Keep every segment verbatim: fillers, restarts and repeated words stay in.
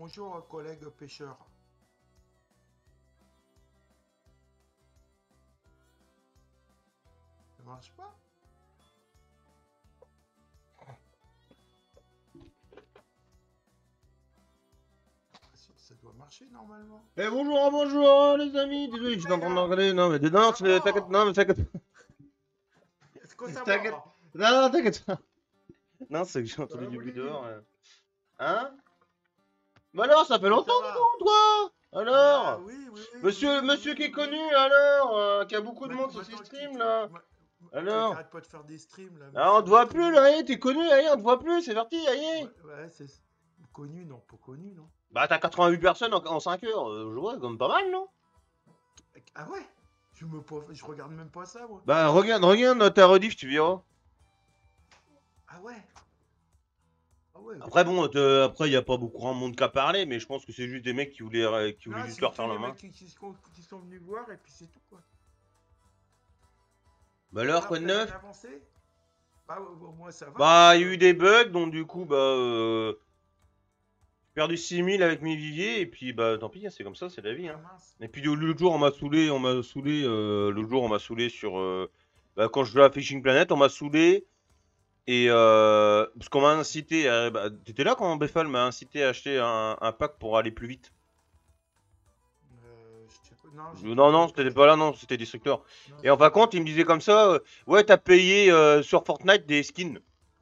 Bonjour, collègue pêcheur. Ça marche pas? Ça doit marcher normalement. Eh bonjour, bonjour les amis, désolé, j'étais en train de regarder, non mais non, tu- t'inquiète, non mais t'inquiète, Est-ce que ça t'inquiète, mord? non, non, t'inquiète pas. Non, c'est que j'ai Ça entendu va, du bruit Molly? dehors. euh. Hein? Mais alors, ça fait Mais longtemps, ça dis va. donc, toi? Bah Alors? oui, oui, oui, oui, Monsieur, oui, monsieur oui, qui est oui, oui. connu, alors, euh, qui a beaucoup de Maintenant, monde sur ses maintenant qui, streams, qui- là. ma- ma- tu Alors? arrêtes pas de faire des streams là, Ah, on monsieur te le voit plus, streamer. là, allez, t'es connu, allez, on te voit plus, c'est parti, Ouais, allez. ouais, c'est connu, non, pas connu, non. Bah, t'as quatre-vingt-huit personnes en, en cinq heures, euh, je vois, comme pas mal, non? Ah ouais? Je me, pas- je regarde même pas ça, moi. Bah, regarde, regarde ta rediff, tu verras. Ah ouais? Ah ouais. Après, bon, te- après, il n'y a pas beaucoup grand monde qu'à parler, mais je pense que c'est juste des mecs qui voulaient, euh, qui voulaient Non, juste c'est leur que faire la les main. mecs qui, qui sont qui sont venus voir et puis c'est tout, quoi. Bah, alors, quoi de Après, rien neuf? avancé? Bah, au au moins ça va, parce Bah, il y a que. eu des bugs, donc du coup, bah, euh, j'ai perdu six mille avec mes viviers, et puis, bah, tant pis, hein, c'est comme ça, c'est la vie, Ah hein. mince. Et puis, l'autre jour, on m'a saoulé, on m'a saoulé, euh, l'autre jour, on m'a saoulé sur, euh, bah, quand je jouais à Fishing Planet, on m'a saoulé, et, euh, parce qu'on m'a incité à, bah, t'étais là quand Beffal m'a incité à acheter un, un pack pour aller plus vite? Euh, je sais pas. Non, j'étais Non, pas non, là quand c'était tu pas m'as là, dit. non, c'était Destructeur. Non, Et en fin j'étais de pas là. compte, il me disait comme ça, euh, ouais, t'as payé euh, sur Fortnite des skins.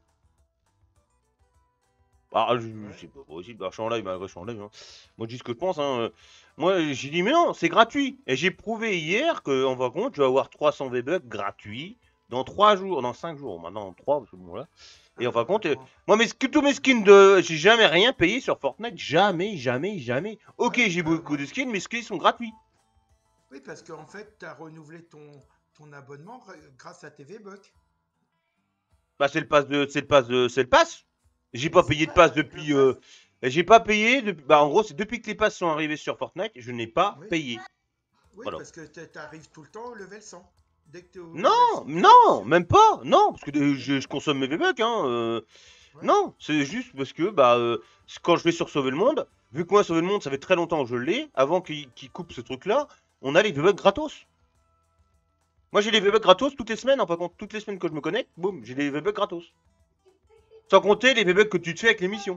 Ah, je Ouais. c'est pas possible, bah, je suis en live, malgré je suis en live, hein. Moi, je dis ce que je pense, hein. euh. Moi, j'ai dit, mais non, c'est gratuit. Et j'ai prouvé hier que, en fin de compte, je vais avoir trois cents V-Bucks gratuits dans trois jours, dans cinq jours, maintenant trois, parce que bon, là. Et Ah en fin ouais, de compte, euh, d'accord. moi, mes, tous mes skins de. J'ai jamais rien payé sur Fortnite, jamais, jamais, jamais. Ok, Ouais, j'ai bah beaucoup moi. de skins, mais mes skins sont gratuits. Oui, parce qu'en fait, tu as renouvelé ton, ton abonnement gra- grâce à T V Buck. Bah, c'est le pass de. C'est le pass de. C'est le pass. J'ai Oui, pas c'est payé de vrai, pass avec le depuis. euh, pass. J'ai pas payé. Depuis, bah, en gros, c'est depuis que les passes sont arrivés sur Fortnite, je n'ai pas Oui, payé. oui, Voilà. parce que tu arrives tout le temps au level cent. Dès que tu es au Non, level cent, tu es non, sûr. même pas. Non, parce que euh, je, je consomme mes V-Bucks, hein. euh, Ouais. Non, c'est juste parce que bah euh, quand je vais sur Sauver le Monde, vu que moi Sauver le Monde, ça fait très longtemps que je l'ai, avant qu'il qu'il coupe ce truc-là, on a les V-Bucks gratos. Moi j'ai les V-Bucks gratos toutes les semaines, en fin de compte, toutes les semaines que je me connecte, boum, j'ai les V-Bucks gratos. Sans compter les V-Bucks que tu te fais avec l'émission.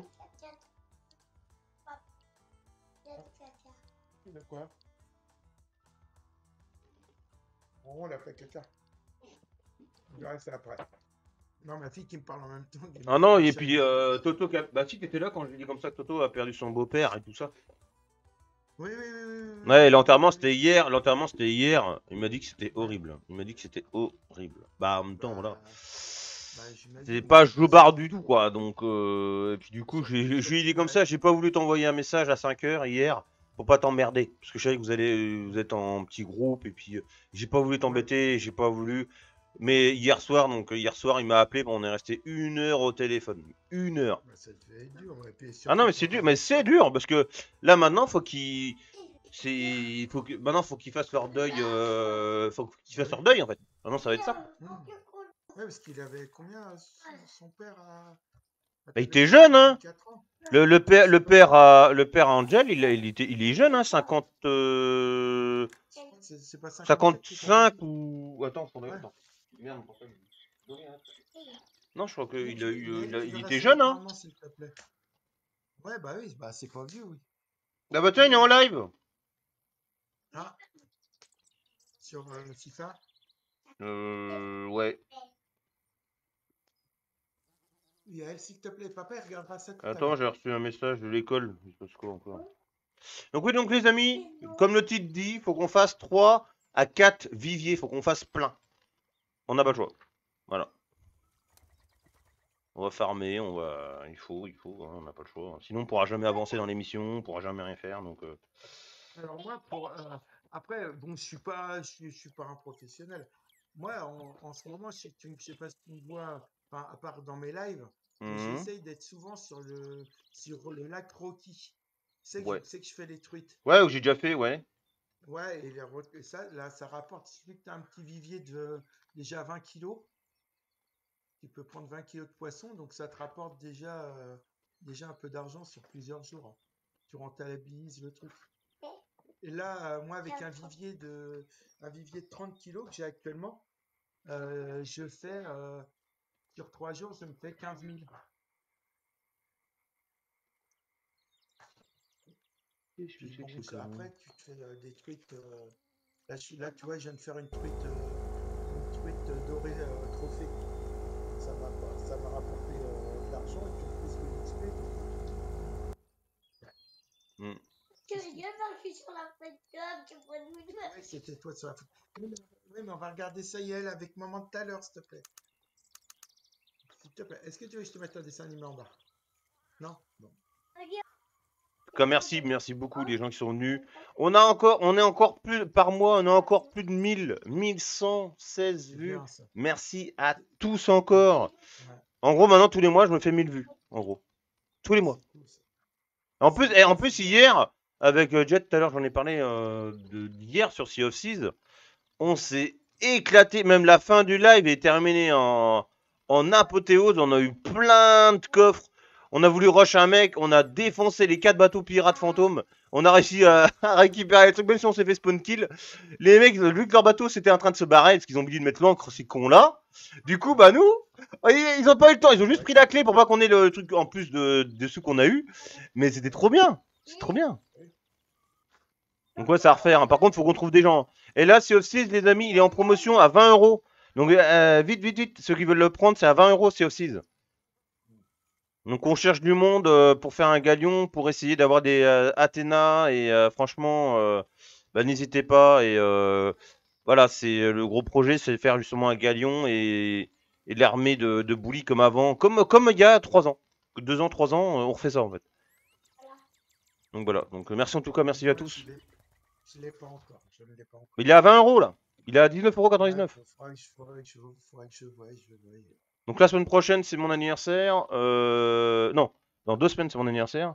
De quoi? On l'a fait caca. On verra ça après. Non, ma fille qui me parle en même temps. qui me Ah dit non, que et chat, puis il est- euh, Toto, qui a- bah si t'étais là quand je lui dis comme ça que Toto a perdu son beau-père et tout ça. Oui, oui, oui, oui, oui, oui, Ouais, oui, oui, l'enterrement oui, c'était oui. hier, l'enterrement c'était hier. Il m'a dit que c'était Ouais. horrible. Il m'a dit que c'était horrible. Bah en même temps, voilà. Bah, bah C'est j'imagine, oui. pas Bah, c'est joubard du tout, quoi. Donc, euh, et puis du coup, sur- je lui je lui ai dit surtout, comme ça, ouais. j'ai pas voulu t'envoyer un message à cinq heures hier pour pas t'emmerder. Parce que je savais que vous allez, vous êtes en petit groupe et puis euh, j'ai pas voulu Ouais. t'embêter, j'ai pas voulu. Mais hier soir, donc hier soir, il m'a appelé, bon, on est resté une heure au téléphone. Une heure. Bah, ça devait être dur. Et puis Ah non, surtout mais quand c'est dur, t'avais mais le c'est chat. dur parce que là maintenant, faut qu'ils, c'est, il faut que, maintenant, faut qu'ils fassent leur deuil, euh, faut qu'ils Bah fassent oui. leur deuil en fait. Maintenant, ça va être ça. Hmm. Ouais, parce qu'il avait combien son, son père à, à Bah, il était téléphone? jeune, hein. cinquante-quatre ans. Le, le Ouais, père, le père, cinquante-quatre. à, le père à Angel, il, a- il, était, il est jeune, hein, cinquante, euh, C'est c'est pas cinquante-quatre que t'avais cinquante-cinq dit? ou... Attends, faudrait... Ouais. Attends. Merde, pourquoi il- Non, je crois Mais qu'il a tu, eu, euh, mais il, a- tu il verras était ça jeune, avec hein. maman, s'il te plaît. Ouais, bah oui, bah c'est pas vieux, oui. Ah bah tiens, il est en live. Ah, sur euh, FIFA. Euh, ouais. Yael, s'il te plaît, papa, il regardera ça tout à Attends, l'heure. j'ai reçu un message de l'école. Je sais pas ce quoi encore. Donc oui, donc les amis, comme le titre dit, il faut qu'on fasse trois à quatre viviers, il faut qu'on fasse plein. On n'a pas le choix. Voilà. On va farmer, on va... Il faut, il faut, hein, on n'a pas le choix. Sinon, on pourra jamais avancer dans l'émission, on pourra jamais rien faire, donc... euh, Alors moi, pour euh, après, bon, je suis pas, je suis, je suis pas un professionnel. Moi, en, en ce moment, je sais, que tu- je sais pas si tu me vois, enfin, à part dans mes lives, mais mhm. j'essaye d'être souvent sur le sur le lac Rocky. C'est que je Ouais. sais que je fais les truites. Ouais, j'ai déjà fait, ouais. Ouais, et, les re- et ça, là, ça rapporte. Si tu as un petit vivier de déjà vingt kilos, tu peux prendre vingt kilos de poisson, donc ça te rapporte déjà euh, déjà un peu d'argent sur plusieurs jours. tu rentabilises le truc. Et là, euh, moi, avec un vivier de, un vivier de trente kilos que j'ai actuellement, euh, je fais, euh, sur trois jours, ça me fait quinze mille. Puis, bon, ça, après, tu te fais euh, des trucs. euh, là, je suis- là, tu vois, je viens de faire une truite, euh, une truite euh, dorée euh, trophée. Ça m'a pas- ça m'a rapporté euh, de l'argent et puis en plus de l'X P. Mm. Tu rigoles parce que je suis sur la fête club, tu peux nous dire. Ouais, c'était toi sur la photo. Oui, mais oui, mais on va regarder ça, Yael, avec maman tout à l'heure, s'il te plaît. S'il te plaît. Est-ce que tu veux que je te mette un dessin animé en bas? Non? Bon. En tout cas, merci, merci beaucoup les gens qui sont venus. On a encore, on est encore plus, par mois, on a encore plus de mille, mille cent seize C'est vues. bien ça. Merci à tous encore. Ouais, En gros, maintenant, tous les mois, je me fais mille vues. En gros. Tous les mois. c'est cool ça. En plus, C'est et en cool, plus c'est hier, avec euh, Jet, tout à l'heure, j'en ai parlé euh, de- d'hier sur Sea of Thieves, on s'est éclaté. Même la fin du live est terminée en, en apothéose. On a eu plein de coffres. On a voulu rush un mec. On a défoncé les quatre bateaux pirates fantômes. On a réussi à, à récupérer les trucs, même si on s'est fait spawn kill. Les mecs, vu que leur bateau c'était en train de se barrer, parce qu'ils ont oublié de mettre l'ancre, ces cons-là. Du coup, bah nous, ils ils ont pas eu le temps. Ils ont juste pris la clé pour pas qu'on ait le truc en plus de, de ceux qu'on a eu. Mais c'était trop bien. C'est trop bien. Donc ouais, ça à refaire. hein. Par contre, faut qu'on trouve des gens. Et là, Sea of Thieves, les amis, il est en promotion à vingt euros. Donc euh, vite, vite, vite. Ceux qui veulent le prendre, c'est à vingt euros Sea of Thieves. Donc on cherche du monde euh, pour faire un galion, pour essayer d'avoir des euh, Athéna. Et euh, franchement, euh, bah, n'hésitez pas. Et euh, voilà, c'est euh, le gros projet, c'est de faire justement un galion et, et l'armée de, de bullies comme avant. Comme, comme il y a trois ans. Deux ans, trois ans, euh, on refait ça en fait. Donc voilà. Donc euh, merci en tout cas, merci à Moi, tous. je l'ai- je l'ai pas encore. Je ne l'ai pas encore. Il est à vingt euros là. Il est à dix-neuf euros Ouais, quatre-vingt-dix-neuf. faudrait que je, faudrait que je, faudrait que je voie, je le voie. Donc la semaine prochaine, c'est mon anniversaire. Euh... Non, dans deux semaines, c'est mon anniversaire.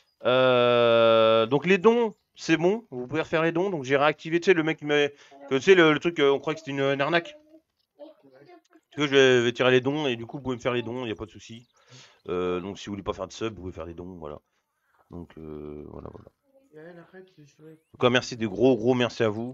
Euh... Donc les dons, c'est bon. Vous pouvez refaire les dons. Donc j'ai réactivé, tu sais, le mec qui m'a... que, Tu sais, le, le truc, euh, on croyait que c'était une, une arnaque. Tu vois, je vais tirer les dons et du coup, vous pouvez me faire les dons, il n'y a pas de souci. Euh, donc si vous voulez pas faire de sub, vous pouvez faire des dons, voilà. Donc euh, voilà, voilà. Yael, arrête de jouer. En tout cas, merci, des gros, gros merci à vous.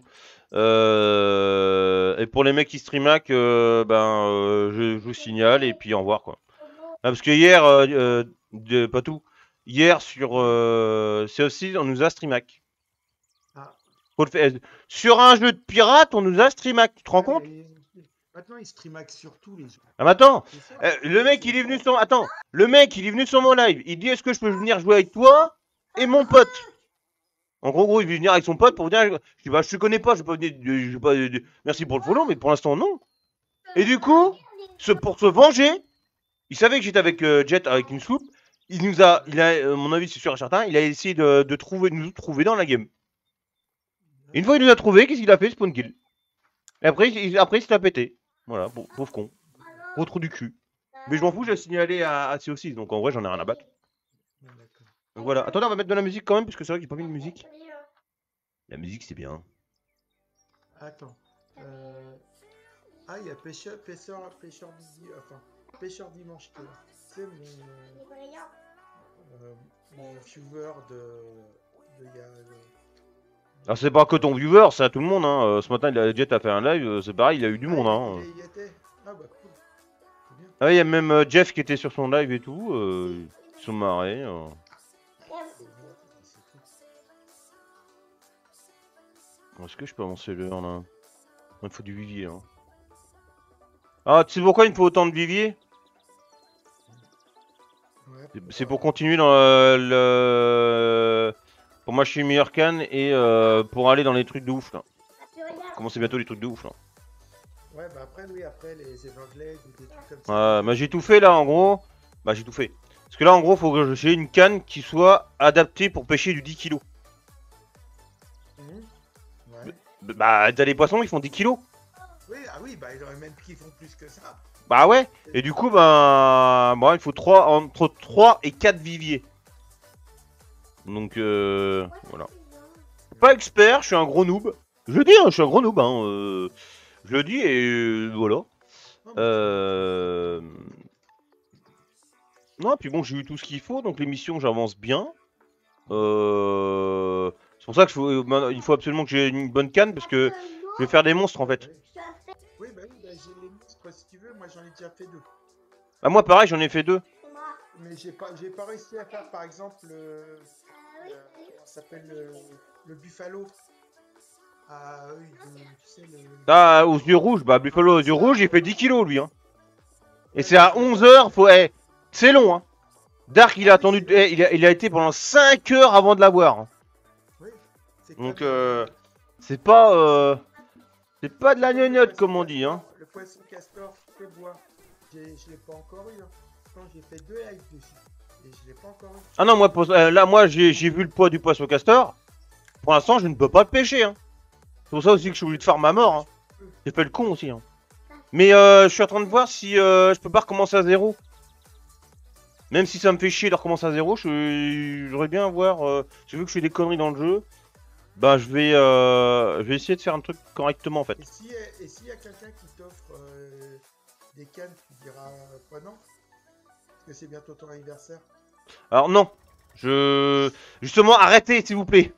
Euh, Et pour les mecs qui streamac, euh, ben, euh, je, je vous signale et puis au revoir, quoi. Ah, parce que hier, euh, euh, de- pas tout, hier sur euh, c'est aussi, on nous a streamac. Ah. Faut le faire. Sur un jeu de pirate, on nous a streamac, tu te rends Ouais, compte? mais maintenant, il streamac sur tous les jeux. Ah, mais attends, C'est ça. euh, le mec il est venu sur, attends, le mec il est venu sur mon live, il dit est-ce que je peux venir jouer avec toi et mon pote? En gros, gros, il veut venir avec son pote pour venir. Je dis bah je te connais pas, je vais pas venir, je vais pas, merci pour le follow, mais pour l'instant non. Et du coup, ce- pour se venger, il savait que j'étais avec euh, Jet, avec une soupe. Il nous a, il a, euh, mon avis c'est sûr et certain, il a essayé de, de trouver, de nous trouver dans la game. Une fois il nous a trouvé, qu'est-ce qu'il a fait? Spawn kill. Et après, il, après il s'est pété. Voilà, bon, pauvre con. Gros trou du cul. Mais je m'en fous, j'ai signalé à, à C O six, donc en vrai j'en ai rien à battre. Ouais, d'accord. Donc voilà. Attendez, on va mettre de la musique quand même, parce que c'est vrai que j'ai pas mis de musique. La musique c'est bien. Attends. Euh... Ah, il y a pêcheur, pêcheur, pêcheur, Didi- enfin, pêcheur dimanche qui est là. C'est mon, euh, mon viewer de, de il y a, euh, Alors c'est pas que ton viewer, c'est à tout le monde. Hein. Euh, Ce matin, il a, Jet a fait un live, euh, c'est pareil, il a eu du Ah, monde. il, Hein. il, il y était. Ah bah cool. C'est bien. Ah, il y a même euh, Jeff qui était sur son live et tout. Euh, ils sont marrés. euh. C'est cool. Est-ce que je peux avancer l'heure là? Il faut du vivier. Hein. Ah, tu sais pourquoi il me faut autant de vivier? Ouais, C'est- C'est pour continuer dans euh, le. Pour ma chimie arcane et euh, pour aller dans les trucs de ouf là. Commencer bientôt les trucs de ouf là. ouais, bah après, oui, après les Everglades ou des trucs comme ça. Euh, bah, j'ai tout fait là en gros. Bah j'ai tout fait. Parce que là en gros faut que j'ai une canne qui soit adaptée pour pêcher du dix kilos. Mhm. Ouais. Bah t'as les poissons ils font dix kilos. Oui, ah oui, bah il y en a même qui font plus que ça. Bah ouais. Et du coup bah, bah il faut trois, entre trois et quatre viviers. Donc euh, voilà. Pas expert, je suis un gros noob. Je le dis, hein, je suis un gros noob. Hein, euh, je le dis et euh, voilà. Non, mais Euh... Non, puis bon, j'ai eu tout ce qu'il faut, donc les missions, j'avance bien. Euh... C'est pour ça que je faut- il faut absolument que j'ai une bonne canne parce que je vais faire des monstres en fait. Oui, bah oui, bah, j'ai les monstres si tu veux, moi j'en ai déjà fait deux. Ah, moi pareil, j'en ai fait deux. Mais j'ai pas, j'ai pas réussi à faire par exemple le. Euh, comment ça s'appelle le, le buffalo. Ah oui, le- tu sais le. Ah, aux yeux rouges, bah Buffalo aux yeux rouges, il fait dix kilos lui. Hein. Et Ouais, c'est mais à je l'ai onze pas heures, faut... eh, c'est long. Hein. Dark, il a attendu, eh, il, a, il a été pendant cinq heures avant de l'avoir. Hein. Oui, c'est Donc, comme, euh, euh, c'est pas, euh, c'est pas de c'est la comme le gnognotte poisson comme on dit. Hein. castor. Le poisson castor, je te bois. J'ai- Je l'ai pas encore eu. Hein. Non, j'ai fait deux lives dessus. Et je l'ai pas encore eu. Ah non, moi, pour- euh, là, moi, j'ai j'ai vu le poids du poisson castor. Pour l'instant, je ne peux pas le pêcher. Hein. C'est pour ça aussi que je suis obligé de faire ma mort. Hein. J'ai fait le con aussi. Hein. Mais euh, je suis en train de voir si euh, je peux pas recommencer à zéro. Même si ça me fait chier de recommencer à zéro, je- j'aurais bien voir. Euh, j'ai vu que je fais des conneries dans le jeu. Bah, je vais, euh, je vais essayer de faire un truc correctement en fait. Et si et s'il y a quelqu'un qui t'offre euh, des cannes, tu diras pas non? Parce que c'est bientôt ton anniversaire. Alors non, je justement arrêtez s'il vous plaît.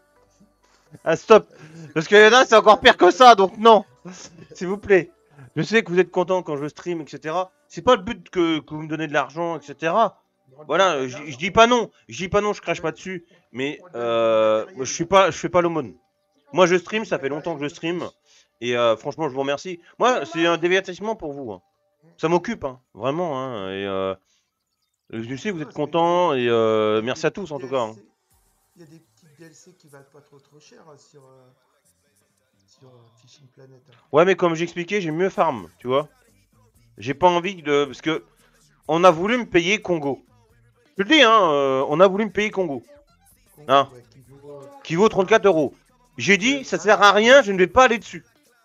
Ah stop, parce qu'il y en a c'est encore pire que ça, donc non, s'il vous plaît. Je sais que vous êtes content quand je stream, et cetera. C'est pas le but que, que vous me donnez de l'argent, et cetera. Voilà, je je dis pas non, je dis pas non, je crache pas dessus, mais euh, moi, je suis pas, je fais pas l'aumône. Moi je stream, ça fait longtemps que je stream, et euh, franchement je vous remercie. Moi c'est un divertissement pour vous, hein. Ça m'occupe, hein, vraiment, hein, et euh, je sais que vous êtes contents, et euh, merci à tous en tout cas. Hein. Il y a des petites D L C qui valent pas trop trop cher hein, sur, euh, sur euh, Fishing Planet. Hein. Ouais, mais comme j'expliquais, j'ai mieux farm, tu vois. J'ai pas envie de, parce que on a voulu me payer Congo. Je le dis, hein, euh, on a voulu me payer Congo. Hein. Ouais, qui vaut, euh, Qui vaut trente-quatre euros. J'ai dit, ça sert à rien, je ne vais pas aller dessus.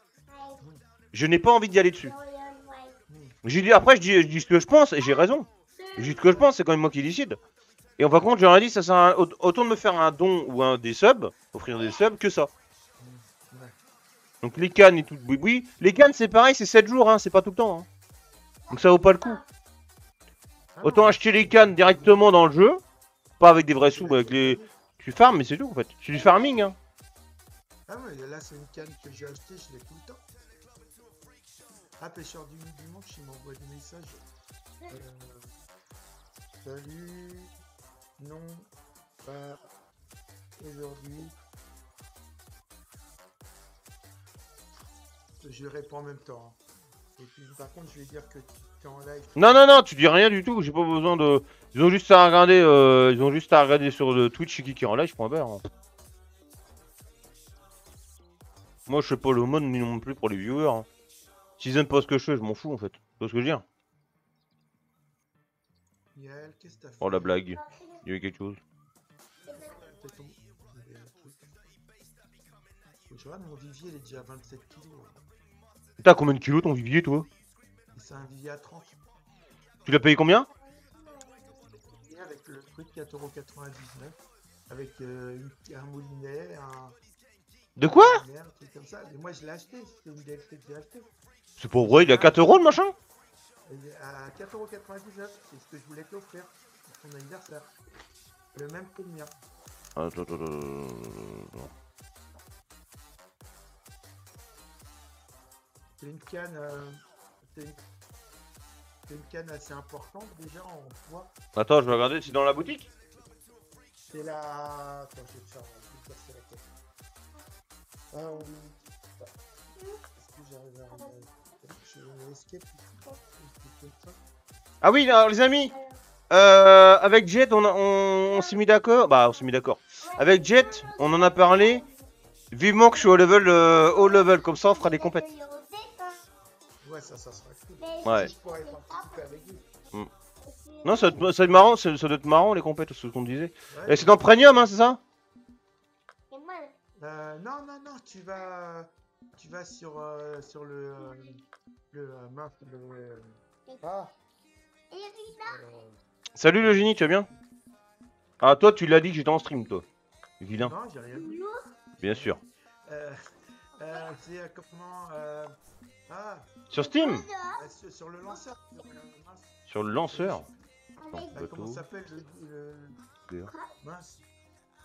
Je n'ai pas envie d'y aller dessus. J'ai dit, après, je dis, je dis ce que je pense, et j'ai raison. Je dis ce que je pense, c'est quand même moi qui décide. Et en fin de compte, j'aurais dit, ça sert à, autant de me faire un don ou un des subs, offrir des subs, que ça. ouais. Donc les cannes et tout, oui, oui. Les cannes, c'est pareil, c'est sept jours, hein, c'est pas tout le temps. Hein. Donc ça vaut pas le coup. Ah Autant non, acheter les cannes directement dans le jeu, pas avec des vrais sous, mais avec les... Tu farmes, mais c'est tout en fait. C'est du farming, hein. Ah ouais, là c'est une canne que j'ai achetée, je l'ai tout le temps. Ah, pêcheur du dimanche, il m'envoie des messages. Euh, salut, non, pas aujourd'hui. Je réponds en même temps. Hein. Et puis par contre, je vais dire que tu es en live. Non, non, non, tu dis rien du tout, j'ai pas besoin de... Ils ont juste à regarder, euh, ils ont juste à regarder sur le Twitch qui qui est en live, point barre. Hein. Moi, je fais pas le mode ni non plus pour les viewers. Hein. S'ils aiment pas ce que je fais, je m'en fous en fait. Tu vois ce que je veux dire? Yael, qu'est-ce que t'as fait? Oh la blague, il y a eu quelque chose. Je regarde, mon vivier il est déjà à vingt-sept kilos. T'as combien de kilos ton vivier toi? C'est un vivier à trente. Tu l'as payé combien? Et avec le truc quatre euros quatre-vingt-dix-neuf. Avec euh, une, un moulinet, un. De quoi? Un moulinet, un truc comme ça. Et moi je l'ai acheté, c'est une D L C que j'ai acheté. C'est pas vrai, il est à quatre euros le machin? Il est à quatre euros quatre-vingt-dix-neuf, c'est ce que je voulais t'offrir pour ton anniversaire. Le même que le mien. Attends, attends, attends. C'est une canne. Euh, c'est une, c'est une canne assez importante déjà en poids. Attends, je vais regarder, c'est dans la boutique? C'est la. Attends, je vais te faire, je vais te casser la tête. Ah oui. Est-ce que j'arrive à. Je vais escape. Ah oui, alors les amis, euh, avec Jet, on, a- on, on s'est mis d'accord. Bah, on s'est mis d'accord. Avec Jet, on en a parlé. Vivement que je suis au level, euh, au level, comme ça on fera des compètes. Ouais, ça, ça sera cool. Ouais. Je pourrais participer avec vous. Mm. Non, ça doit être, ça doit être marrant, ça ça doit être marrant les compètes, c'est ce qu'on disait. Ouais. Et c'est dans Premium, hein, c'est ça? Euh, non, non, non, tu vas, tu vas sur, euh, sur le, euh, le, euh, mince, le, euh, ah, euh, Salut le génie, tu vas bien? Ah, toi, tu l'as dit que j'étais en stream, toi. Vilain. non, j'ai rien dit. Bien sûr. Euh, euh, c'est euh, comment, euh, ah, Sur Steam? euh, sur, sur le lanceur. Sur le, mince, Sur le lanceur. bah, comment ça s'appelle le, le, D'ailleurs. mince,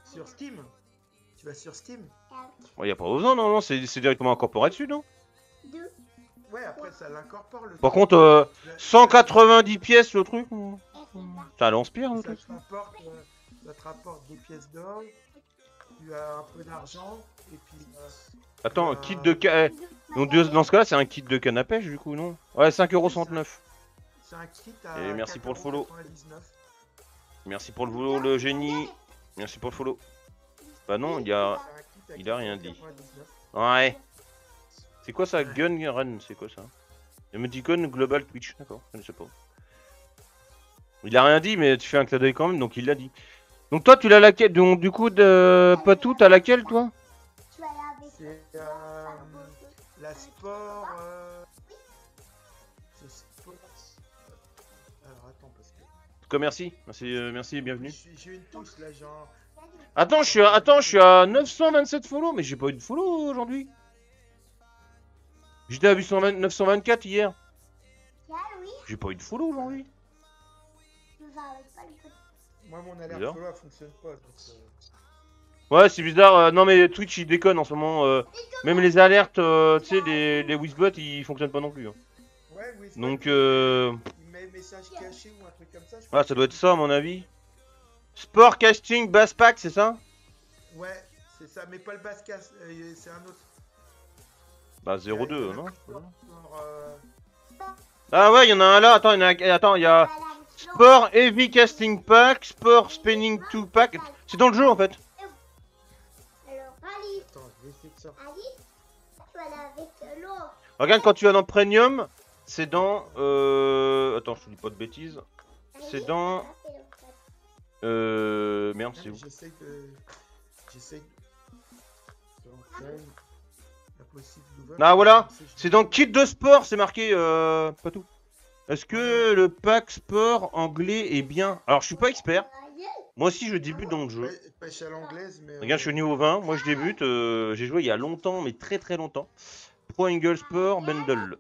Sur Steam. Tu vas sur Steam. Il n'y a pas besoin, non, non, c'est directement incorporé dessus, non? Deux. Ouais, après ça l'incorpore le Par truc. contre, euh, Tu vas- cent quatre-vingt-dix pièces le truc. Ça l'inspire le Ça truc. te rapporte, euh, ça te rapporte des pièces d'or. Tu as un peu d'argent. Et puis. euh, Attends, euh, kit de ca... Donc de- dans ce cas-là, c'est un kit de canne à pêche du coup, non? Ouais, cinq euros soixante-neuf. C'est un kit à. Et merci pour le follow. quatre euros quatre-vingt-dix-neuf. Merci pour le follow, le génie. Merci pour le follow. Bah non, il y a... C'est un kit à il a rien dit. quatre euros quatre-vingt-dix-neuf. Ouais. C'est quoi ça? Gun Run, c'est quoi ça? Emoticon Global Twitch, d'accord, je ne sais pas. Il a rien dit, mais tu fais un clin d'œil quand même, donc il l'a dit. Donc toi, tu l'as laquelle? Donc du coup, de Patou, t'as laquelle toi? Tu vas laver. C'est euh, la sport. Euh... C'est sport. Alors attends, parce que. En tout cas, merci. Merci, euh, merci et bienvenue. J'ai j'ai une touche là, genre. Attends, je suis à, attends, je suis à neuf cent vingt-sept follow, mais j'ai pas eu de follow aujourd'hui. J'étais à huit cent vingt, neuf cent vingt-quatre hier. Tiens, Louis. J'ai pas eu de follow aujourd'hui. Tu vas avec pas le petit. Moi, mon alerte Bizarre. follow elle fonctionne pas. Donc, euh... Ouais, c'est bizarre. euh, non, mais Twitch il déconne en ce moment. euh, même les alertes, euh, tu sais, les, les Wizbots ils fonctionnent pas non plus. hein. Ouais, oui. c'est Donc, vrai euh... qu'il met message caché ou un truc comme ça. je ah, crois. ça doit être ça à mon avis. Sport casting bass pack, c'est ça? Ouais, c'est ça, mais pas le basse casse, euh, c'est un autre. Bah Il y a- zéro il y deux, en a non? plusieurs, genre, euh, Ah ouais, il y en a un là. Attends, il y en a un- attends, il y a Sport Heavy Casting Pack, Sport Spinning two Pack. C'est dans le jeu en fait. Alors, Ali, Attends, je vais essayer de sortir. Ali, tu vas laver avec l'eau. Regarde, quand tu vas dans Premium, c'est dans. Euh... Attends, je te dis pas de bêtises. C'est dans. Euh. Merde, c'est où? J'essaye de. J'essaye. de- d'entraîner la possible nouvelle. Ah voilà, Je sais, je- c'est dans Kit de sport, c'est marqué. Euh... Pas tout. Est-ce que le pack sport anglais est bien? Alors, je suis pas expert. Moi aussi, je débute dans le jeu. Ouais, pêche à l'anglaise, mais. Regarde, je suis euh, niveau vingt. Moi, je débute. euh, J'ai joué il y a longtemps, mais très très longtemps. Pro Angle Sport Bundle.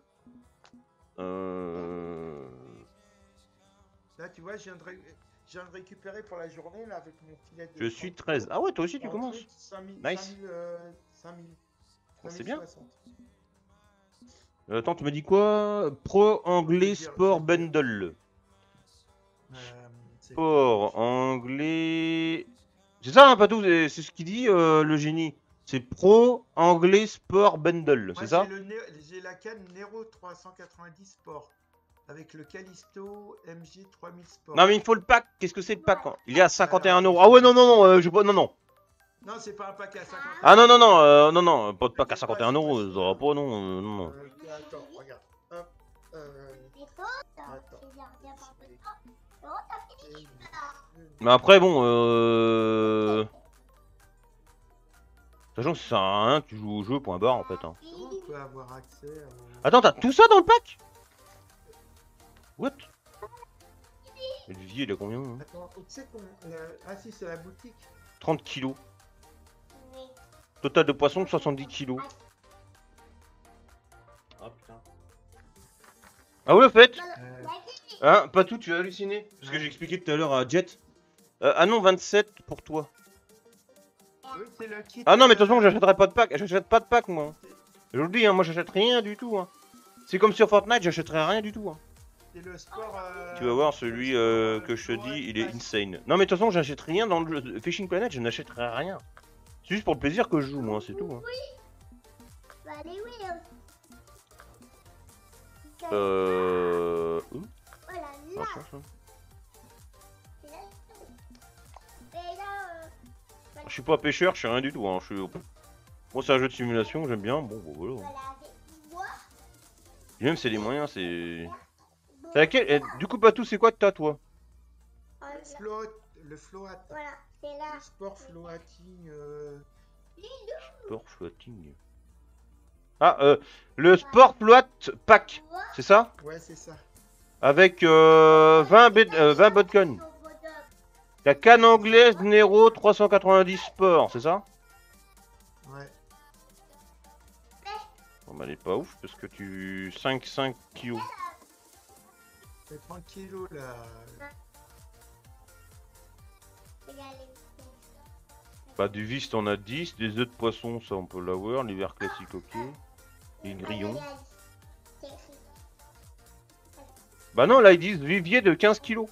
Euh... Là, tu vois, je viens, de ré- je viens de récupérer pour la journée là avec mon filet de. Je suis treize. Ah ouais, toi aussi, tu En commences. truc, cinq mille, Nice. cinq mille, euh, cinq mille. Ah, c'est bien. cinq mille soixante. Euh, Attends, tu me dis quoi? Pro Anglais Je veux dire, Sport je veux dire. Bundle. Euh, c'est- Sport anglais. C'est ça, hein, Patou, c'est c'est ce qu'il dit, euh, le génie. C'est Pro Anglais Sport Bundle, Moi, c'est ça? j'ai le Né- J'ai la canne Nero trois cent quatre-vingt-dix Sport avec le Callisto M G trois mille Sport. Non, mais il faut le pack. Qu'est-ce que c'est le pack? hein Il est à cinquante et un euros. Ah ouais, non, non, non, euh, je... non, non. Non, c'est pas un pack à cinquante. Ah non, non, non, euh, non, non, pas de pack à cinquante et un euros. Ça aura pas, non, euh, non, non. Euh, attends, regarde. Hop. Euh, Et toi, Attends. tu viens bien par le temps. Oh, t'as fini. Mais après, bon, euh. Sachant que ça sert à rien, tu joues au jeu, point barre en fait. Hein. Comment on peut avoir accès à... Attends, t'as tout ça dans le pack? What? Le vivier, il a combien hein? Attends, tu sais qu'on... euh, Ah si, c'est la boutique. trente kilos. Oui. Total de poisson, soixante-dix kilos. Ah putain. Ah ouais, au fait, Euh, hein, pas tout, tu as halluciné. Parce que j'ai expliqué tout à l'heure à Jet. Euh, ah non, vingt-sept pour toi. oui, c'est le kit. Ah non, mais de toute façon, euh, j'achèterai pas de pack. J'achète pas de pack, moi. Je vous le dis, hein, moi j'achète rien du tout. Hein. C'est comme sur Fortnite, j'achèterai rien du tout. Hein. C'est le sport... euh, Tu vas voir, celui le euh, sport, que euh, je te sport, dis, il euh, est insane. Non, mais de toute façon, j'achète rien dans le jeu. Fishing Planet, je n'achèterai rien. C'est juste pour le plaisir que je joue, moi, c'est tout. Hein. Tu vas aller où, Léo? Euh. Où? Voilà, Ah, là. ça, ça. C'est là. Et là, euh, Je suis pas pêcheur, je suis rien du tout. Hein. Je suis... Moi, c'est un jeu de simulation, j'aime bien. Bon, bon voilà. tu vas laver. Moi, Et même, c'est les moyens, c'est. C'est laquelle eh, du coup, pas tout, c'est quoi que t'as, toi? voilà. Le float, le float. Voilà, c'est là. Le sport floating. Euh... Sport floating. Ah, euh, le Sport Float Pack, Moi, c'est ça? Ouais, c'est ça. Avec euh, vingt, bed- euh, vingt botcon. La canne anglaise Nero trois cent quatre-vingt-dix Sport, c'est ça? Ouais. Bon, bah, elle est pas ouf parce que tu. cinq cinq kilos. C'est trente kilos là. Regardez. Bah, du vis, t'en as dix. Des œufs de poisson, ça, on peut l'avoir. L'hiver classique, ok. Et le grillon. Bah non, là, ils disent vivier de quinze kilos.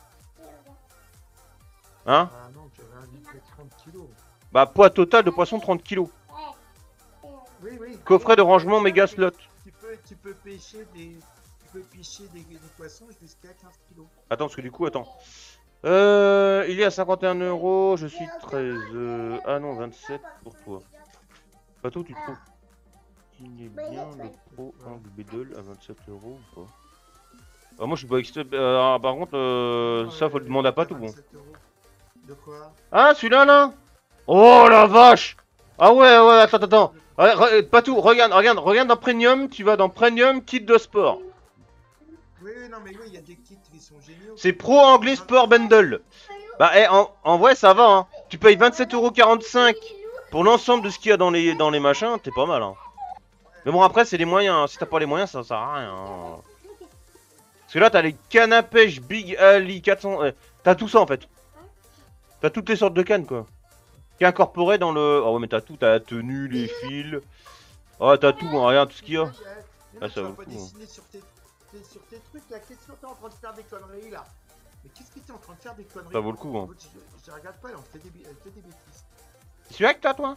Hein? Ah non, tu avais indiqué trente kilos. Bah, poids total de poisson, trente kilos. Oui, oui. Coffret de rangement méga slot. Tu peux, tu peux pêcher des, tu peux pêcher des, des poissons jusqu'à quinze kilos. Attends, parce que du coup, attends. Euh, il est à cinquante et un euros, je suis treize. Euh, ah non, vingt-sept pour toi. Bateau, tu trouves qu'il est bien le pro angle Beddle à vingt-sept euros ou pas? Ah, moi, je suis pas extra. Euh, par contre, euh, Non, ça, faut euh, le demander à Patou. Bon. vingt-sept euros. De quoi? Ah, celui-là, là? Oh la vache! Ah ouais, ouais, attends, attends. Re- re- Patou, regarde, regarde, regarde dans Premium, tu vas dans Premium Kit de sport. Oui, oui, non, mais oui, il y a des kits qui sont géniaux. C'est Pro Anglais Sport Bundle. Bah, eh, en, en vrai, ça va, hein. Tu payes vingt-sept euros quarante-cinq pour l'ensemble de ce qu'il y a dans les, dans les machins, t'es pas mal, hein. Mais bon, après, c'est les moyens. Hein. Si t'as pas les moyens, ça sert à rien. Hein. Parce que là, t'as les cannes à pêche Big Ali quatre cents. Euh, t'as tout ça en fait. T'as toutes les sortes de cannes, quoi. Qui est incorporé dans le. Oh, ouais, mais t'as tout. T'as la tenue, les fils. Oh, t'as tout, hein. Regarde tout ce qu'il y a. Mais Ah, non, ça tu vaut vas le pas coup, hein. dessiner sur tes, tes- sur tes trucs là. Qu'est-ce que t'es en train de faire des conneries là? Mais qu'est-ce que t'es en train de faire des conneries? Ça vaut le coup, hein. Je, je regarde pas là, on fait des, bi- elle fait des bêtises. C'est celui-là que t'as, toi?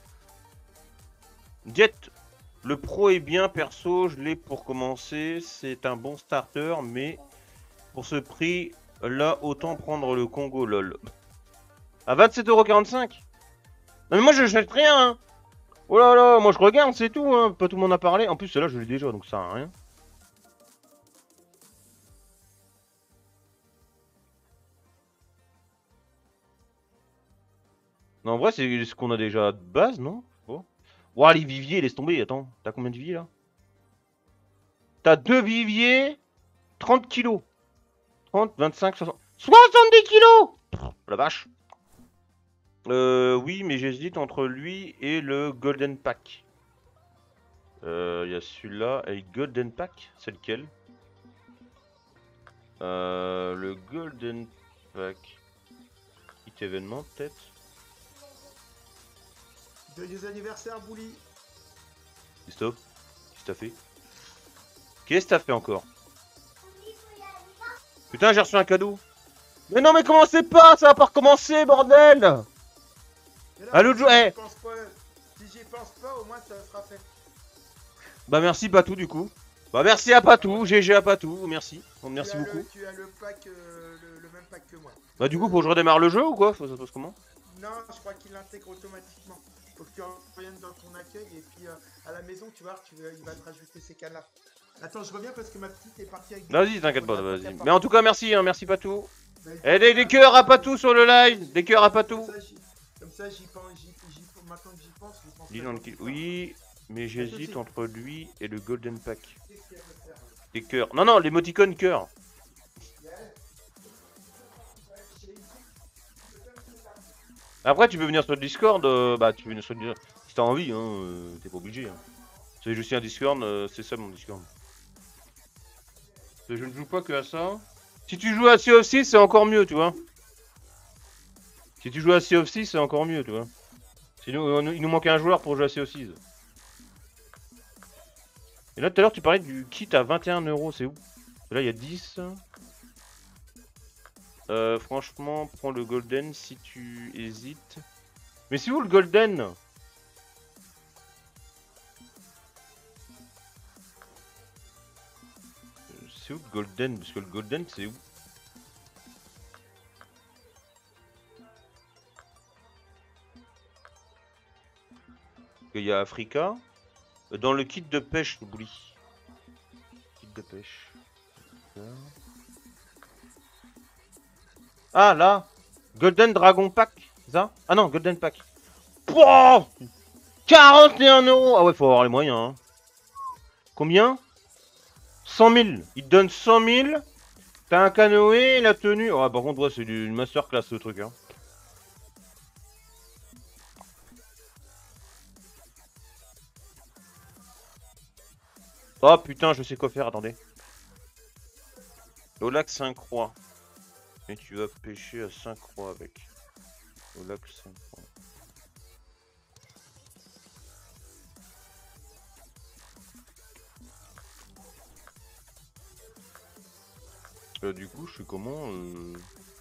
Jet. Le pro est bien, perso, je l'ai pour commencer. C'est un bon starter, mais pour ce prix, là, autant prendre le Congo, lol. À vingt-sept euros quarante-cinq. Non, mais moi, je jette rien, hein. Oh là là, moi, je regarde, c'est tout, hein. Pas tout le monde a parlé. En plus, celui-là, je l'ai déjà, donc ça sert à rien. Non, en vrai, c'est ce qu'on a déjà de base, non? Oh. Ouah, les viviers, laisse tomber. Attends, t'as combien de viviers, là? T'as deux viviers, trente kilos. trente, vingt-cinq, soixante... soixante-dix kilos! Pff, la vache. Euh, oui, mais j'hésite entre lui et le Golden Pack. Euh, il y a celui-là et Golden Pack, c'est lequel? Euh, le Golden Pack. Petit événement, peut-être? Joyeux anniversaire, Bouli. Stop. Qu'est-ce que t'as fait? Qu'est-ce que t'as fait encore? Putain, j'ai reçu un cadeau. Mais non, mais commencez pas, ça va pas recommencer, bordel! Mais là, À l'autre si jour, j'y eh. pense pas, si j'y pense pas, au moins ça sera fait. Bah merci Patou du coup. Bah merci à Patou, G G à Patou, merci. Bon, merci tu as beaucoup. Le, tu as le pack, euh, le, le même pack que moi. Bah du coup, faut que je redémarre le jeu ou quoi? Faut ça se passe comment? Non, je crois qu'il l'intègre automatiquement. Faut que tu reviennes dans ton accueil et puis euh, à la maison, tu vois, tu, euh, il va te rajouter ces cannes-là. Attends, je reviens parce que ma petite est partie avec... Vas-y, t'inquiète pas, On a vas-y. pas Mais en tout cas, merci, hein, merci Patou. Bah, Et des, des cœurs à Patou sur le live, des cœurs à Patou. Comme ça, j'y- comme ça, j'y pense, j'y, j'y, maintenant que j'y pense, j'y pense. Dis pas dans le tout kill. ça. Oui, mais j'hésite entre lui et le Golden Pack. Qu'est-ce qu'elle veut faire, hein? Des cœurs. Non, non, l'émoticône cœur. Après, tu peux venir sur le Discord. euh, bah, tu peux venir sur le Discord. Si t'as envie, hein, euh, t'es pas obligé. Hein. C'est juste un Discord, euh, c'est ça mon Discord. Je ne joue pas que à ça. Si tu joues à Sea of six, c'est encore mieux, tu vois. Si tu joues à Sea of six, c'est encore mieux, tu vois. Sinon, on- il nous manque un joueur pour jouer à Sea of six. Et là, tout à l'heure, tu parlais du kit à vingt et un euros, c'est où? Là, il y a dix. Euh, franchement, prends le golden si tu hésites. Mais c'est où le golden? C'est où le golden? Parce que le golden, c'est où? Il y a Africa. Dans le kit de pêche, oublie. Kit de pêche. Ah, là. Golden Dragon Pack. Ça? Ah non, Golden Pack. Pouah, quarante et un euros. Ah ouais, faut avoir les moyens. Hein. Combien? cent mille. Il te donne cent mille. T'as un canoë, la tenue. Oh, par contre, ouais, c'est une masterclass ce truc. Hein. Oh putain, je sais quoi faire, attendez. Au lac Saint-Croix. Et tu vas pêcher à Saint-Croix avec. Au lac Saint-Croix. que du coup, je suis comment euh...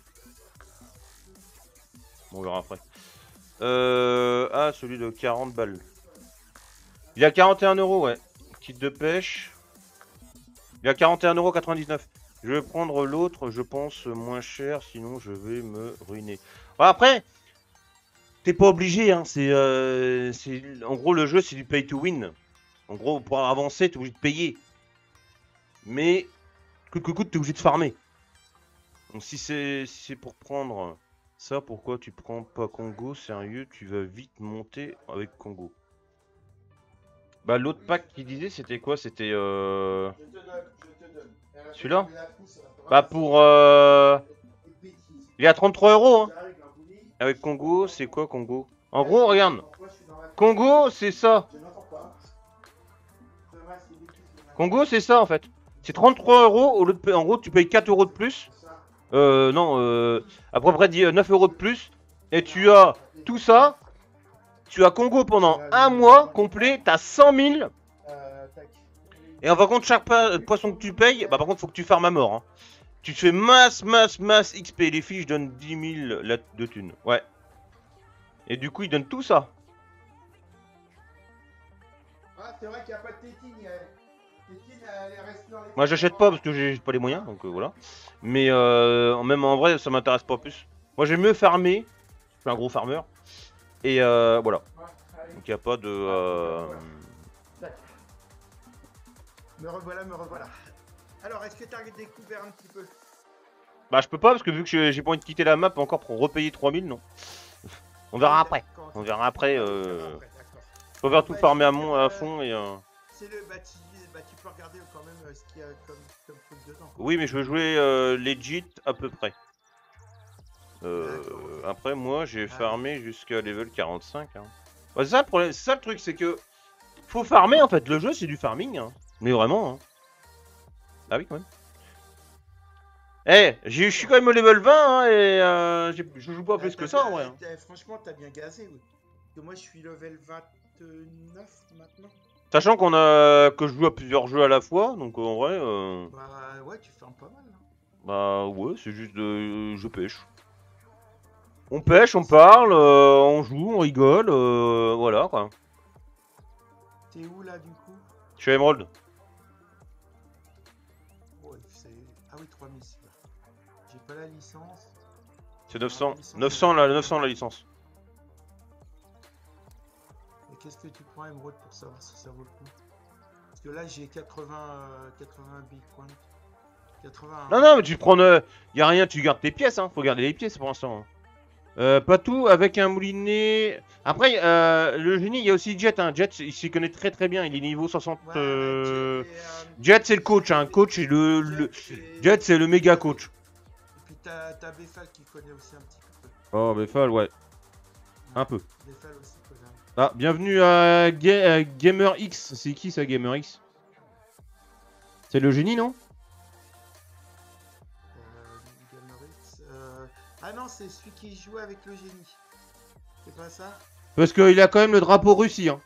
Bon, on verra après. Euh... Ah, celui de quarante balles. Il est à quarante et un euros, ouais. Kit de pêche. Il est à quarante et un euros quatre-vingt-dix-neuf. Je vais prendre l'autre, je pense, moins cher, sinon je vais me ruiner. Bon, après, t'es pas obligé, hein. C'est, euh... en gros, le jeu, c'est du pay to win. En gros, pour avancer, t'es obligé de payer. Mais, coûte que coûte, t'es obligé de farmer. Donc si c'est si c'est pour prendre ça, pourquoi tu prends pas Congo? Sérieux, tu vas vite monter avec Congo. Bah l'autre pack qui disait c'était quoi? C'était euh... celui-là. Bah pour euh... il est à trente-trois euros hein. Avec Congo, c'est quoi Congo? En gros, regarde. Congo, c'est ça. Congo, c'est ça en fait. C'est trente-trois euros au lieu de... En gros, tu payes quatre euros de plus. Euh, non, euh, à peu près neuf euros de plus. Et tu as tout ça. Tu as Congo pendant un mois complet. T'as cent mille. Et en fin de compte, chaque poisson que tu payes, bah par contre, faut que tu farmes à mort. Hein. Tu te fais masse, masse, masse X P. Les fiches donnent dix mille de thunes. Ouais. Et du coup, ils donnent tout ça. Ah, c'est vrai qu'il n'y a pas de tétine. Moi j'achète pas parce que j'ai pas les moyens donc euh, voilà. Mais euh, même en vrai ça m'intéresse pas plus. Moi j'aime mieux farmer. Je suis un gros farmer. Et euh, voilà. Donc il n'y a pas de... Euh... Me revoilà, me revoilà. Alors est-ce que tu as découvert un petit peu? Bah je peux pas parce que vu que j'ai pas envie de quitter la map encore pour repayer trois mille non. On verra après. On verra après. Euh... Je préfère tout farmer à, mon, à fond et... Euh... C'est le bâti. Bah, tu peux regarder quand même euh, ce qu'il y a comme, comme truc dedans. Oui, mais je veux jouer euh, legit à peu près. Euh, après, moi, j'ai ah, farmé oui. jusqu'à level quarante-cinq. Hein. Bah, c'est ça, ça le truc, c'est que faut farmer en fait. Le jeu, c'est du farming. Hein. Mais vraiment. Hein. Ah oui, quand même. Eh, je suis quand même au level vingt hein, et euh, je joue pas plus que ça en vrai. Hein. Franchement, t'as bien gazé, oui. Parce que moi, je suis level vingt-neuf maintenant. Sachant qu'on a que je joue à plusieurs jeux à la fois, donc en vrai. Euh... Bah ouais, tu farmes pas mal. Hein. Bah ouais, c'est juste de euh, je pêche. On pêche, on parle, euh, on joue, on rigole, euh, voilà quoi. T'es où là du coup? Je suis à Emerald. Ouais, ah oui, trois mille. J'ai pas la licence. C'est neuf cents. neuf cents la, neuf cents la licence. Qu'est-ce que tu prends Emerald pour savoir si ça vaut le coup? Parce que là j'ai quatre-vingts, quatre-vingts big points. quatre-vingts. Non, non, mais tu prends. Euh, y a rien, tu gardes tes pièces, hein. Faut garder les pièces pour l'instant. Hein. Euh, pas tout avec un moulinet. Après, euh, le génie, il y a aussi Jet. Hein. Jet, il s'y connaît très très bien. Il est niveau soixante. Ouais, euh... Jet, c'est le coach. Hein. Coach, c'est le. le... Jet, c'est le méga coach. Et puis t'as Beffal qui connaît aussi un petit peu. Oh, Beffal, ouais. Un peu. Beffal aussi. Ah, bienvenue à, Ga à Gamer X. C'est qui ça, Gamer X? C'est le génie, non? euh, Gamer X, euh... Ah non, c'est celui qui joue avec le génie. C'est pas ça? Parce qu'il a quand même le drapeau Russie. Hein.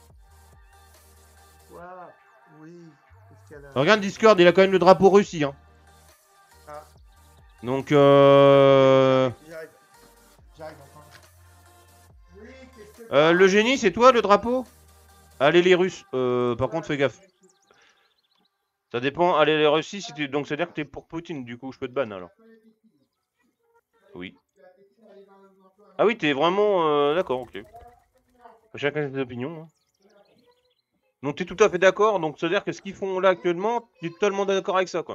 Wow. Oui. A... Regarde Discord, il a quand même le drapeau Russie. Hein. Ah. Donc, euh... J'arrive. J'arrive enfin. Euh, le génie, c'est toi le drapeau? Allez les Russes. Euh, par contre, fais gaffe. Ça dépend. Allez les Russes, si tu... donc c'est à dire que t'es pour Poutine. Du coup, je peux te ban alors. Oui. Ah oui, t'es vraiment euh, d'accord. Ok. Chacun ses opinions. Hein. Donc t'es tout à fait d'accord. Donc c'est à dire que ce qu'ils font là actuellement, t'es totalement d'accord avec ça, quoi.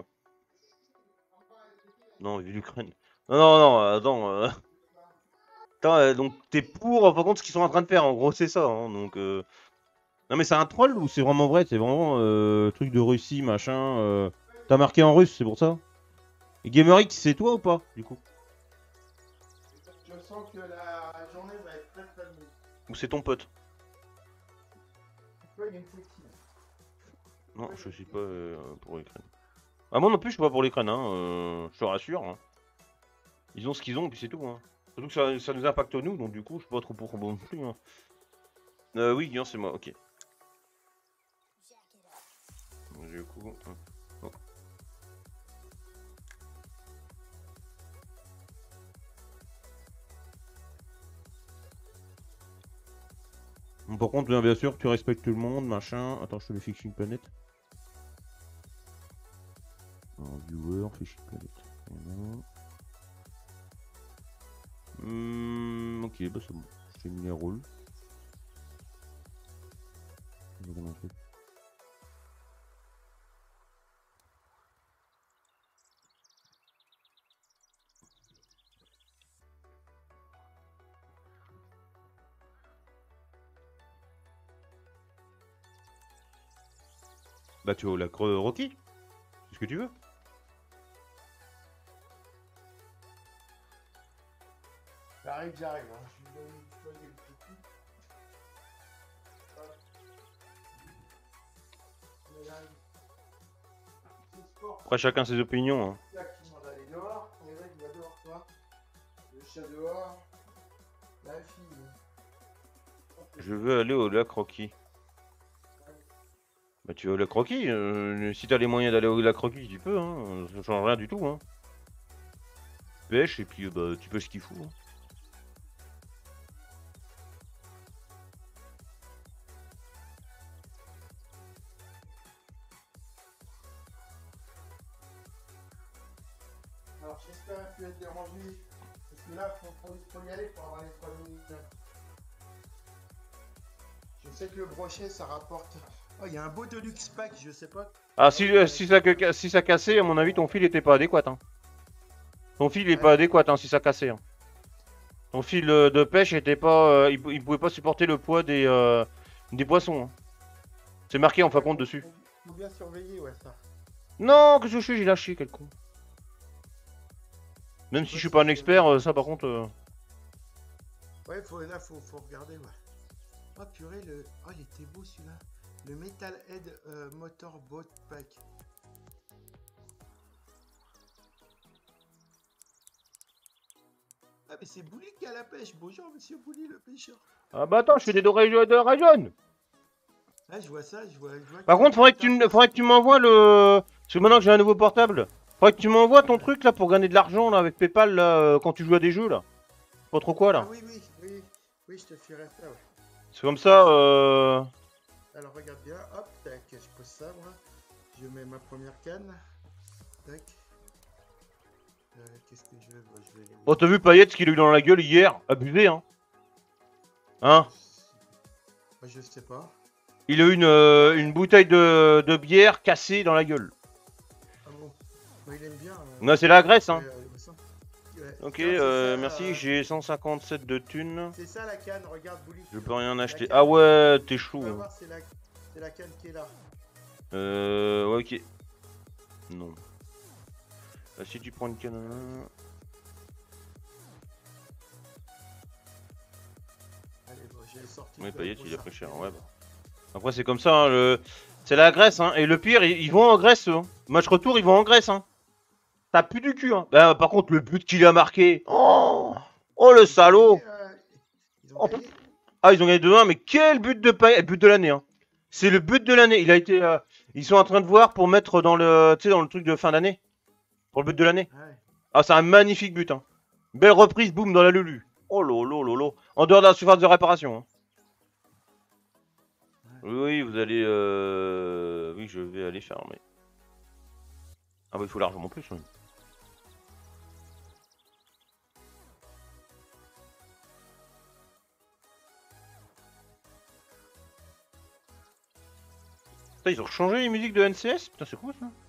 Non, vu l'Ukraine. Non, non, non. Attends. Euh... Attends, euh, donc t'es pour, en fin de compte, ce qu'ils sont en train de faire, en gros c'est ça, hein, donc... Euh... Non mais c'est un troll ou c'est vraiment vrai? C'est vraiment euh, truc de Russie, machin... Euh... T'as marqué en russe, c'est pour ça? Et GamerX, c'est toi ou pas, du coup? Je sens que la journée va être très très longue. Ou c'est ton pote? Ouais, il y a une petite... Non, je suis pas euh, pour l'Ukraine. Ah moi non plus je suis pas pour l'Ukraine, hein, euh, je te rassure. Hein. Ils ont ce qu'ils ont et puis c'est tout, hein. Surtout que ça, ça nous impacte nous, donc du coup, je suis pas trop pour bon plus. Hein. Euh, oui, Guillaume, c'est moi, ok. Du coup... Oh. Bon, par contre, bien, bien sûr, tu respectes tout le monde, machin. Attends, je te mets Fishing Planet. Alors, viewer, Fishing Planet. Voilà. Hum, ok, bah c'est bon. Je t'ai mis les rôles. Bah tu veux la creux Rocky? C'est ce que tu veux? J'arrive, j'arrive. Hein. Je vais donner une feuille et le petit. Après chacun ses opinions. Hein. Là qui demande d'aller dehors. Et là il va dehors toi. Le chat dehors. La fille. Je veux aller au lac Rocky. Bah tu vas au lac Rocky, euh, si t'as les moyens d'aller au lac Rocky, tu peux, hein. Ça change rien du tout, hein. Pêche et puis bah tu peux ce qu'il faut. Hein. Alors j'espère que tu vas être dérangé. Parce que là, il faut, faut y aller pour avoir les trois minutes. Je sais que le brochet ça rapporte. Oh, il y a un beau Deluxe Pack, je sais pas. Ah, si, euh, si, ça, si ça cassait, à mon avis, ton fil était pas adéquat. Hein. Ton fil est Ouais. pas adéquat hein, si ça cassait. Hein. Ton fil euh, de pêche était pas. Euh, il, il pouvait pas supporter le poids des, euh, des poissons. Hein. C'est marqué en fin de compte dessus. Faut bien surveiller, ouais, ça. Non, qu'est-ce que je fais? J'ai lâché, quel con. Même si je suis pas un expert, euh, ça par contre. Euh... Ouais, faut, là, faut, faut regarder, ouais. Oh purée, le. Oh, il était beau celui-là. Le Metalhead euh, Motorboat Pack. Ah, mais c'est Bouli qui a la pêche. Bonjour, monsieur Bouli, le pêcheur. Ah bah attends, je fais des dorés de la jaune. Ah, je vois ça, je vois. Je vois Par contre, faudrait que tu, faudrait que tu m'envoies le. Parce que maintenant que j'ai un nouveau portable, faudrait que tu m'envoies ton truc là pour gagner de l'argent là avec PayPal là euh, quand tu joues à des jeux là. Pas trop quoi là. Ah oui, oui, oui. Oui, je te ferai ça, ouais. C'est comme ça. Euh... Alors regarde bien, hop, tac, je pose ça, moi. Je mets ma première canne. Tac. Euh, Qu'est-ce que je veux Moi, je vais... Oh, t'as vu Payet ce qu'il a eu dans la gueule hier? Abusé, hein? Hein? Moi, je sais pas. Il a eu une, euh, une bouteille de, de bière cassée dans la gueule. Ah bon Moi, il aime bien. Euh... Non, c'est la Grèce, hein? Ouais, ouais. Ok, Tiens, euh, ça, merci, euh... j'ai cent cinquante-sept de thunes. C'est ça la canne, regarde, Bouli. Je peux rien acheter. canne, Ah ouais, t'es chaud. Tu vas Hein. voir, c'est la... la canne qui est là. Euh, ouais, ok. Non. Là, si tu prends une canne... Allez, bon, j'ai sorti. Oui, de- Payet, pour il a ça. pris cher, ouais. Bah. Après, c'est comme ça, hein, le... c'est la Grèce, hein. Et le pire, ils, ils vont en Grèce, eux. Hein. Match retour, ils vont en Grèce, hein. T'as plus du cul, hein. Bah, par contre, le but qu'il a marqué... Oh, oh le salaud. Euh, Ils ont Oh, gagné. Ah, ils ont gagné deux un, mais quel but de Payet, but de l'année, hein. C'est le but de l'année. Il a été... Euh... Ils sont en train de voir pour mettre dans le, tu sais, dans le truc de fin d'année. Pour le but de l'année. Ouais. Ah, c'est un magnifique but, hein. Belle reprise, boum, dans la lulu. Oh lolo lolo. En dehors de la surface de réparation. Hein. Oui, oui, vous allez... Euh... Oui, je vais aller faire, mais... Ah bah, il faut largement plus, hein. Putain, ils ont changé les musiques de N C S? Putain, c'est quoi, ça?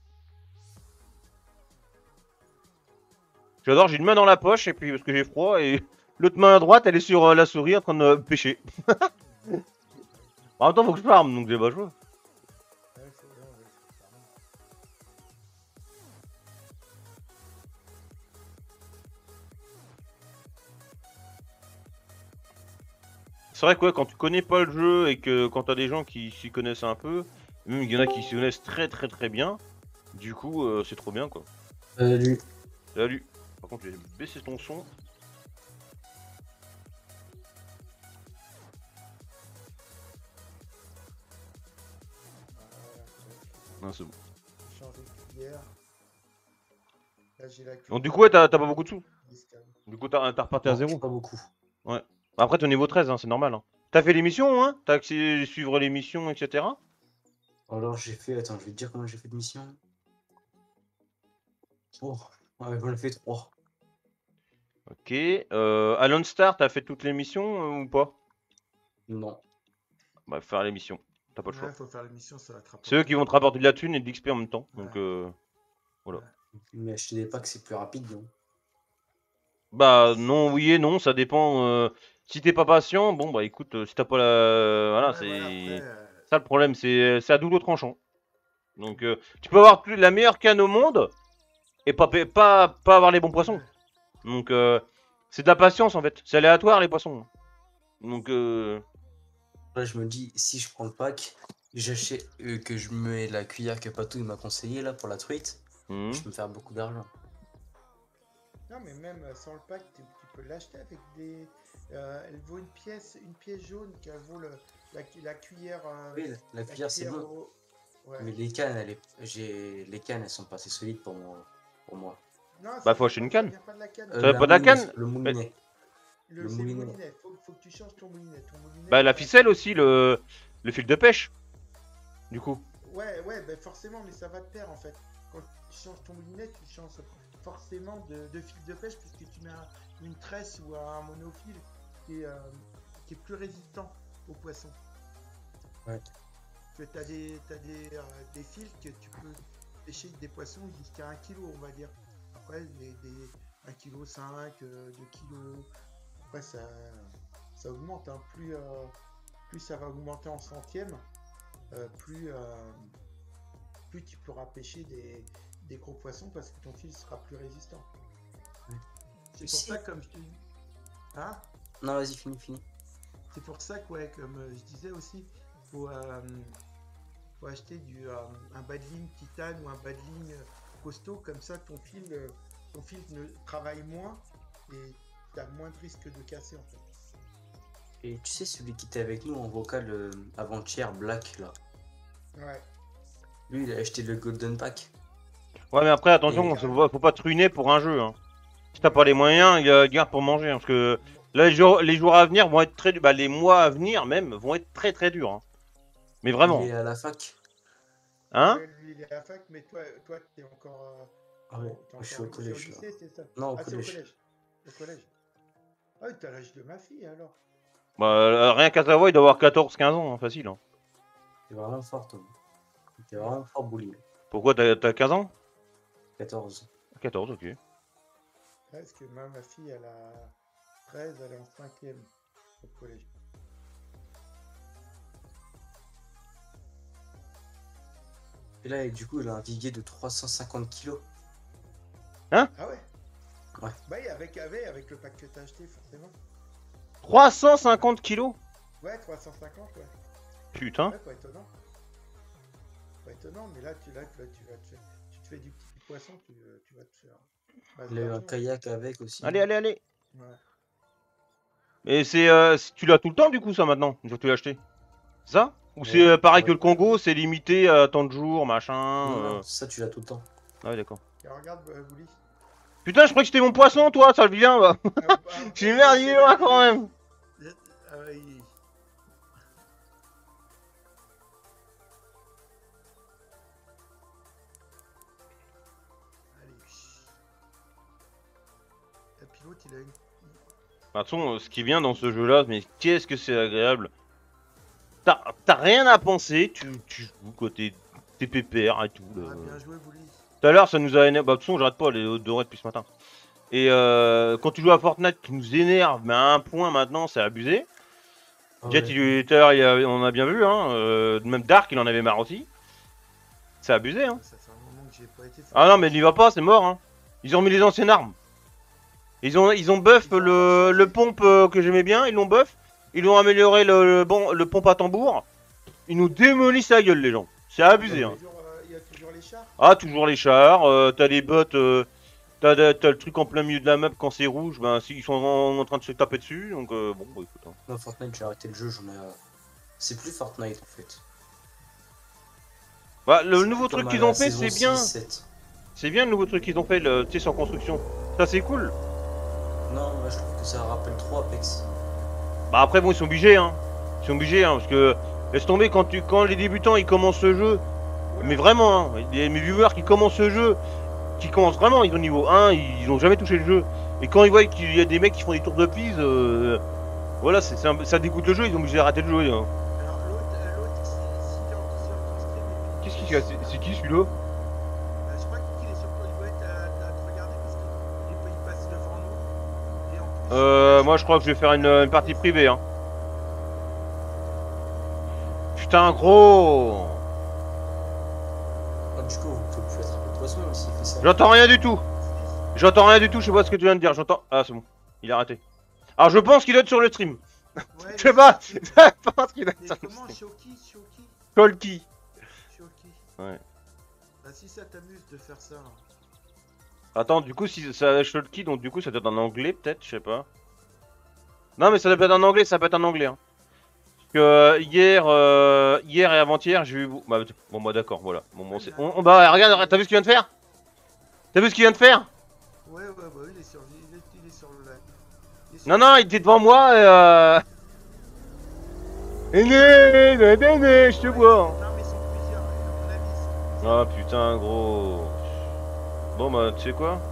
J'adore, j'ai une main dans la poche, et puis parce que j'ai froid, et l'autre main à droite, elle est sur euh, la souris en train de euh, pêcher. En même temps, faut que je farme, donc j'ai pas le choix. Ouais, c'est vrai, ouais, c'est ça. C'est vrai que ouais, quand tu connais pas le jeu, et que quand t'as des gens qui s'y connaissent un peu, même il y en a qui s'y connaissent très très très bien, du coup, euh, c'est trop bien, quoi. Salut. Salut. Par contre, je vais baisser ton son. Non, c'est bon. J'ai changé de cuillère. Là, j'ai la Donc du coup, ouais, t'as t'as pas beaucoup de sous. cuillère. Du coup, t'as t'as reparti à Non, zéro. Pas beaucoup. Après, t'es au niveau treize, hein, c'est normal. Hein. T'as fait l'émission, hein? T'as accès à suivre l'émission, et cetera. Alors j'ai fait, attends, je vais te dire comment j'ai fait de mission. Oh, ouais, j'en ai fait trois. Ok. Euh, à Lone Star, t'as fait toutes les missions euh, ou pas? Non. Bah, faut faire l'émission. T'as pas le choix. Ouais, faut faire l'émission, ça va te rapporter. C'est eux qui vont te rapporter de la thune et de l'X P en même temps. Ouais. Donc, euh, voilà. Ouais. Mais acheter des packs, c'est plus rapide, non? Bah, non, oui et non, ça dépend. euh, Si t'es pas patient, bon, bah écoute, euh, si t'as pas la. Voilà, Ouais, c'est. voilà, après, euh, Ça le problème, c'est c'est à double tranchant. Donc, euh, tu peux avoir plus la meilleure canne au monde et pas, pa- pas, pas avoir les bons poissons. ouais. Donc, euh, c'est de la patience en fait. C'est aléatoire les poissons. Donc, euh, Là, je me dis, si je prends le pack, j'achète euh, que je mets la cuillère que Patou il m'a conseillé là pour la truite, hmm. je peux me faire beaucoup d'argent. Non, mais même euh, sans le pack, tu, tu peux l'acheter avec des. Euh, elle vaut une pièce, une pièce jaune qui vaut le, la, la cuillère. euh, Oui, la, la cuillère c'est bon. au- Ouais. Mais les cannes, elle est... j'ai les cannes, elles sont pas assez solides pour moi. Pour moi. Non, Bah, ça faut vient acheter pas- une ça canne. vient pas de la canne. Euh, Ça va pas de la moulinet, canne Le moulinet. Le, le c'est le moulinet. moulinet. Faut, faut que tu changes ton moulinet. Ton moulinet Bah, la euh, ficelle aussi, le, le fil de pêche. Du coup. Ouais, ouais, ben forcément, mais ça va te perdre en fait. Quand tu changes ton moulinet, tu changes forcément de, de fil de pêche puisque tu mets un- une tresse ou un monofil qui est, euh, qui est plus résistant aux poissons. Ouais. Que tu as des, t'as des, euh, des fils que tu peux pêcher des poissons jusqu'à un kilo, on va dire. Après, les, des un virgule cinq kg, euh, deux kilos. Après, ça, ça augmente. Hein. Plus, euh, plus ça va augmenter en centièmes, euh, plus, euh, plus tu pourras pêcher des, des gros poissons parce que ton fil sera plus résistant. Ouais. C'est pour Si. ça, comme je te dis. Hein? Non, vas-y, fini, fini. C'est pour ça que, ouais, comme euh, je disais aussi, faut, euh, faut acheter du, euh, un bas de ligne titane ou un bas de ligne costaud, comme ça ton fil, euh, ton fil ne travaille moins et tu as moins de risque de casser en fait. Et tu sais, celui qui était avec nous en vocal euh, avant-hier, Black, là. Ouais. Lui, il a acheté le Golden Pack. Ouais, mais après, attention, Et- faut pas, faut pas te ruiner pour un jeu. Hein. Si t'as pas les moyens, il y a garde pour manger. Hein, parce que là, les jours, les jours à venir vont être très durs. Bah, les mois à venir même vont être très très durs. Hein. Mais vraiment. Il est à la fac. Hein? Ouais, lui il est à la fac, mais toi, toi t'es encore. euh, Ah ouais, t'es moi, je suis encore au collège, lycée, là. au lycée, c'est ça? Non, au Ah, c'est au collège. collège. Au collège. Ah oui, t'as l'âge de ma fille alors. Bah, euh, rien qu'à savoir, il doit avoir quatorze quinze ans, hein, facile. Hein. T'es vraiment fort, toi. T'es vraiment fort, Bouli. Pourquoi t'as t'as quinze ans? quatorze. quatorze, ok. Ouais, parce que ma, ma fille, elle a treize, elle est en cinquième au collège. Et là, et du coup, il a un viguier de trois cent cinquante kilos. Ah ouais? Ouais. Bah oui, avec, avec, avec le pack que t'as acheté, forcément. trois cent cinquante kilos? Ouais, trois cent cinquante, ouais. Putain. Ouais, pas étonnant. Pas étonnant, mais là, tu, là, tu, là, tu, vas te faire, tu te fais du petit poisson, tu, euh, tu vas te faire. Bah, Il a eu un d'argent. kayak avec aussi. Allez, allez, allez. Ouais. Et c'est, euh, c'est- tu l'as tout le temps du coup ça maintenant, une fois que tu l'as acheté. C'est ça? Ou Ouais, c'est euh, pareil ouais. que le Congo, c'est limité à tant de jours, machin. Non, euh. non, ça, tu l'as tout le temps. Ah ouais, d'accord. Et regarde, euh, Bouli. Putain, je croyais que c'était mon poisson, toi, ça le vient, bah. Ah, ah, J'ai merde, il est loin quand même. Ah, ouais, il- Allez. Le pilote, il a une. De toute façon, euh, ce qui est bien dans ce jeu-là, mais qu'est-ce que c'est agréable. T'as t'as rien à penser, tu, tu joues côté t'es pépère et tout. là. Ah, bien joué, Bouli. Tout à l'heure, ça nous a énervé. Bah, de toute façon, j'arrête pas les dorés depuis ce matin. Et euh, quand tu joues à Fortnite, qui nous énerve, mais à un point maintenant, c'est abusé. Ah Jet, ouais. il, tout à l'heure, il a- on a bien vu, hein. euh, même Dark, il en avait marre aussi. C'est abusé, hein. Ça fait un moment que j'ai pas été. Ah non, mais il n'y va pas, c'est mort, hein. Ils ont mis les anciennes armes. Ils ont, ils ont buff Ils ont le, changé. le pompe euh, que j'aimais bien, ils l'ont buff. Ils ont amélioré le, le, bon, le pompe à tambour. Ils nous démolissent la gueule, les gens. C'est abusé, Il y a hein. toujours, euh, il y a toujours les chars. Ah, toujours les chars, euh, t'as les bots, euh, t'as t'as le truc en plein milieu de la map quand c'est rouge, ben s'ils sont en, en train de se taper dessus, donc euh, bon, bah écoute. Hein. Non, Fortnite, j'ai arrêté le jeu, j'en ai. euh, C'est plus Fortnite en fait. Bah, le C'est nouveau comme truc à qu'ils la ont fait, saison c'est bien. six, sept. C'est bien le nouveau truc qu'ils ont fait, le, tu sais, sans construction. Ça, c'est cool. Non, moi je trouve que ça rappelle trop Apex. Bah après, bon, ils sont obligés, hein. Ils sont obligés, hein, parce que laisse tomber quand tu, quand les débutants ils commencent ce jeu, mais vraiment, hein, les, mes viewers qui commencent ce jeu, qui commencent vraiment, ils sont au niveau un, ils, ils ont jamais touché le jeu. Et quand ils voient qu'il y a des mecs qui font des tours de piste, euh, voilà, c'est, c'est un, ça dégoûte le jeu, ils sont obligés d'arrêter de jouer. Hein. Alors l'autre, euh, l'autre, c'est s'il est en sur ton stream et puis. Qu'est-ce qu'il y a, c'est, c'est qui celui-là? Euh, je crois qu'il est sur toi, il doit être à, à te regarder parce qu'il il passe devant nous. Et en plus. Euh, moi je crois que je vais faire une, une partie privée. Hein. Putain, gros! Ah, du coup, vous pouvez plus attraper de poisson s'il fait ça. J'entends rien du tout! J'entends rien du tout, je sais pas ce que tu viens de dire, j'entends... Ah c'est bon, il a arrêté. Alors je pense qu'il doit être sur le stream. Ouais, Je sais pas, je pense qu'il doit être mais sur le comment stream. Shoki, Shoki, Colki. Shoki. Ouais. Bah si ça t'amuse de faire ça. hein. Attends, du coup si ça Colki, donc du coup ça doit être en anglais peut-être, je sais pas. Non mais ça doit être en anglais, ça peut être en anglais. Hein. Parce que euh, hier, euh, hier et avant-hier j'ai eu... Bah, bon bah d'accord, voilà. Bon, bon, c'est... On, on, bah regarde, t'as vu ce qu'il vient de faire? T'as vu ce qu'il vient de faire? Ouais, ouais, ouais, il est sur, il est, il est sur le live. Il est sur Non, le non, il live. était devant moi et euh... Aîné, aîné, aîné, je te vois. Non, mais ils sont plusieurs, à mon avis. ils sont plusieurs. Ah putain, gros. Bon bah, tu sais quoi?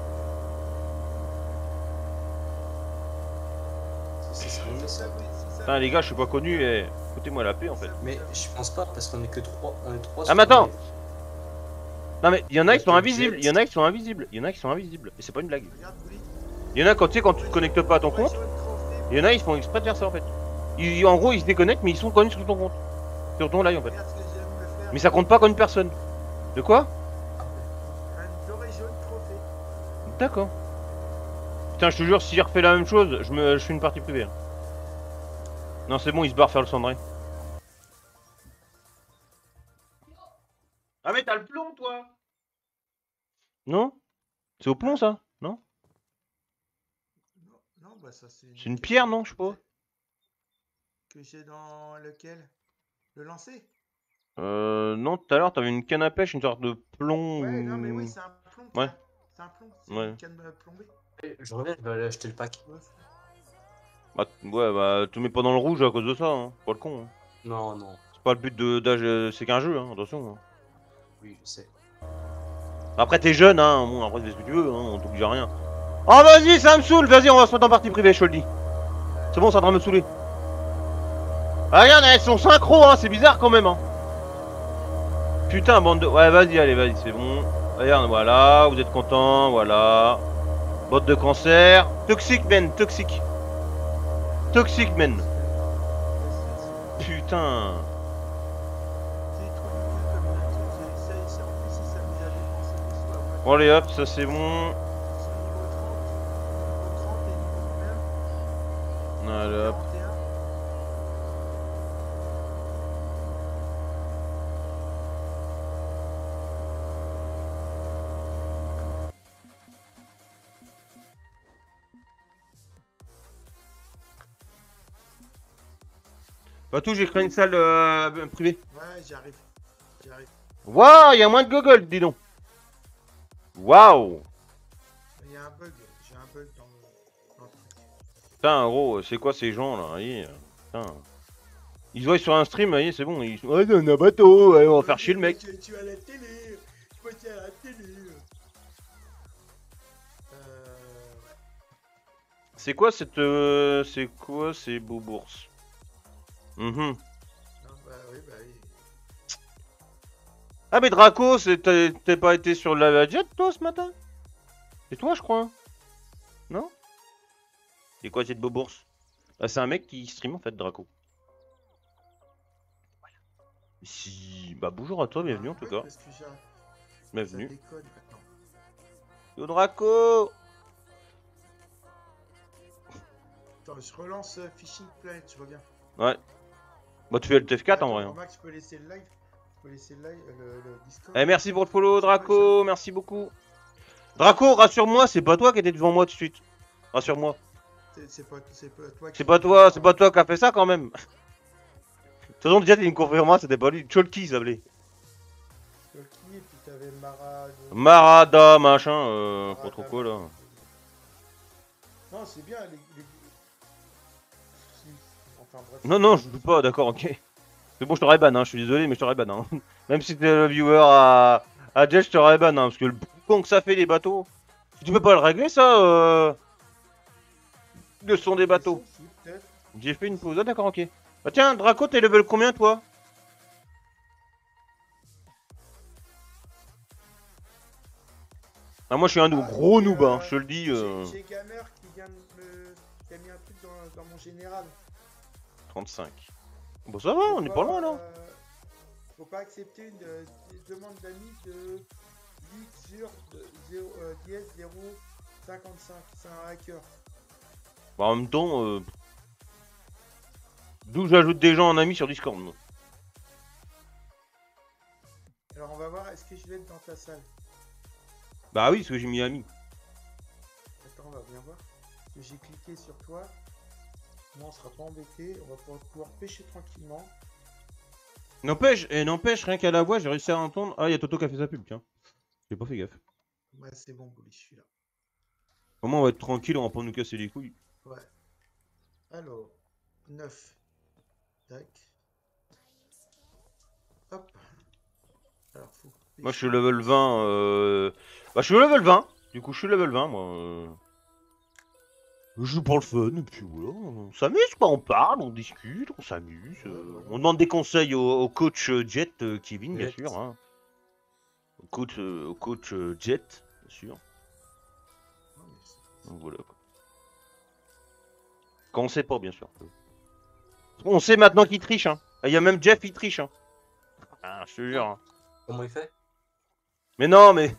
C'est ça, Si ça. ça vous- si ça Putain, vous- les gars, je suis pas connu et... Foutez-moi la paix en si fait. ça vous Mais amuse. je pense pas parce qu'on est que trois. On est trois. Ah, sur mais attends. le live. Non mais, il y en a qui sont Jet. invisibles, il y en a qui sont invisibles, il y en a qui sont invisibles. Et c'est pas une blague. Regarde, Bully. Il y en a quand tu sais, quand tu te connectes pas à ton Ouais, compte, jaune trophée. il y en a ils font exprès de faire ça en fait. Ils, en gros, ils se déconnectent mais ils sont connus sur ton compte. Sur ton live en fait. Regarde ce que j'aime me faire. Mais ça compte pas comme une personne. De quoi? Un doré jaune trophée. D'accord. Putain, je te jure, s'il refait la même chose, je me, je fais une partie privée. hein. Non, c'est bon, il se barre faire le cendré. Ah, mais t'as le plomb, toi? Non? C'est au plomb, ça? Non? Non, non, bah ça c'est. C'est une pierre, non? Je sais pas. Que j'ai dans lequel? Le lancer? Euh, non, tout à l'heure, t'avais une canne à pêche, une sorte de plomb. Ouais, ou- non, mais oui, c'est un plomb. Ouais. tiens. C'est un plomb. C'est Ouais. une canne euh, plombée. Je reviens, je vais aller acheter le pack. Ouais. Bah, ouais, bah, tu mets pas dans le rouge à cause de ça, hein. Pas le con, hein. Non, non. C'est pas le but de d'âge, euh, c'est qu'un jeu, hein, attention. hein. Oui, je sais. Après, t'es jeune, hein, bon, après, fais ce que tu veux, hein, on t'oblige à rien. Oh, vas-y, ça me saoule, vas-y, on va se mettre en partie privée, je te le dis. C'est bon, ça est en train de me saouler. Ah, regarde, elles sont synchro, hein, c'est bizarre quand même, hein. Putain, bande de... Ouais, vas-y, allez, vas-y, c'est bon. Regarde, voilà, vous êtes content, voilà. Botte de cancer. Toxique, man, toxique. Toxique, man. Putain. Bon, allez, hop, ça c'est bon. Allez, hop. Patou, j'ai créé une salle euh, privée. Ouais, j'arrive. J'arrive. Waouh, il y a moins de Google, dis donc. Waouh. Il y a un bug. J'ai un bug dans le, dans le truc. Putain, gros, c'est quoi ces gens là? Voyez, putain. Ils se voient sur un stream, voyez, c'est bon. Ils... Ouais, on a un bateau, ouais, on va faire chier le mec. Tu, tu es à la télé. Tu peux être à la télé. Euh... C'est quoi cette. Euh... C'est quoi ces beaux bourses? Mhm. Non, bah oui, bah oui. Ah, mais Draco, c'est- t'as pas été sur la jet toi ce matin? C'est toi, je crois. Non? C'est quoi cette beau bourse? Ah, c'est un mec qui stream en fait, Draco. Voilà. Si. Bah, bonjour à toi, bienvenue en tout Ouais, cas. parce que j'ai- Ça Bienvenue. déconne maintenant. Yo, Draco! Attends, je relance euh, Fishing Planet, je reviens. Ouais. Bah, tu fais le T F quatre en Attends, vrai. hein. Max, je peux laisser le live. Je peux laisser le live, euh, le, le Discord. Eh, merci pour le follow, Draco, merci beaucoup. Draco, rassure-moi, c'est pas toi qui étais devant moi tout de suite. Rassure-moi. C'est c'est pas, c'est pas toi qui... C'est pas toi, c'est pas toi qui a fait ça quand même. De toute façon, déjà, t'es une confirmation, c'était pas lui. Cholki, ça s'appelait. Qui, et puis t'avais Mara... Marada, machin, euh, Marada, pas trop quoi là. Non, c'est bien, les... les... Si, en Enfin, bref. Non, non, je joue pas, d'accord, ok. C'est bon, je t'aurais ban, hein, je suis désolé, mais je t'aurais ban. Hein. Même si t'es le viewer à, à Jet, je t'aurais ban, hein, parce que le con que ça fait les bateaux. Si tu peux pas le régler, ça, euh... le son des bateaux. Si, peut-être. J'ai fait une pause, ah d'accord, ok. Bah tiens, Draco, t'es level combien, toi? Ah, moi, je suis un noob, Ah, gros et, noob, hein, euh, je te le dis. J'ai Euh... j'ai Gamer qui vient de me. Qui a mis un truc dans, dans mon général. trente-cinq. Bon, ça va, Faut on est pas loin, là. euh, Faut pas accepter une euh, demande d'amis de huit sur dix zéro cinquante-cinq. C'est un hacker. Bah, en même temps, euh... d'où j'ajoute des gens en ami sur Discord, moi. Alors on va voir, est-ce que je vais être dans ta salle? Bah oui, parce que j'ai mis ami. Attends, on va bien voir. Parce que j'ai cliqué sur toi. Moi on sera pas embêté, on va pouvoir, pouvoir pêcher tranquillement. N'empêche, et n'empêche, rien qu'à la voix, j'ai réussi à entendre. Ah, il y a Toto qui a fait sa pub, tiens. J'ai pas fait gaffe. Ouais, c'est bon, Bouli, je suis là. Au moins, on va être tranquille, on va pas nous casser les couilles. Ouais. Alors, neuf. Tac. Hop. Alors, faut. Moi, je suis level vingt. Euh... Bah, je suis level vingt. Du coup, je suis level vingt, moi. euh. Je joue pour le fun, et puis voilà. On s'amuse, quoi. On parle, on discute, on s'amuse. euh, On demande des conseils au, au coach euh, Jet, euh, Kevin, bien Jet. sûr. Hein. Au coach, euh, au coach euh, Jet, bien sûr. Non, mais c'est- Donc voilà, quoi. Quand on sait pas, bien sûr. On sait maintenant qu'il triche, hein. Il y a même Jeff, il triche, hein. Ah, je te jure. Hein. Comment il fait? Mais non, mais.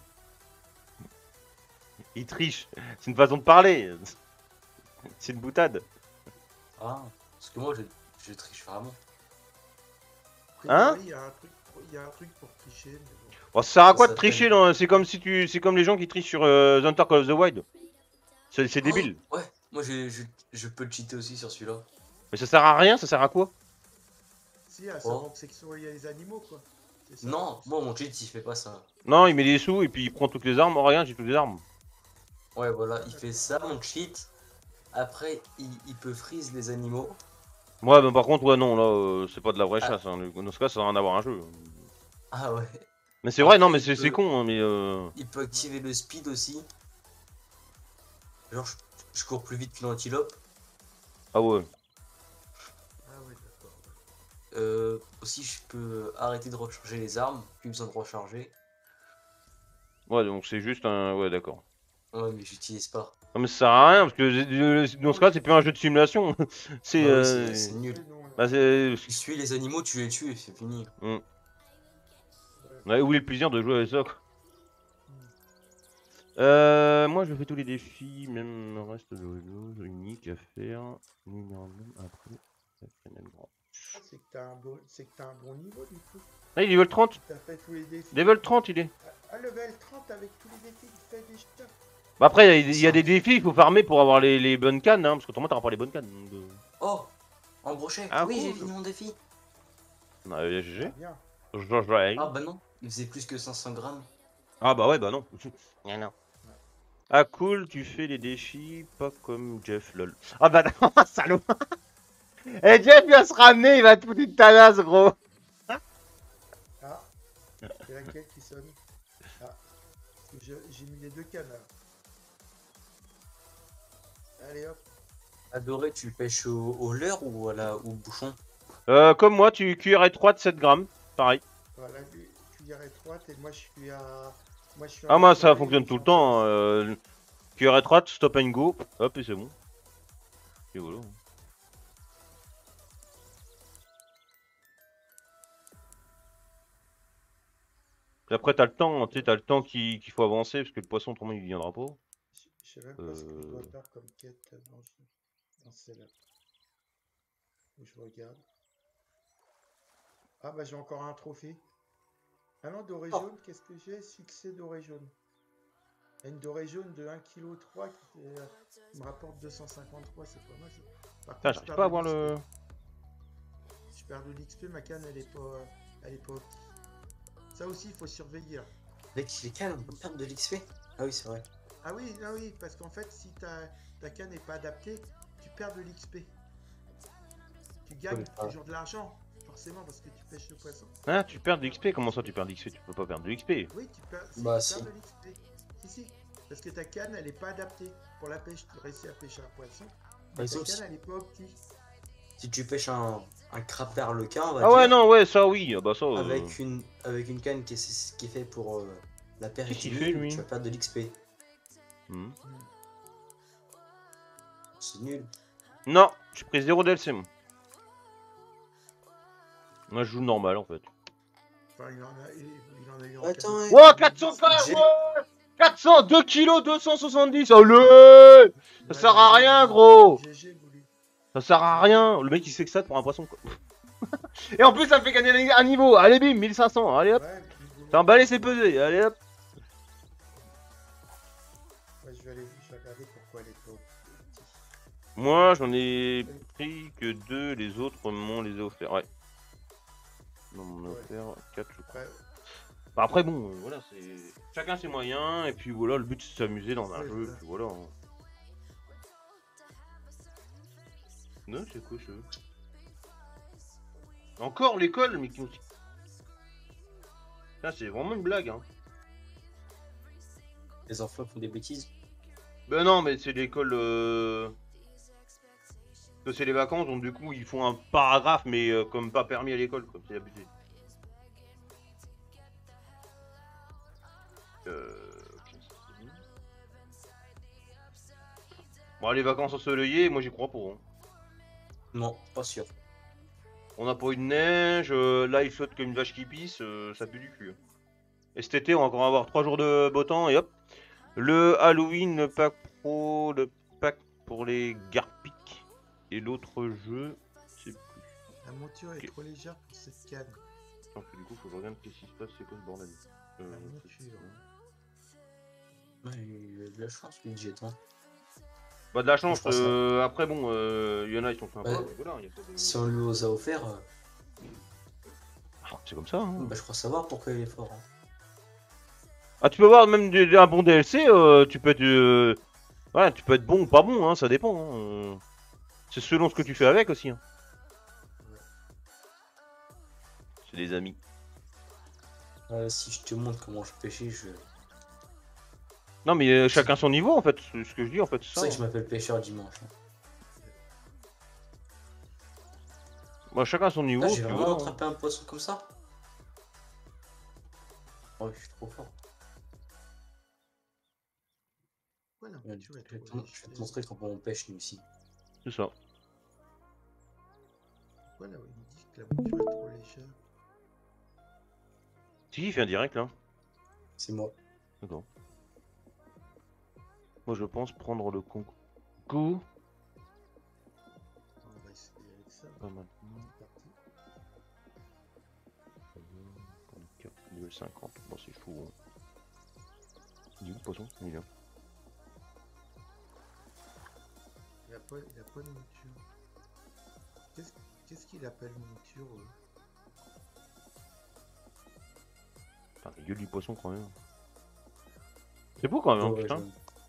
Il triche. C'est une façon de parler. C'est une boutade. Ah, parce que moi je, je triche vraiment. Hein? Il y a un truc, il y a un truc pour tricher, mais bon. Bon, ça sert à Ça quoi de s'appelle- tricher dans... C'est comme si tu, c'est comme les gens qui trichent sur euh, The Hunter Call of the Wild. C'est c'est débile. Oh, ouais, moi je, je, je peux le cheater aussi sur celui-là. Mais ça sert à rien. Ça sert à quoi? Si, à Oh. savoir que c'est que il y a les animaux, quoi. C'est ça. Non, moi mon cheat il fait pas ça. Non, il met des sous et puis il prend toutes les armes. Oh, rien, j'ai toutes les armes. Ouais, voilà, il fait ça mon cheat. Après, il, il peut freeze les animaux. Ouais, mais par contre, ouais, non, là, euh, c'est pas de la vraie Ah. chasse. Hein. Dans ce cas, ça n'a rien à voir un jeu. Ah ouais. Mais c'est vrai, Après, non, mais il c'est peut- c'est con, hein, mais. Euh... Il peut activer le speed aussi. Genre, je, je cours plus vite qu'une antilope. Ah ouais. Ah ouais, d'accord. Euh, aussi, je peux arrêter de recharger les armes. Plus besoin de recharger. Ouais, donc c'est juste un. Ouais, d'accord. Ouais, mais j'utilise pas. Non, mais ça sert à rien parce que euh, dans ce cas, c'est plus un jeu de simulation. C'est. Bah oui, euh, c'est- c'est nul. C'est non, là. Bah, c'est. Tu suis les animaux, tu les tues et c'est fini. Ouais, où est le plaisir de jouer avec ça, quoi. Euh, moi je fais tous les défis, même le reste de choses uniques à faire. Numéro un après, ça fait même grand. Ah, c'est que t'as un, bon... c'est que t'as un bon niveau, du coup. Ah, il est level trente. T'as fait tous les défis. Level trente, il est. Ah, level trente avec tous les défis que tu fais déjà. Bah après, il y, a- il y a des défis, il faut farmer pour avoir les, les bonnes cannes, hein, parce que toi, t'auras pas les bonnes cannes. Donc, euh... Oh, en brochet. Ah, oui, j'ai cool. fini mon défi. bah, euh, G G. Bien. Je joue. Ah bah non, il faisait plus que cinq cents grammes. Ah bah ouais, bah non. Ah, non. Ah cool, tu fais les défis, pas comme Jeff, lol. Ah bah non, salaud. Eh Jeff, il va se ramener, il va te foutre une tanasse, gros. Ah, c'est laquelle qui sonne? Ah, je- j'ai mis les deux cannes là. Allez hop. Adoré, tu pêches au, au leurre ou à la, au bouchon? Euh, comme moi, tu cuillère étroite sept grammes, pareil. Voilà, lui, cuillère étroite et moi je suis à. Moi, je suis Ah à moi ça Paris, fonctionne je tout suis le en temps, France. hein, euh, cuillère étroite, stop and go, hop et c'est bon. Et voilà. Et après t'as le temps, tu sais, t'as le temps qu'il qu'il faut avancer parce que le poisson autrement il viendra pas. Je, je sais même pas ce que je dois Euh. faire comme quête dans, dans celle-là. Où je regarde. Ah bah j'ai encore un trophée. Ah non, doré Oh. jaune, qu'est-ce que j'ai? Succès doré jaune. Il y a une dorée jaune de un virgule trois kg qui, fait, euh, qui me rapporte deux cent cinquante-trois, c'est pas mal ça. Par Putain, contre, je j'arrive perds pas à de voir l'X P. le. Je perds de l'X P, ma canne elle est pas, elle est pas optique. Ça aussi il faut surveiller. Hein. Avec les cannes, on peut perdre de l'X P. Ah oui, c'est vrai. Ah oui, ah oui, parce qu'en fait si ta, ta canne n'est pas adaptée, tu perds de l'X P. gagnes Ouais. toujours de l'argent, forcément, parce que tu pêches le poisson. Ah, tu perds de l'X P. Comment ça, tu perds de l'X P? Tu peux pas perdre de l'X P. Oui, tu perds, si, Bah, tu si. perds de l'X P. Si, si. Parce que ta canne, elle est pas adaptée pour la pêche. Tu réussis à pêcher un poisson, mais ta exemple, canne, si- elle est pas optique. Si tu pêches un, un crabe perlequin, on va Ah ouais, dire, non, ouais, ça, oui. Ah bah ça. euh, avec une avec une canne qui est, qui est fait pour euh, la pêche Qu'est-ce qu'il du fait, Nil, lui tu vas perdre de l'X P. hmm. C'est nul. Non, j'ai pris zéro D L C, moi. Moi, je joue normal, en fait. Enfin, il en a, il, il en a eu en Attends, cadeau. et- Wow, quatre cents K, J'ai- ouais quatre cents, deux kilos, deux cent soixante-dix. Allez, ça Ouais, sert à G G, rien, Bouli. gros. G G, Bouli. Ça sert à rien. Le mec, il sait que ça pour un poisson, quoi. Et en plus, ça me fait gagner un niveau. Allez, bim, mille cinq cents. Allez, hop. Ouais, Bouli. T'as emballé, c'est pesé. Allez, hop. Ouais, je vais aller je vais regarder pourquoi elle est pas optique. Moi, j'en ai pris que deux. Les autres m'ont les a offerts. Ouais. Non, m'en a Ouais. offert quatre, je crois. Ouais, Bah, après, bon, euh, voilà, c'est. Chacun ses moyens. Et puis voilà, le but, c'est de s'amuser dans un Ouais, jeu. voilà. Puis voilà. hein. Non, c'est quoi ça? Encore l'école, mais qui. Putain, c'est vraiment une blague, hein. Les enfants font des bêtises. Ben non, mais c'est l'école. Euh... que C'est les vacances, donc du coup, ils font un paragraphe, mais euh, comme pas permis à l'école, comme c'est abusé. Euh... ok, ça, c'est bon. Bon, les vacances ensoleillées, moi j'y crois pas. Hein. Non, pas sûr. On n'a pas eu de neige, euh, là il saute comme une vache qui pisse, euh, ça pue du cul. Et cet été, on va encore avoir trois jours de beau temps et hop. Le Halloween, le pack pro, le pack pour les garpics. Et l'autre jeu, c'est plus. la monture est Ok. trop légère pour cette canne. Attends, parce que du coup, faut que je regarde qu'est-ce qui se passe, c'est quoi ce bordel. Euh, La c'est- monture. Ouais, il a de la chance, lui, jeton. Bah de la chance, Je crois ça. euh, après bon, euh, il y en a ils sont sympas, Ouais. mais voilà, il y a pas de... Si on lui les a offert, euh, Ah, c'est comme ça, hein. bah, je crois savoir pourquoi il est fort. Hein. Ah tu peux voir même du- du- un bon D L C, euh, tu peux être... Euh... Ouais, tu peux être bon ou pas bon, hein, ça dépend. Hein. euh. C'est selon ce que tu fais avec aussi. Hein. C'est des amis. Euh, si je te montre comment je pêchais, je... Non mais euh, chacun son niveau en fait, c'est ce que je dis en fait, C'est c'est ça ça. que je m'appelle pêcheur dimanche. Hein. Moi chacun son niveau, Là, tu j'ai vraiment vois. attrapé un poisson comme ça. Oh, je suis trop fort. Ouais, la Je monture est vais te, trop mon- je vais te légère. montrer comment on pêche nous ici. C'est ça. Voilà, ouais, il me dit que la monture est trop légère. C'est qui qui fait un direct là? C'est moi. D'accord. Moi je pense prendre le concours. On va essayer avec ça. Pas maintenant. C'est parti. deux virgule cinquante, bon c'est fou. Hein. Il est où le poisson? Il est là. Il a pas, il a pas de monture. Qu'est-ce qu'est-ce qu'il appelle monture euh Putain, la gueule du poisson quand même. C'est beau quand même, hein, Ouais, putain. je-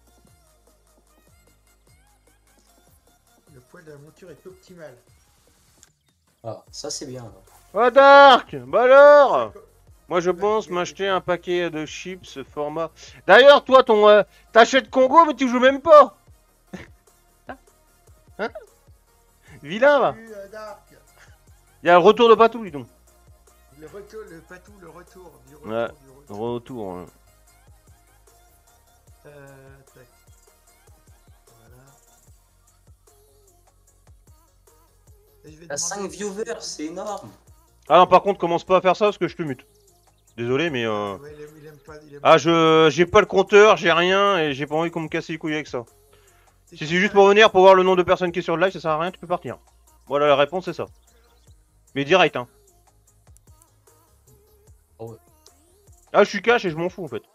Le poids de la monture est optimal. Ah, ça c'est bien. alors. Ah Dark! Bah alors! Moi je pense m'acheter un paquet de chips format. D'ailleurs toi ton euh, t'achètes Congo mais tu joues même pas! Hein? Vilain va! Salut, euh, Dark. Il y a le retour de Patou dis donc. Le retour, le patou, le retour. Du retour, Ouais. du retour. Retour. Hein. Euh, tac. Voilà. Et je vais T'as demander- cinq viewers, c'est énorme. Ah non par contre commence pas à faire ça parce que je te mute. Désolé mais euh... Ouais, il aime, il aime pas, il aime Ah je j'ai pas le compteur, j'ai rien et j'ai pas envie qu'on me casse les couilles avec ça. C'est Si qui c'est juste ça pour venir pour voir le nombre de personnes qui est sur le live, ça sert à rien, tu peux partir. Voilà la réponse c'est ça. Mais direct hein. Oh ouais. Ah je suis cash et je m'en fous en fait.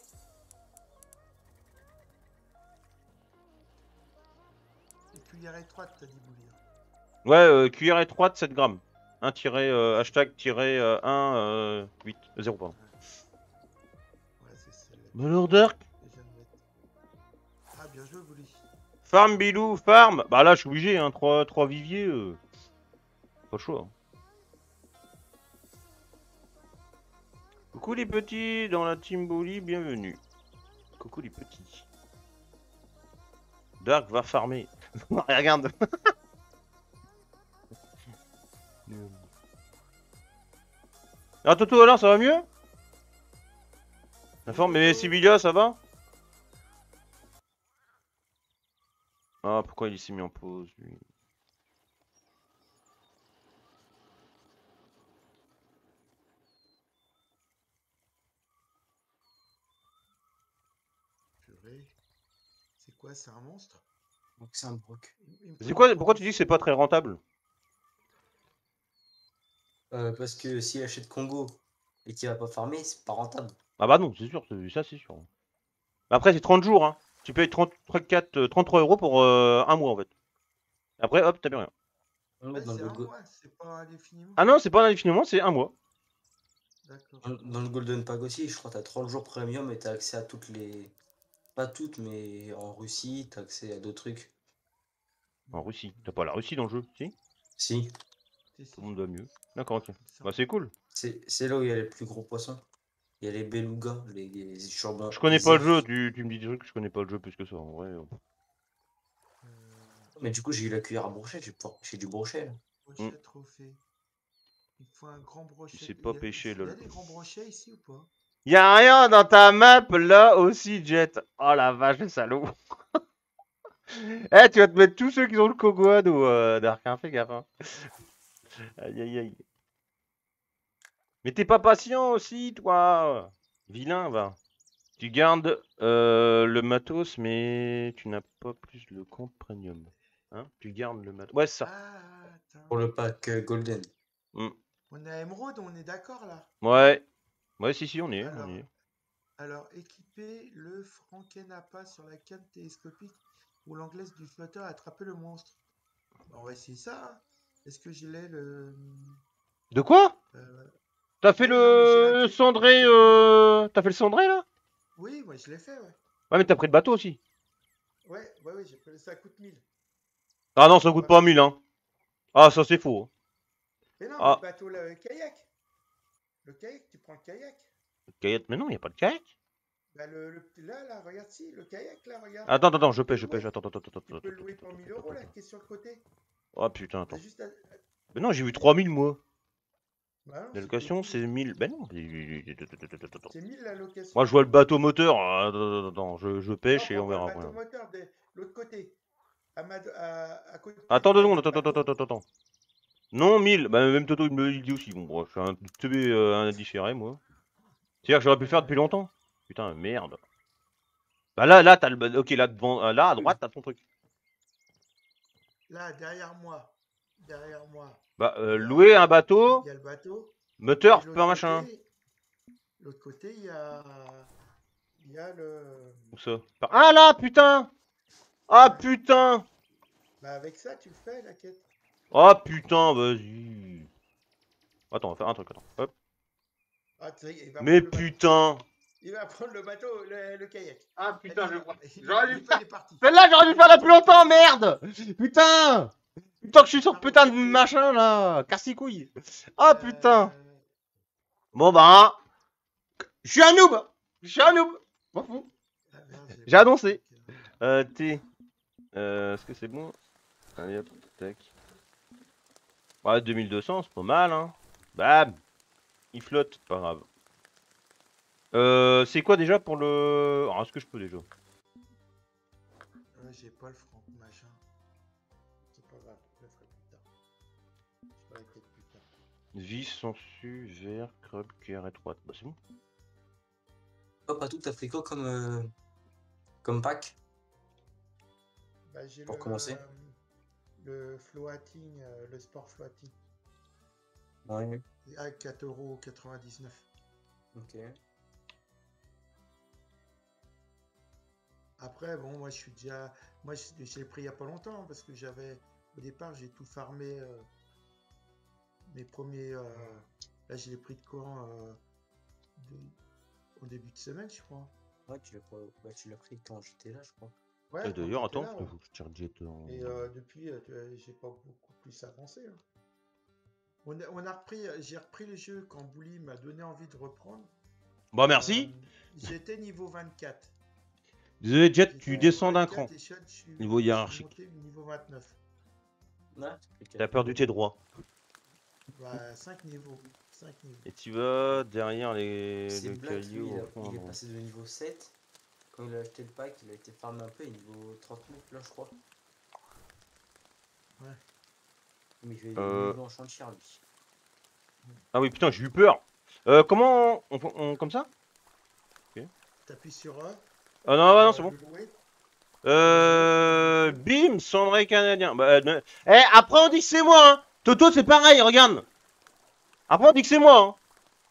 Une cuillère étroite, t'as dit bouillir. Ouais, euh, cuillère étroite, sept grammes. un tiré, euh, hashtag tiré euh, un, euh, huit, zéro pardon. Ouais, c'est celle-là. Bah alors Dark, que je viens de mettre. Ah, bien joué, Bouli. farm Bilou, farm. Bah là je suis obligé, hein, trois viviers. Euh. Pas le choix. Hein. Coucou les petits, dans la team Bully, bienvenue. Coucou les petits. Dark va farmer. Regarde. Ah Toto alors ça va mieux? La forme, mais Sibylla ça va? Ah pourquoi il s'est mis en pause lui? C'est quoi, c'est un monstre? Donc c'est un broc. C'est quoi? Pourquoi tu dis que c'est pas très rentable? Euh, parce que s'il achète Congo et qu'il va pas farmer, c'est pas rentable. Ah bah non, c'est sûr, ça c'est sûr. Après c'est trente jours, hein. Tu payes trente, trente-quatre, trente-trois euros pour euh, un mois en fait. Après hop, t'as plus rien. Ouais, dans, le un mois, pas ah non, c'est pas indéfiniment, c'est un mois. Dans, dans le Golden Pack aussi, je crois que t'as trente jours premium et t'as accès à toutes les... Pas toutes, mais en Russie, t'as accès à d'autres trucs. En Russie? T'as pas la Russie dans le jeu, si? Si. Tout le monde va mieux. D'accord, ok. Bah c'est cool. C'est là où il y a les plus gros poissons. Il y a les belugas, les, les chambres. Je connais pas le jeu, tu, tu me dis des trucs, je connais pas le jeu plus que ça, en vrai. Mais du coup, j'ai eu la cuillère à brochet, j'ai j'ai du brochet là. Brochet mm. trophée. Il faut un grand brochet. Tu sais pas pêcher le. Il y a des grands brochets ici ou pas? Y'a rien dans ta map là aussi, Jet. Oh la vache, le salaud. Eh, hey, tu vas te mettre tous ceux qui ont le Kogoad ou euh, Dark, hein, fais gaffe. Hein. Aïe aïe aïe. Mais t'es pas patient aussi, toi. Vilain, va. Tu gardes euh, le matos, mais tu n'as pas plus le compte premium. Hein? Tu gardes le matos. Ouais, c'est ça. Ah, pour le pack euh, Golden. Mm. On est à Emerald, on est d'accord là? Ouais. Ouais, si, si, on est. Alors, on y est. alors équiper le Frankenappa sur la canne télescopique où l'anglaise du flotteur a attrapé le monstre. On va essayer ça. Hein. Est-ce que j'ai le. De quoi? euh... T'as fait ouais, le, le cendré. Euh... T'as fait le cendré là? Oui, moi je l'ai fait, ouais. Ouais, mais t'as pris le bateau aussi. Ouais, ouais, ouais, j'ai pris... ça coûte mille. Ah non, ça coûte pas mille, hein. Ah, ça c'est faux. Hein. Mais non, ah. Le bateau, le kayak. Le kayak, tu prends le kayak. Le kayak, mais non, il n'y a pas de kayak. Bah, le, le, là, là, regarde, si, le kayak, là, regarde. Attends, attends, je pêche, je pêche, attends, attends, attends. Tu peux le louer pour mille euros, là, qui est sur le côté. Oh putain, attends. Juste à... Mais non, j'ai vu trois mille, moi. Bah non, la location, c'est mille. Ben non. C'est mille la location. Moi, je vois le bateau moteur. Attends, attends, je, je pêche non, et on verra. Le bateau moteur de l'autre côté. À, ma... à... à côté. Attends deux secondes, attends, attends, attends, attends. Non, mille. Bah, même Toto, il me il dit aussi. Bon, bon, je suis un teubé euh, indifféré, moi. C'est-à-dire que j'aurais pu le faire depuis longtemps. Putain, merde. Bah là, là, t'as le. Ok, là, devant, là, à droite, t'as ton truc. Là, derrière moi. Derrière moi. Bah, euh, louer un bateau. Il y a le bateau. Moteur, pas machin. L'autre côté, il y a. Il y a le. Où ça? Ah là, putain! Ah putain! Bah, avec ça, tu le fais, la quête. Ah putain, vas-y. Attends, on va faire un truc, attends. Hop. Ah, il va mais putain! Il va prendre le bateau, le, le kayak. Ah putain, je crois. J'aurais dû faire. Celle-là, j'aurais dû faire la plus longtemps, merde! Putain! Putain que je suis sur putain de machin là! Casse-couille! Ah putain! Euh... Bon bah. Je suis un noob! Je suis un noob! M'en fous! J'ai annoncé! Euh, T. Euh, est-ce que c'est bon? Allez hop, tac. Ouais, deux mille deux cents, c'est pas mal, hein. Bam! Il flotte, pas grave. Euh, c'est quoi déjà pour le... Alors, est-ce que je peux déjà? Ouais, j'ai pas le franc, machin. C'est pas grave, je le ferai plus tard. Je ferai peut-être plus tard. Vis, sensu, vert, crub, cuillère étroite. Bah c'est bon. Oh, pas tout, t'as pris quoi comme... Euh... comme pack? Bah, j'ai pour le, commencer euh, le floating, euh, le sport floating. Ouais. À quatre euros quatre-vingt-dix-neuf. Ok. Après, bon, moi je suis déjà. Moi je, je l'ai pris il n'y a pas longtemps hein, parce que j'avais. Au départ, j'ai tout farmé. Euh, mes premiers. Euh, là, je l'ai pris de quand euh, de, au début de semaine, je crois. Ouais, tu l'as ouais, pris quand j'étais là, je crois. Ouais, d'ailleurs, attends, là, ouais. Je tire jet en... Et euh, depuis, euh, j'ai pas beaucoup plus avancé. Hein. On a, on a repris, j'ai repris le jeu quand Bouli m'a donné envie de reprendre. Bah merci. Euh, J'étais niveau vingt-quatre. Désolé Jet, tu J'étais descends d'un vingt-quatre cran. et Sean, je suis, Niveau je suis hiérarchique. monté niveau vingt-neuf. Ouais, T'as perdu tes droits. Bah, cinq niveaux. cinq niveaux. Et tu vas derrière les C'est le Black, caillou lui, il, au a- fond. il est là-bas. passé de niveau sept. Quand il a acheté le pack, il a été farmé un peu, il est niveau trente-neuf là, je crois. Ouais. Mais il fait Euh. niveau enchantière, lui. Ah oui putain j'ai eu peur. Euh, comment on, on comme ça? T'appuies sur E. Ah non, bah, non euh, c'est bon. le louer. Euh, bim, cendré canadien. Bah, ne- eh, après on dit que c'est moi, hein. Toto c'est pareil, regarde. Après on dit que c'est moi, hein.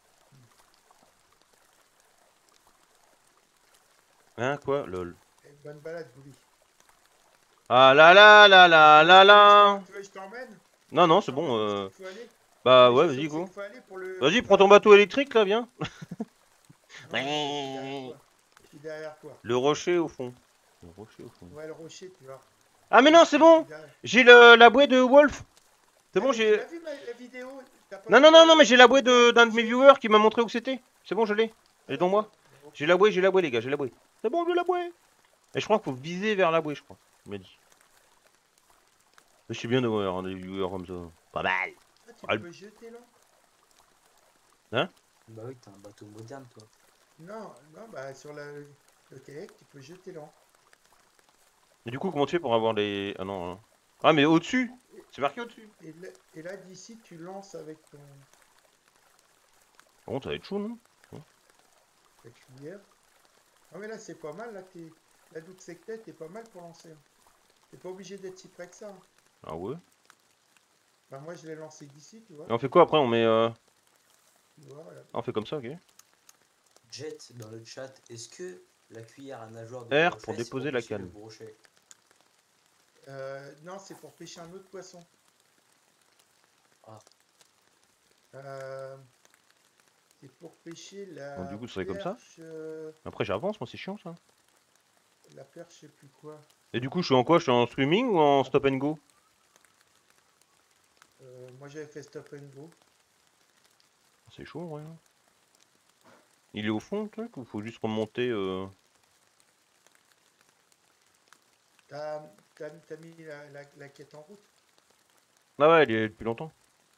Hein, quoi, lol. Eh, bonne balade, Bouli. Ah là là là là là là. Tu veux que je t'emmène? Non, non, Je c'est t'emmène bon. où est-ce Euh... qu'il faut aller? Bah Mais ouais, je sais vas-y, où c'est go. qu'il faut aller pour le- Vas-y, pour prends ton la- bateau électrique là, viens. Non, non, je suis derrière toi. Je suis derrière toi. Le rocher au fond. Le rocher au fond. Ouais, le rocher, tu vois. Ah mais non, c'est bon. Derrière. J'ai le la bouée de Wolf. C'est Ah, bon, mais tu j'ai. l'as vu ma- la vidéo? T'as pas Non, vu non, non, le- non, mais j'ai la bouée de le- d'un de mes viewers qui m'a montré où c'était. C'est bon, je l'ai. Elle est dans moi. Ok. J'ai la bouée, j'ai la bouée, les gars, j'ai la bouée. C'est bon, j'ai la bouée. Et je crois qu'il faut viser vers la bouée, je crois. Il m'a dit. Mais c'est bien d'avoir hein, des viewers comme ça. Pas mal. Ah, tu Ah, le- peux jeter là? Bah oui, t'as un bateau moderne, toi. Non, non, bah sur la, le kayak, tu peux jeter là. Mais du coup, comment tu fais pour avoir les. Ah non, hein. Ah, mais au-dessus. C'est marqué au-dessus. Et là, et là, d'ici, tu lances avec ton Par contre, ça va être chaud, non? ta cuillère. Ah, mais là, c'est pas mal. Là, t'es, la double sectet, t'es pas mal pour lancer. hein. T'es pas obligé d'être si près que ça. hein. Ah ouais. Bah, moi, je l'ai lancé d'ici, tu vois. Et on fait quoi après? On met. Euh... Tu vois, voilà. Ah, on fait comme ça, ok. Jet, dans le chat, est-ce que la cuillère à nageoire de R brochet, pour c'est déposer la pêcher le canne. brochet? Euh, non, c'est pour pêcher un autre poisson. Ah. Euh, c'est pour pêcher la Bon, du coup, ce serait comme ça perche, euh, Après, j'avance, moi, c'est chiant ça. la perche, je sais plus quoi. Et du coup, je suis en quoi? Je suis en streaming ou en stop and go? Euh, moi, j'avais fait stop and go. C'est chaud, ouais. Il est au fond, le truc, ou faut juste remonter euh... T'as, t'as, t'as mis la, la, la quête en route. Ah ouais, il est depuis longtemps.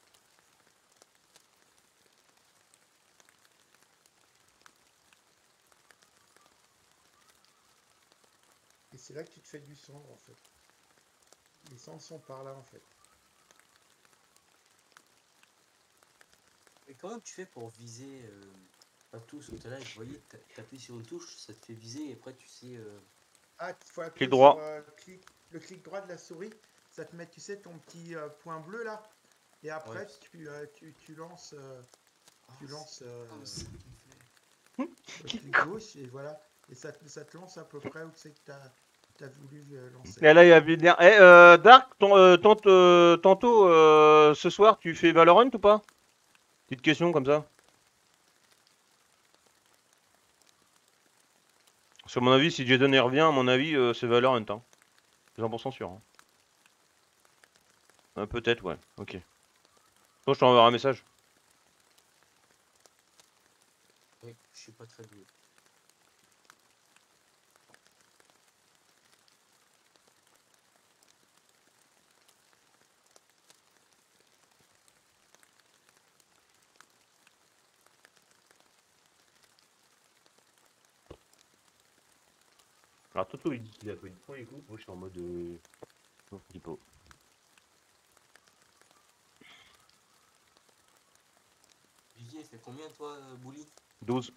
Et c'est là que tu te fais du cendre, en fait. Les cendres sont par là, en fait. Et comment tu fais pour viser euh, pas tous? Tout à l'heure, je voyais, t'a- t'appuies sur une touche, ça te fait viser, et après tu sais... euh, Ah, il faut appuyer Clic droit. sur euh, clic- le clic droit de la souris. Ça te met, tu sais, ton petit euh, point bleu, là. Et après, Ouais. tu, euh, tu, tu lances... euh, tu ah, lances euh, c'est- ah, c'est ça qu'il me fait. le clic gauche, et voilà. Et ça, te- ça te lance à peu près où c'est que t'as as voulu euh, lancer. Et là, il y a bien. Eh, euh, Dark, ton, euh, tant- euh, tantôt, euh, ce soir, tu fais Valorant ou pas? Petite question comme ça. Sur mon avis, si Jason y revient, à mon avis, euh, c'est Valorant. Hein. cent pour cent sûr. Hein. Euh, Peut-être, ouais. Ok. Bon, je t'enverrai un message. Ouais, je suis pas très doué. Alors, Toto, il dit qu'il a fait une point et tout. Moi, je suis en mode. Euh... Non, je dis pas. Vivier, fait combien toi, euh, Bouli? douze.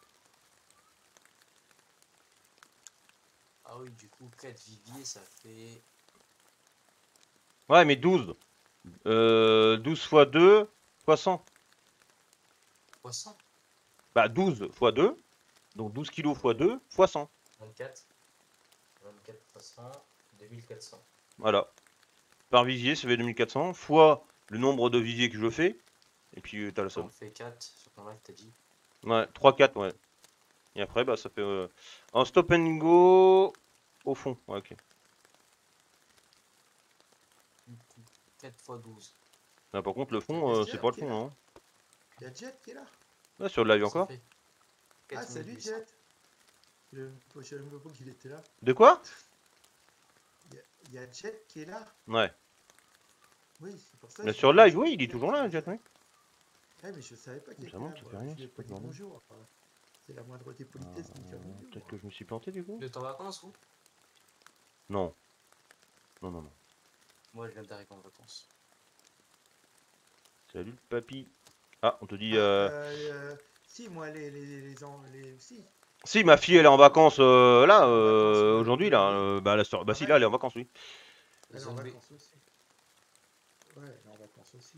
Ah oui, du coup, quatre Vivier, ça fait... Ouais, mais douze. Euh, douze fois deux, fois cent. Quoi, cent? Bah, douze fois deux. Donc douze kilos fois deux, fois cent. vingt-quatre. vingt-quatre fois cent, deux mille quatre cents. Voilà. Par vivier, ça fait deux mille quatre cents. Fois le nombre de viviers que je fais. Et puis, euh, t'as la Ça somme. on fait quatre sur ton live, t'as dit. Ouais, trois quatre, ouais. Et après, bah, ça fait... Euh, en stop and go... Au fond, ouais, ok. Du coup, quatre fois douze. Là, par contre, le Il y fond, a euh, Jet c'est pas le qui est fond. là. Hein. Il y a Jet qui est là. Là, sur le live Ça encore. fait Ah, quatre salut mille huit cents. Jet. Je je savais même pas qu'il était là. De quoi? Il y, a, il y a Jet qui est là. Ouais. Oui, c'est pour ça que Mais je sur dis, le live, c'est oui, qui il est Jet, toujours là, c'est Jet, Jet. oui. Ouais, mais je savais pas qu'il Ça était monte, là. ça Moi. fait rien, Je lui ai c'est pas pas dit grave. bonjour. Enfin, c'est la moindre des politesses de dire Euh, bonjour. Peut-être que je me suis planté du coup. Vous êtes en vacances, vous? Non. Non, non, non. Moi, je viens d'arriver en vacances. Salut le papy. Ah, on te dit. Ah, Euh... euh, euh, si, moi, les, les, les, les, en- les- si. Si, ma fille, elle est en vacances euh, là, Elle est en vacances, euh, ouais. aujourd'hui, Mais là. oui, euh, bah, la sœur- bah, si, là, pareil. elle est en vacances, oui. Elle est en Zone B. vacances aussi. Ouais, elle est en vacances aussi.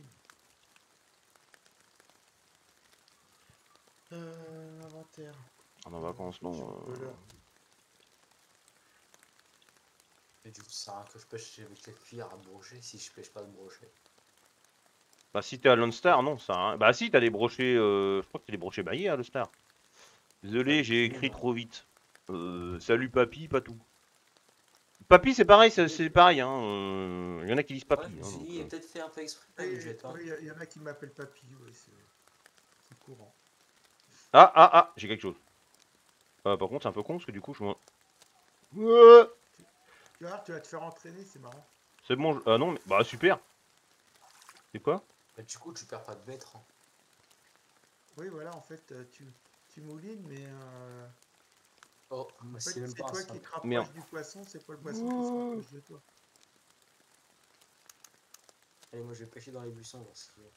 Euh, inventaire. On est en vacances, Faut que je non. coupe euh, l'heure. Et du coup, ça sert à rien que je pêche avec les cuillères à brochet si je pêche pas de brochet. Bah, si t'es à Lone Star, non, ça. Hein. Bah, si, t'as des brochets. Euh... Je crois que t'as des brochets baillés à Lone Star. Désolé, Pas j'ai du tout, écrit non. trop vite. Euh, salut papy, pas tout. Papy, c'est pareil, c'est c'est pareil. Hein. euh, Il y en a qui disent Ouais, papy. je me Hein, suis donc, dit, il euh, est peut-être fait un peu exprès, Oui, le jet. Hein. il y, en a qui m'appellent papy, oui, c'est c'est courant. Ah, ah, ah, j'ai quelque chose. Euh, par contre, c'est un peu con parce que du coup, je vois. Euh, Tu vois, tu vas te faire entraîner, c'est marrant. C'est bon, je- ah non, mais. Bah, super. C'est quoi? Mais du coup, tu perds pas de mètres. Hein. Oui, voilà, en fait, euh, tu, tu moulines, mais euh, Oh, en mais fait, c'est même c'est pas un toi qui simple. te rapproches Merde. du poisson, c'est pas le poisson qui se rapproche de toi. Allez, moi, je vais pêcher dans les buissons. Voir ce qu'il y a.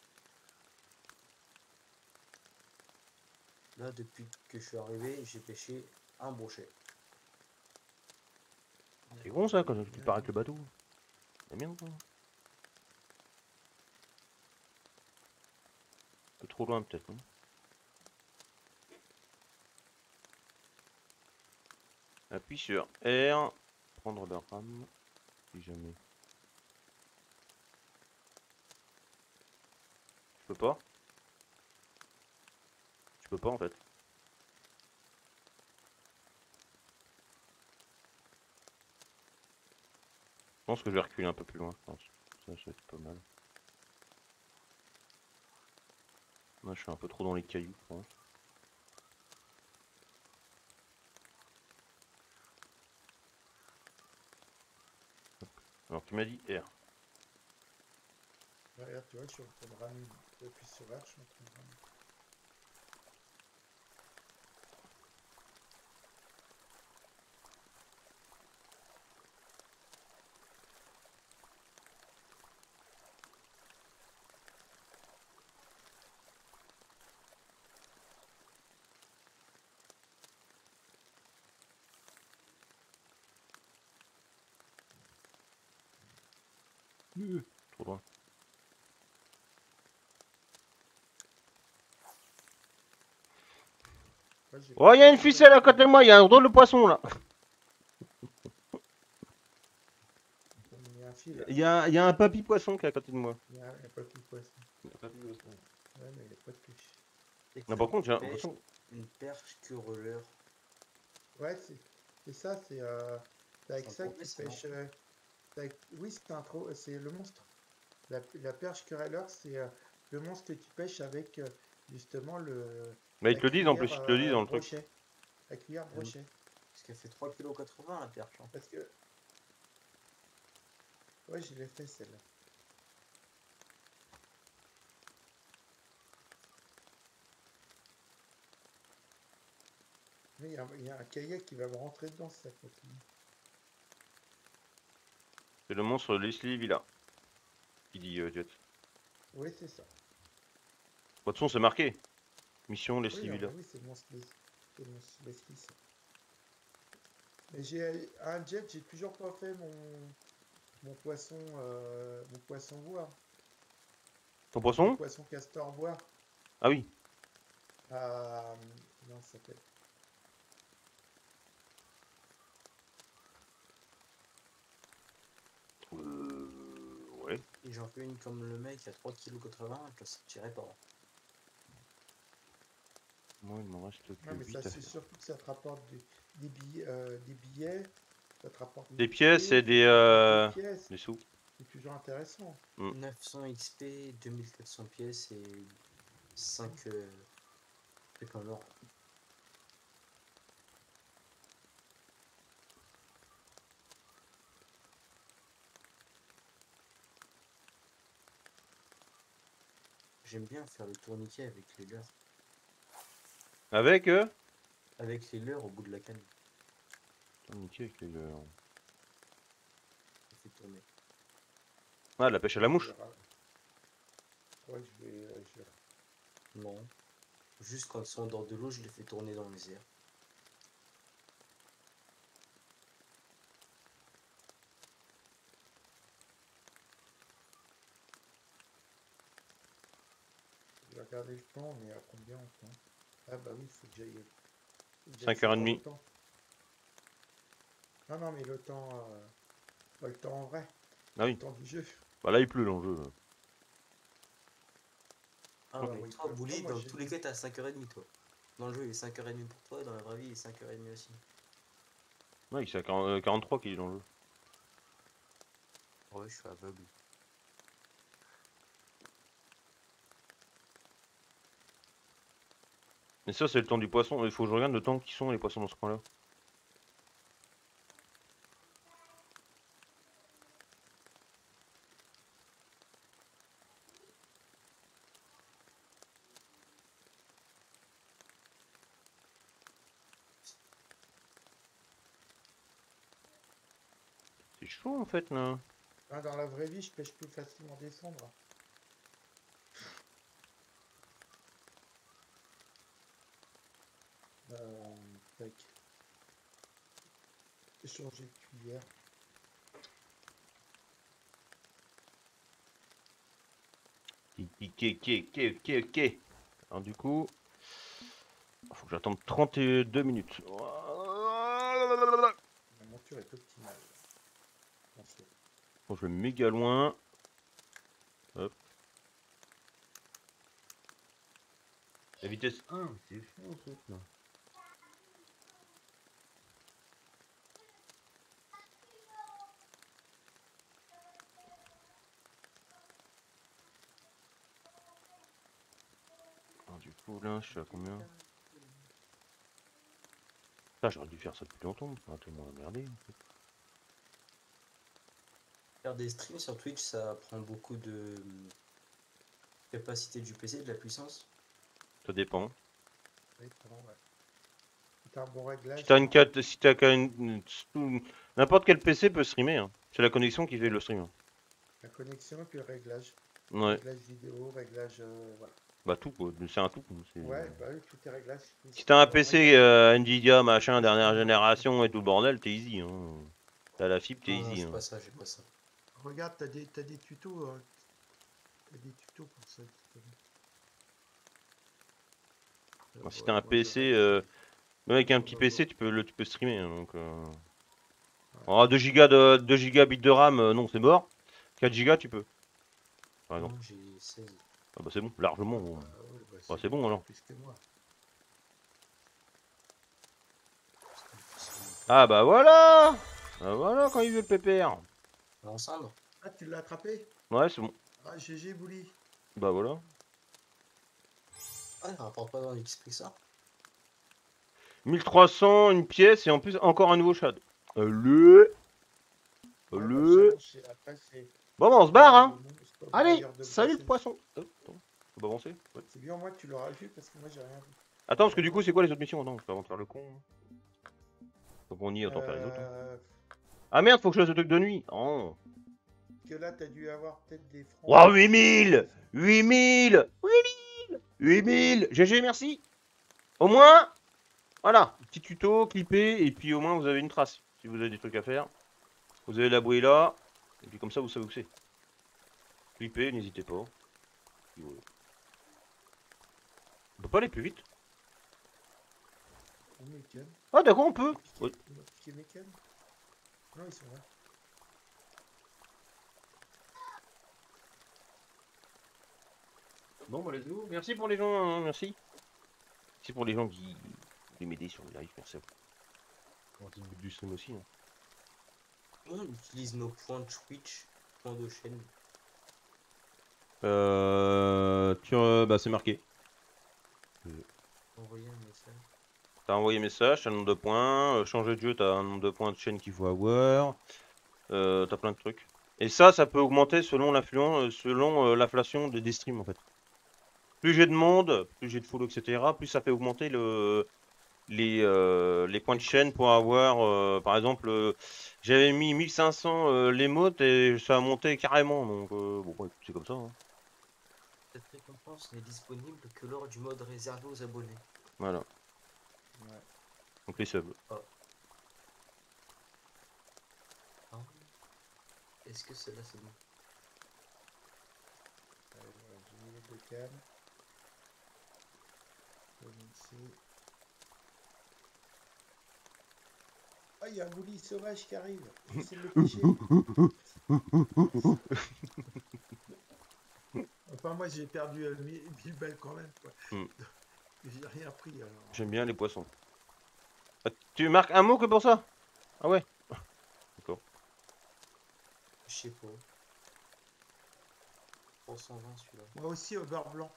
Là, depuis que je suis arrivé, j'ai pêché un brochet. C'est con ça quand tu pars avec le bateau. C'est bien quoi. Un peu trop loin peut-être. Hein. Appuie sur R. Prendre le rame. Si jamais. Je peux pas. Je peux pas en fait. Je pense que je vais reculer un peu plus loin, je pense. Ça, ça va être pas mal. Moi, je suis un peu trop dans les cailloux, je pense. Alors, tu m'as dit R. Ouais, regarde, tu vois, je suis en train de ramener. Tu appuies sur R, je suis en train de ramener. Trop loin. Ouais, j'ai Oh, il y a une pas- ficelle à côté de moi, il y a un drôle de poisson là. Il y a un fil, là. Il y a, il y a un papy poisson qui est à côté de moi. Il n'y a, il y a pas plus de poisson. Il y a un papy poisson. Ouais, mais il n'y a pas de pêche. Et Non, que par contre, j'ai pêche l'impression. une perche querelleur. Ouais, c'est c'est ça, c'est euh, c'est avec Un ça que trophée, tu c'est non pêches. euh, c'est avec- Oui, c'est un trop, c'est le monstre. La, la perche querelleur, c'est euh, le monstre que tu pêches avec euh, justement le. Mais ils la te le disent en plus, cuillère, ils te le disent euh, dans le truc. brochet. La cuillère Oui. brochet. Parce qu'elle fait trois kilos quatre-vingts la perche. Hein. Parce que. Ouais, je l'ai fait celle-là. Mais il y, a- il y a un kayak qui va me rentrer dedans si ça continue. C'est le monstre Leslie Villa. Qui dit euh, Jet. Oui, c'est ça. De toute façon, c'est marqué. Mission Oui, Leslie non, Villa. mais oui, c'est le monstre Les- c'est le monstre Leslie, ça. Mais j'ai un jet, j'ai toujours pas fait mon mon poisson euh, mon poisson bois, Ton mon poisson? poisson castor bois. Ah oui. À, comment ça s'appelle? Euh. Ouais. Et j'en fais une comme le mec à trois kilos quatre-vingts, je la sortirai pas. Moi, il m'en reste que Non, mais huit ça à c'est faire. surtout que ça te rapporte des, des billets, euh, des billets, ça te rapporte Des pièces et des, ça te rapporte euh, des pièces. des sous. C'est toujours intéressant. neuf cents X P, deux mille quatre cents pièces et cinq euh, trucs en or. J'aime bien faire le tourniquet avec les leurres. Avec eux Avec les leurres au bout de la canne. Tourniquet avec les leurres. Ça fait tourner. Ah, la pêche à la mouche. Ouais, je vais, euh, je vais- Non. Juste quand ils sont en dehors de l'eau, je les fais tourner dans les airs. je vais regarder le temps. On est à combien en temps? Ah bah oui, il faut que j'aille. faut que j'aille cinq heures savoir trente. le temps. Non, non, mais le temps. euh, pas le temps en vrai. Ah oui. Le temps du jeu. Bah là, il pleut dans le jeu. Ah, Ok. mais Oui, toi, comme Bouli, ça, moi, dans j'ai- tous les cas, t'es à cinq heures trente, toi. Dans le jeu, il est cinq heures trente pour toi, et dans la vraie vie, il est cinq heures trente aussi. Ouais, c'est à quarante- quarante-trois qu'il est dans le jeu. Ouais, je suis aveugle. Mais ça, c'est le temps du poisson. Il faut que je regarde le temps qu'ils sont les poissons dans ce coin-là. C'est chaud en fait là. Ah, dans la vraie vie, je pêche plus facilement descendre. Euh, tac. J'ai changé de cuillère. Ok, ok, ok, ok, ok. Alors du coup, faut que j'attende trente-deux minutes. La monture est optimale. Attention. Bon, je vais méga loin. Hop. La vitesse un, c'est chiant ce truc là. Alors, du coup là, je suis à combien? Ah, j'aurais dû faire ça depuis longtemps, ça va tellement emmerder en fait. Faire des streams sur Twitch, ça prend beaucoup de capacité du P C, de la puissance. Ça dépend. Oui, pardon, ouais. Si t'as un bon réglage. Si t'as une ça- quatre, si t'as qu'un- une- une- n'importe quel P C peut streamer. Hein. C'est la connexion qui fait le stream. Hein. La connexion et puis le réglage. Ouais. Réglage vidéo, réglage. euh, voilà. Bah tout quoi, c'est un tout. c'est- Ouais, bah oui, tout est réglage. Si t'as un Bon, P C réglage. euh, Nvidia, machin, dernière génération et tout le bordel, t'es easy. Hein. T'as la fibre, t'es Non, non, easy. j'ai Hein. pas ça, j'ai pas ça. Regarde, t'as des, t'as des tutos. euh, T'as des tutos pour ça. Alors, si t'as un P C, euh, même avec un petit P C, tu peux le, tu peux streamer. Hein, donc, euh... oh, deux gigas de deux gigabits de RAM, euh, non, c'est mort. quatre gigas, tu peux. Par exemple. Non, j'ai seize. Ah bah c'est bon, largement. Bon. Ah ouais, bah, Bah, c'est bon alors. Plus que moi. Ah bah voilà. Bah voilà quand il veut le pépère. Ensemble. Ah, tu l'as attrapé? Ouais, c'est bon. Ah, G G Bouli. Bah voilà. Ah, il rapporte pas dans l'X P ça. mille trois cents, une pièce et en plus encore un nouveau shad. Le. Ouais, bah, Le. challenge, c'est- après, c'est- Bon bah on se barre hein. c'est pas Allez, meilleur de salut le poisson. poisson. Oh, attends, on va avancer. Ouais. C'est bien moi que tu l'auras vu parce que moi j'ai rien vu. Attends parce que du coup c'est quoi les autres missions? Non, je peux avant de faire le con. Donc on y est, autant faire les autres. hein. Euh, Ah merde, faut que je fasse le truc de nuit. Oh. que là, t'as dû avoir peut-être des francs. Waouh, huit mille huit mille huit mille huit mille G G, merci. Au moins, voilà, petit tuto, clippé, et puis au moins vous avez une trace. Si vous avez des trucs à faire, vous avez la bouée là, et puis comme ça vous savez où c'est. Clippé, n'hésitez pas. Puis voilà. On peut pas aller plus vite. Ou Mécan. Ah d'accord, on peut. Oui. Ils m'ont piqué Mécan. Non, ils sont là. Bon, bah let's go. Merci pour les gens, hein, merci. Merci pour les gens qui voulaient m'aider sur le live, merci à vous. Pour le but du stream aussi. Hein. On utilise nos points de Twitch Point de chaîne. Euh, tu, euh, bah, c'est marqué. Envoyer un message. T'as envoyé message, t'as un nombre de points. Euh, changer de jeu, t'as un nombre de points de chaîne qu'il faut avoir. Euh, t'as plein de trucs. Et ça, ça peut augmenter selon l'influence, selon euh, l'inflation des, des streams en fait. Plus j'ai de monde, plus j'ai de follow, et cetera. Plus ça fait augmenter le, les, euh, les points de chaîne pour avoir, euh, par exemple, euh, j'avais mis mille cinq cents euh, l'émote et ça a monté carrément. Donc euh, bon, écoute, c'est comme ça. Hein. Cette récompense n'est disponible que lors du mode réservé aux abonnés. Voilà. Ouais. Donc les subs. Ah. Ah. Est-ce que celle-là c'est bon? Allez, j'ai les deux cam. Ici. Ah, il y a un gouli sauvage qui arrive. J'essaie de le pêcher. Enfin, moi, j'ai perdu euh, mille balles quand même. Mm. J'ai rien pris. Alors. J'aime bien les poissons. Ah, tu marques un mot que pour ça? Ah ouais. D'accord. Je sais pas. trois cent vingt celui-là. Moi aussi, au beurre blanc.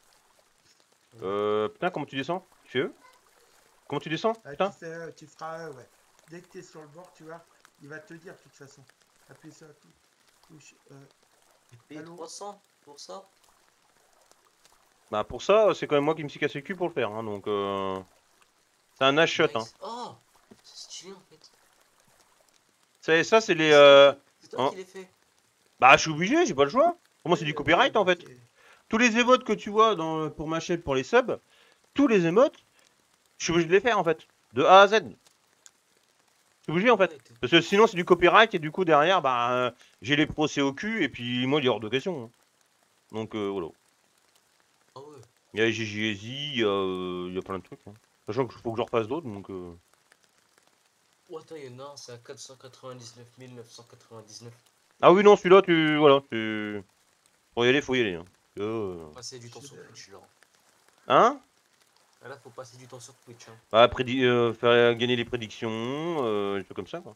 Euh, putain, comment tu descends? Tu fais eux? Comment tu descends? Ah, Putain. tu, fais, euh, tu feras, euh, ouais. Dès que tu es sur le bord, tu vois, il va te le dire de toute façon. Appuie ça, touche. Euh, Et allô trois cents pour ça? Bah pour ça, c'est quand même moi qui me suis cassé le cul pour le faire. Hein, donc euh... c'est un nice shot. Hein. Nice. Oh, c'est stylé en fait. Ça, ça c'est les. Euh... C'est toi hein. qui l'ai fait. Bah je suis obligé, j'ai pas le choix. Pour moi c'est du euh, copyright en fait. ok. Tous les émotes que tu vois dans, pour ma chaîne pour les subs, tous les émotes, je suis obligé de les faire en fait. De A à Z. Je suis obligé en fait. Parce que sinon c'est du copyright et du coup derrière, bah euh, j'ai les procès au cul et puis moi il est hors de question. Hein. Donc euh, voilà. Ah ouais. Il y a G G S I, il y, euh, il y a plein de trucs. Hein. Sachant qu'il faut que je refasse d'autres donc. Euh... Oh, attends, il y en a un, c'est à quatre cent quatre-vingt-dix-neuf mille neuf cent quatre-vingt-dix-neuf. Ah oui non celui-là tu. Voilà, tu. Faut y aller, faut y aller. Hein. Euh... Passer du temps sur Twitch là. Hein? Ah, là, faut passer du temps sur Twitch. Hein. Bah, prédi euh, faire gagner les prédictions, euh, des trucs comme ça quoi.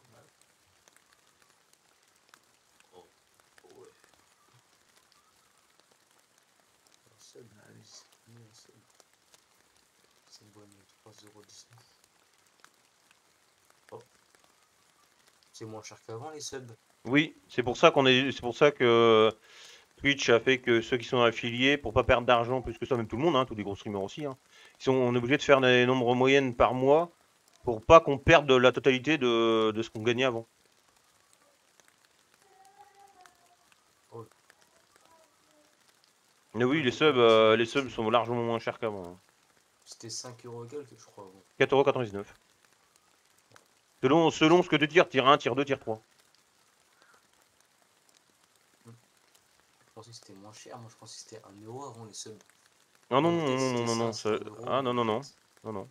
Oh, ouais. Un sub, un sub. C'est bon, trois euros dix-neuf. Oh. C'est moins cher qu'avant les subs. Oui, c'est pour ça qu'on est, c'est pour ça que Twitch a fait que ceux qui sont affiliés, pour pas perdre d'argent plus que ça, même tout le monde, hein, tous les gros streamers aussi, hein, ils sont, on est obligé de faire des nombres moyennes par mois pour pas qu'on perde la totalité de, de ce qu'on gagnait avant. Oh. Mais oui, les subs, euh, les subs sont largement moins chers qu'avant. Hein. C'était cinq euros et quelques, je crois. Avant. quatre euros quatre-vingt-dix-neuf. Selon, selon ce que tu tires, tir un, tir deux, tir trois. Je pensais que c'était moins cher. Moi, je pensais que c'était un euro avant les subs. Non, non, non, non, non, non, non, ça... ah non, non, non, non, non.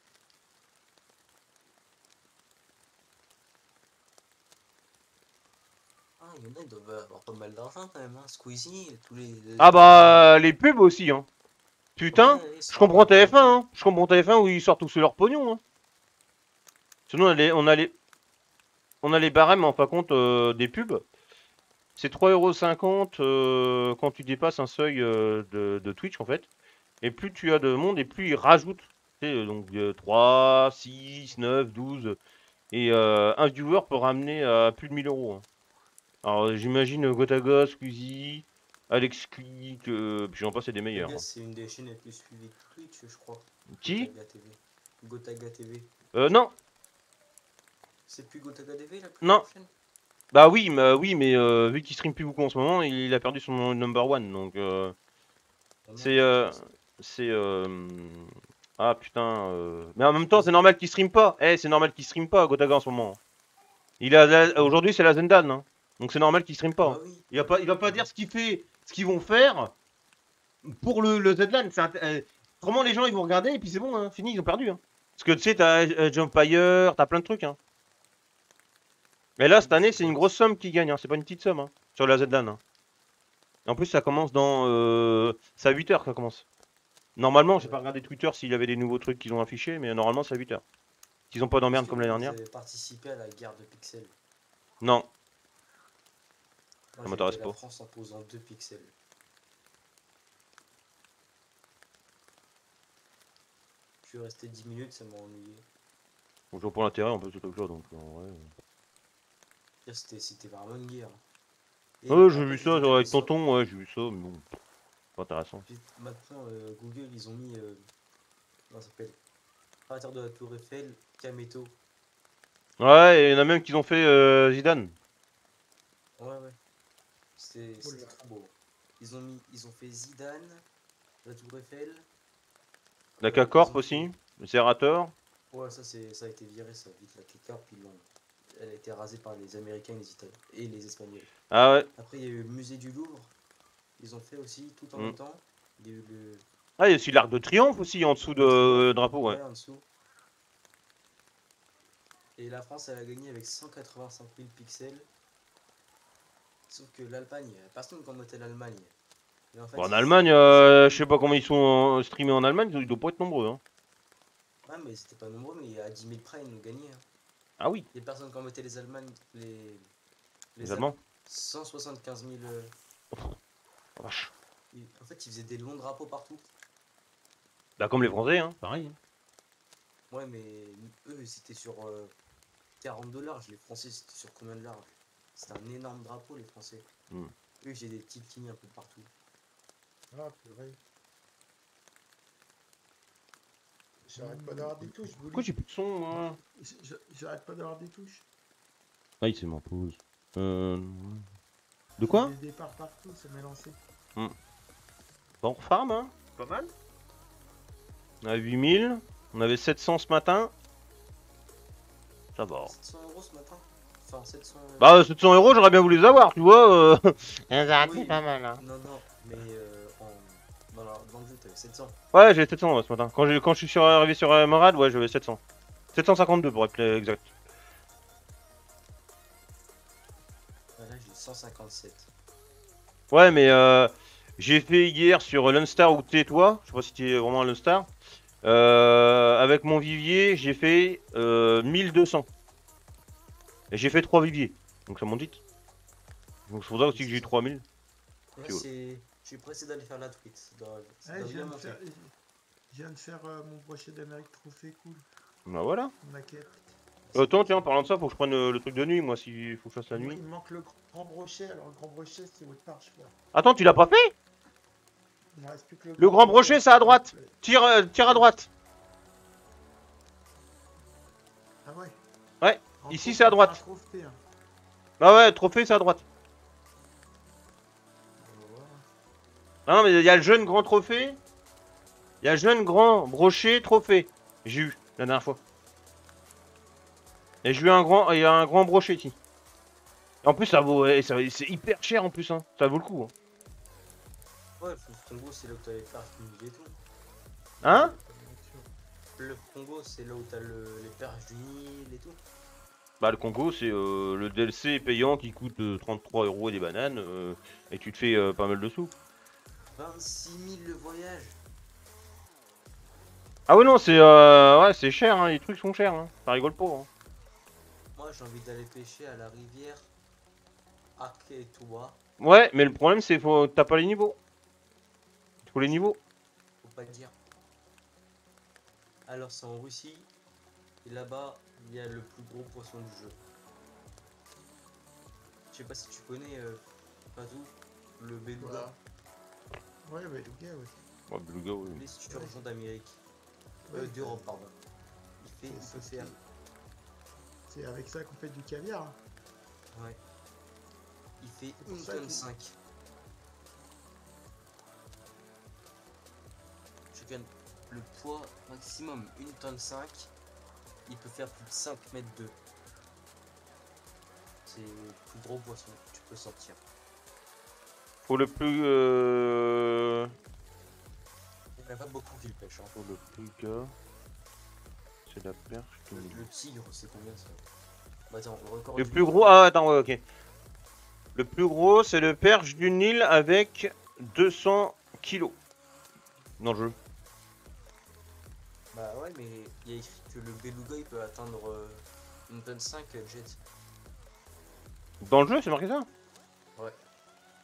Ah, il y en a, ils doivent avoir pas mal d'argent quand même, hein. Squeezie, tous les... Ah bah, les pubs aussi, hein. Putain, Ouais, je comprends T F un, hein. Je comprends T F un où ils sortent tous leur pognon, hein. Sinon, on a les, on a les, on a les barèmes, en fin de compte, euh, des pubs. C'est trois euros cinquante euh, quand tu dépasses un seuil euh, de, de Twitch, en fait. Et plus tu as de monde, et plus ils rajoutent. Tu sais, donc euh, trois, six, neuf, douze. Et euh, un viewer peut ramener à plus de mille euros. Hein. Alors, j'imagine Gotaga, Squeezie, Alex Click, euh, puis j'en passe, c'est des meilleurs. Hein. C'est une des chaînes les plus suivies de Twitch, je crois. Qui? Gotaga T V. Gotaga T V. Euh, non. C'est plus Gotaga T V la plus Non. chaîne? Bah oui, mais, oui, mais euh, vu qu'il stream plus beaucoup en ce moment, il a perdu son number one. Donc, euh, c'est... Euh, c'est... Euh, ah putain... Euh... Mais en même temps, c'est normal qu'il stream pas. Eh, c'est normal qu'il stream pas, Gotaga, en ce moment. Il a aujourd'hui, c'est la Zendan. Hein. Donc c'est normal qu'il stream pas. Ah oui. Il va pas, il va pas dire ce qu'il fait, ce qu'ils vont faire pour le, le Zendan. Euh, vraiment, les gens, ils vont regarder et puis c'est bon, hein, fini, ils ont perdu. Hein. Parce que tu sais, t'as euh, Jumpire, t'as plein de trucs. Hein. Mais là, cette année, c'est une grosse somme qui gagne. Hein. C'est pas une petite somme hein, sur la Zendan. Hein. En plus, ça commence dans... Euh, c'est à huit heures que ça commence. Normalement, j'ai pas regardé Twitter s'il y avait des nouveaux trucs qu'ils ont affichés, mais normalement, c'est à huit heures. S'ils ont pas d'emmerde comme l'année dernière. Vous avez participé à la guerre de pixels. Non. Moi, Ça j'ai m'intéresse aidé la pas. France en posant deux pixels. Je suis resté dix minutes, ça m'a ennuyé. Bon, je vois pas l'intérêt en plus de ce truc-là, donc en vrai. Dire, C'était c'était vraiment une guerre. Et Ouais, j'ai après, vu j'ai ça, vu genre qu'elle avec sort- tonton, ouais, j'ai vu ça, mais bon, pas intéressant. puis maintenant, euh, Google, ils ont mis. Euh, comment ça s'appelle? Créateur de la Tour Eiffel, Kameto. Ouais, et il y en a même qui ont fait euh, Zidane. Ouais, ouais. C'était Oh là. c'était trop beau. Ils ont mis, ils ont fait Zidane, la Tour Eiffel. La euh, K-Corp ils ont aussi, fait- le Serrator. Ouais, ça c'est, ça a été viré, ça vite la K-Corp, ils l'ont. Elle a été rasée par les Américains et les Italiens et les Espagnols. Ah ouais. Après, il y a eu le musée du Louvre. Ils ont fait aussi tout en Mm. même temps. Il y a eu le Ah, il y a aussi l'Arc de Triomphe aussi en dessous de euh, drapeau, ouais. ouais, en dessous. Et la France, elle a gagné avec cent quatre-vingt-cinq mille pixels. Sauf que l'Allemagne, personne ne combattait l'Allemagne. Et en fait, Bon, en ils- Allemagne, euh, je sais pas comment ils sont euh, streamés en Allemagne, ils doivent pas être nombreux. Hein. Ouais, mais c'était pas nombreux, mais à dix mille près, ils nous gagnaient. Hein. Ah oui, Les personnes qui combattaient les Allemagnes, les, les Allemands. cent soixante-quinze mille. euh, Oh, vache. ils- en fait, ils faisaient des longs drapeaux partout. Bah, comme les Français, hein, pareil. Ouais, mais eux, c'était sur euh, quarante dollars. Les Français, c'était sur combien de dollars? C'était un énorme drapeau, les Français. Hmm. Eux, j'ai des petites lignes un peu partout. Ah, purée. J'arrête pas d'avoir des touches, Bouli. Pourquoi j'ai plus de son, moi? J- j- J'arrête pas d'avoir des touches. Ah, il s'est mis en pause. Euh... De J'ai quoi? des départs partout, ça m'est lancé. Bon, on farm, hein? Pas mal. On a huit mille. On avait sept cents ce matin. Ça va. sept cents euros ce matin. Enfin, sept cents. euh, Bah, sept cents euros, j'aurais bien voulu les avoir, tu vois. Euh... Ça oui, pas mal, hein. Non, non, mais euh, en... dans, la... dans le jeu, t'avais sept cents. Ouais, j'avais sept cents ouais, ce matin. Quand, j'ai- quand je suis sur... arrivé sur Emerald, ouais, j'avais sept cents. sept cent cinquante-deux pour être exact. Ah, là, j'ai cent cinquante-sept. Ouais, mais euh, j'ai fait hier sur l'Unstar ou tais-toi. Je sais pas si tu es vraiment un l'Unstar. Euh, avec mon vivier, j'ai fait euh, mille deux cents. Et j'ai fait trois viviers. Donc ça monte vite. Donc c'est pour ça aussi que j'ai eu trois mille. Là, Cool. c'est... Je suis pressé d'aller faire la tweet. Ça doit, ça Ouais, doit je bien viens de monter. faire, je viens de faire euh, mon brochet d'Amérique trophée cool. Bah voilà. Maquette. Euh, attends, tiens, en parlant de ça, faut que je prenne euh, le truc de nuit, moi, s'il faut que je fasse la Il, nuit. il me manque le grand brochet, alors le grand brochet c'est autre part, je crois. Attends, tu l'as pas fait? Il me reste plus que le, Le grand brochet, c'est à droite. Tire, euh, tire à droite. Ah ouais. Ouais, En ici, trop- c'est à en droite. trophée, hein. Bah ouais, trophée, c'est à droite. On va voir. Ah non, mais il y a le jeune grand trophée. Il y a le jeune grand brochet trophée. J'ai eu la dernière fois. Et j'ai eu un grand, il y a un grand brochet ici. Et en plus, ça vaut, ouais, ça- c'est hyper cher en plus, hein. Ça vaut le coup. Hein, Ouais, le Congo, c'est là où t'as les perches du Nil et tout. hein? Le Congo, c'est là où t'as le... les perches du Nil et tout. Bah le Congo, c'est euh, le D L C payant qui coûte euh, trente-trois euros et des bananes. euh, et tu te fais euh, pas mal de sous. vingt-six mille le voyage. Ah ouais non, c'est euh, ouais, c'est cher, hein, les trucs sont chers. Hein. Ça rigole pas. Hein. Moi, j'ai envie d'aller pêcher à la rivière Aketua. Ouais, mais le problème c'est que t'as pas les niveaux. Il faut les niveaux. Faut pas le dire. Alors, c'est en Russie. Et là-bas, il y a le plus gros poisson du jeu. Je sais pas si tu connais, euh, Fatou, le beluga. Voilà. Ouais, bah, le gars, ouais. Ouais, beluga, oui. L'esturgeon d'Amérique. Ouais, Euh, d'Europe, pardon. Il fait, il c'est- peut c'est- faire. C'est avec ça qu'on fait du caviar. Hein. Ouais. Il fait C'est pour une ça tonne qu'il- cinq. Je gagne le poids maximum une tonne cinq. Il peut faire plus de cinq mètres deux. C'est le plus gros poisson que tu peux sortir. Faut le plus euh... Il n'y en a pas beaucoup qui le pêchent. Hein. Faut le plus gars. C'est la perche. qui Le, me- le tigre, c'est combien ça? Bah attends, le record Le du plus monde- gros, ah attends, ouais, ok. Le plus gros, c'est le perche du Nil avec deux cents kilos dans le jeu. Bah ouais, mais il y a écrit que le beluga il peut atteindre euh, une tonne cinq jet. Dans le jeu, c'est marqué ça? Ouais.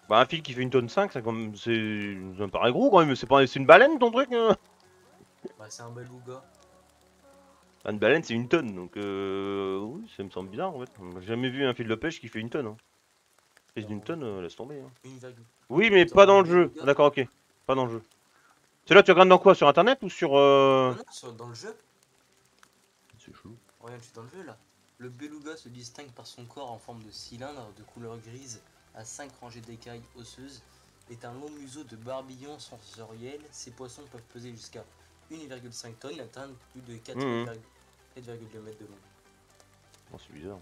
Bah un fil qui fait une tonne cinq, ça, comme... c'est... ça me paraît gros quand même, c'est pas... c'est une baleine ton truc hein. Bah, c'est un beluga. Une baleine c'est une tonne, donc euh... oui, ça me semble bizarre en fait. J'ai jamais vu un fil de pêche qui fait une tonne. Hein. Pêche d'une tonne, euh, laisse tomber. Hein. Une virgule. Oui, mais Attends, pas dans un le jeu. beluga. D'accord, ok. Pas dans le jeu. C'est là, tu regardes dans quoi? Sur internet ou sur. Euh... Non, non, sur- dans le jeu. C'est chelou. Regarde, je suis dans le jeu là. Le beluga se distingue par son corps en forme de cylindre de couleur grise à cinq rangées d'écailles osseuses, est un long museau de barbillon sensoriel. Ces poissons peuvent peser jusqu'à une virgule cinq tonnes et atteindre plus de quatre virgule deux mètres de long. Oh, c'est bizarre.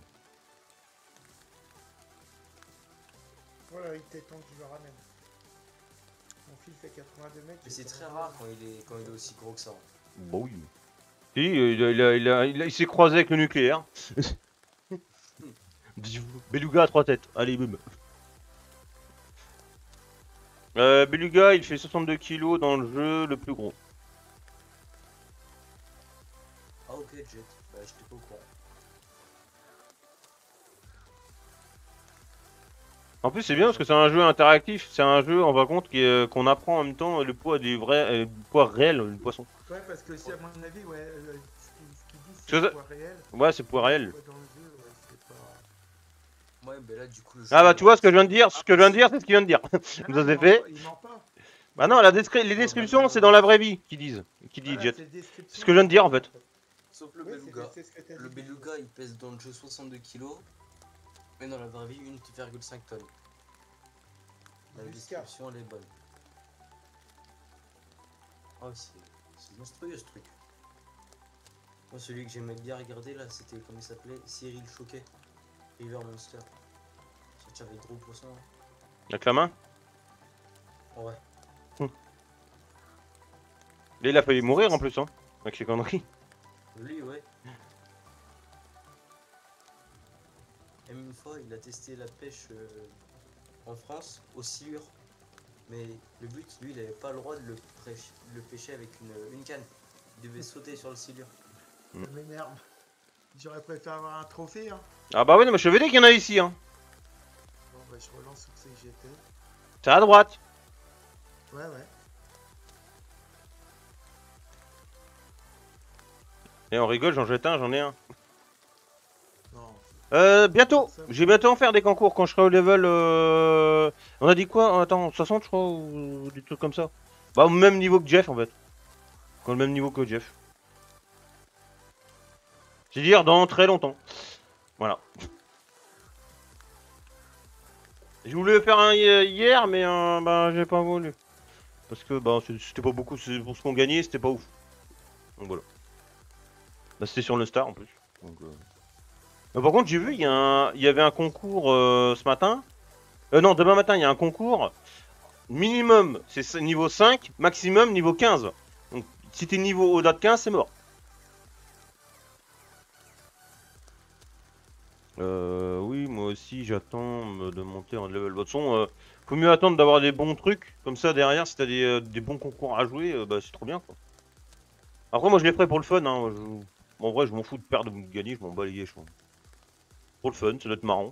Voilà, il était temps que je le ramène. Mon fil fait quatre-vingt-deux mètres. Mais c'est très rare quand il est quand il est aussi gros que ça. Bon, oui. Si, il, a, il, a, il, a, il, a, il s'est croisé avec le nucléaire. Beluga à trois têtes. Allez, boum. Euh, Beluga, il fait soixante-deux kilos dans le jeu, le plus gros. Ah ok, Jet. Bah, j'étais pas au courant. En plus, c'est bien parce que c'est un jeu interactif. C'est un jeu, on va compte, qu'on apprend en même temps le poids des vrais, le poids réel du poisson. Ouais, parce que c'est à mon avis, ouais, euh, ce qu'il qu dit, c'est Chose- le poids réel. Ouais, c'est poids réel. Dans le jeu, ouais, c'est pas... Ouais, bah là, du coup, le Ah jeu, bah tu vois ce que je viens de dire, ce que je viens de dire, c'est ce qu'il vient de dire. Ah Ça non, c'est il fait. ment pas, il ment pas. Bah non, la descri- les descriptions c'est dans la vraie vie qu'ils disent, qui dit Voilà, Jet. c'est description. C'est ce que je viens de dire en fait. Sauf le Oui, c'est- beluga. c'est ce que t'as Le dit. beluga, il pèse dans le jeu soixante-deux kilos, mais dans la vraie vie, une virgule cinq tonnes. La Jusqu'à. description, elle est bonne. Oh, c'est c'est monstrueux ce truc. Moi, celui que j'aimais bien regarder là, c'était comment il s'appelait, Cyril Choquet, River Monster. Ça avait de gros poissons. Hein. Avec la main. Ouais. Et il a failli mourir en plus, hein, avec ses conneries. Lui, ouais. Même une fois, il a testé la pêche euh, en France, au silure. Mais le but, lui, il avait pas le droit de le, prêche- de le pêcher avec une, une canne. Il devait sauter sur le silure. Ça m'énerve. J'aurais préféré avoir un trophée. Hein. Ah bah oui, non, mais je suis vedé qu'il y en a ici, hein. Bon, bah, je relance où c'est que j'étais. C'est à droite. Ouais, ouais. Et on rigole, j'en jette un, j'en ai un. Non. Euh, bientôt. J'ai bientôt en faire des concours quand je serai au level. Euh... On a dit quoi? Attends, soixante je crois, ou des trucs comme ça. Bah au même niveau que Jeff en fait. Au même niveau que Jeff. C'est-à-dire dans très longtemps. Voilà. Je voulais faire un hier, mais euh, bah j'ai pas voulu. Parce que bah c'était pas beaucoup, c'est pour ce qu'on gagnait, c'était pas ouf. Donc voilà. Bah c'était sur le Star en plus. Donc, euh... mais par contre j'ai vu, il y, a un... il y avait un concours euh, ce matin. Euh, non, demain matin il y a un concours. Minimum c'est niveau cinq, maximum niveau quinze. Donc si t'es niveau au-delà de quinze, c'est mort. Euh, oui, moi aussi j'attends de monter en level. De toute façon, euh, faut mieux attendre d'avoir des bons trucs. Comme ça derrière, si t'as des, euh, des bons concours à jouer, euh, bah c'est trop bien quoi. Après, moi je les ferai pour le fun. Hein. Je... En vrai, je m'en fous de perdre ou de gagner, je m'en bats les yeux. Pour le fun, ça doit être marrant.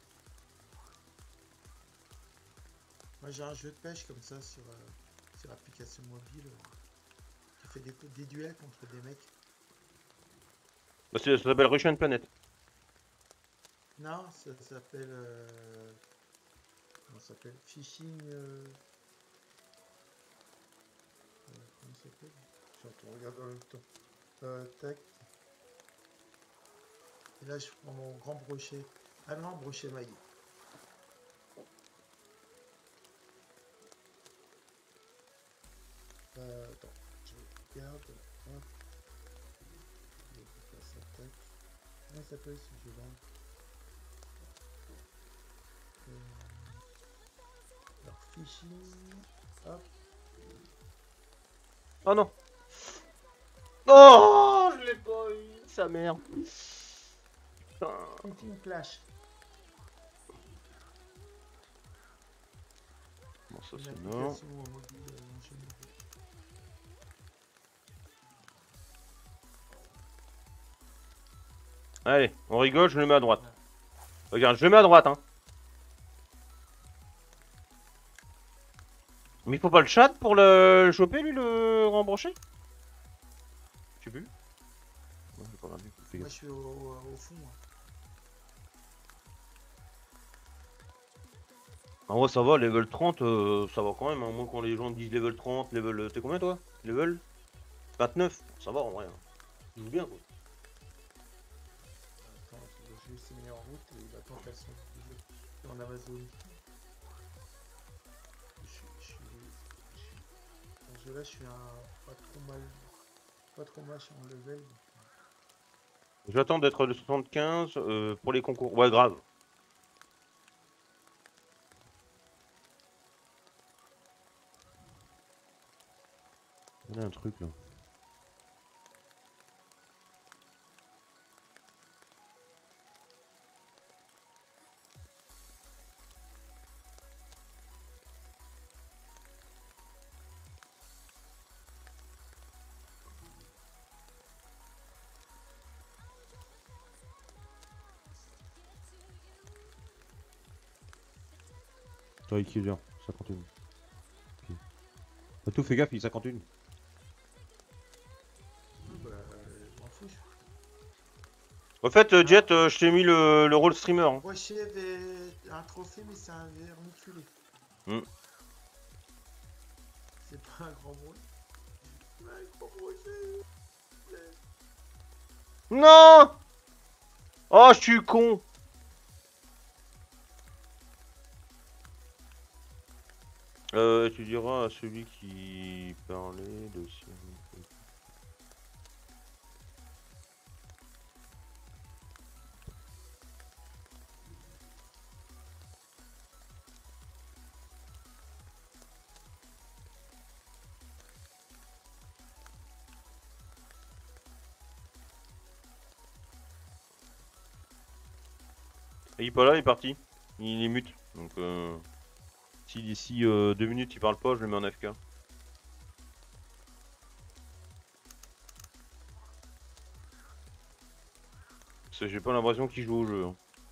Moi j'ai un jeu de pêche comme ça sur, euh, sur application mobile. Qui fait des, des duels contre des mecs. Bah, ça s'appelle Russian Planet. Non, ça s'appelle. Euh... Comment ça s'appelle? Fishing. Euh... Euh, comment ça s'appelle? Je suis en train de regarder en même temps. Euh, tac. Et là, je prends mon grand brochet. Ah non, brochet maillé. Euh, attends, je regarde. Hop. Je vais faire ça, tac. Comment ça s'appelle ce jeu-là? Alors, fishing. Hop. Oh non. Oh, je l'ai pas eu, sa mère. Putain. Fishing Clash. Bon, ça Une c'est mort. application mobile, euh, en jeu mobile. Allez, on rigole, je le mets à droite. Regarde, je le mets à droite, hein. Mais il faut pas le chat pour le choper, lui, le rembrancher? Je sais plus. Ouais, j'ai pas regardé, fais Moi gaffe. je suis au, au, au fond. Moi. En vrai, ça va, level trente, euh, ça va quand même. Hein. Moi, quand les gens disent level trente, level. T'es combien toi? Level vingt-neuf. Ça va en vrai. Hein. Tu joues bien quoi. Attends, je vais essayer de mettre en route et la tentation du jeu en Amazon. Je suis. Je suis. Je suis. Dans ce jeu là, je suis un. Pas trop mal. Pas trop mal en level. J'attends d'être de soixante-quinze euh, pour les concours. Ouais, grave. Il y a un truc là. Toi, qui est bien cinquante et un. Okay. Bah, tout, fais gaffe, il est cinquante et un. Bah, euh, m'en fous. En fait, euh, Jet, euh, je t'ai mis le, le rôle streamer. Hein. Moi, je avait un trophée, mais c'est un vermiculé. Mm. C'est pas un grand bruit. Un grand bruit. Non! Oh, je suis con! Euh, tu diras à celui qui parlait de... Il est pas là, il est parti. Il est mute. Donc, euh, si d'ici euh, deux minutes il parle pas, je le mets en F K. Parce que j'ai pas l'impression qu'il joue au jeu. Hein.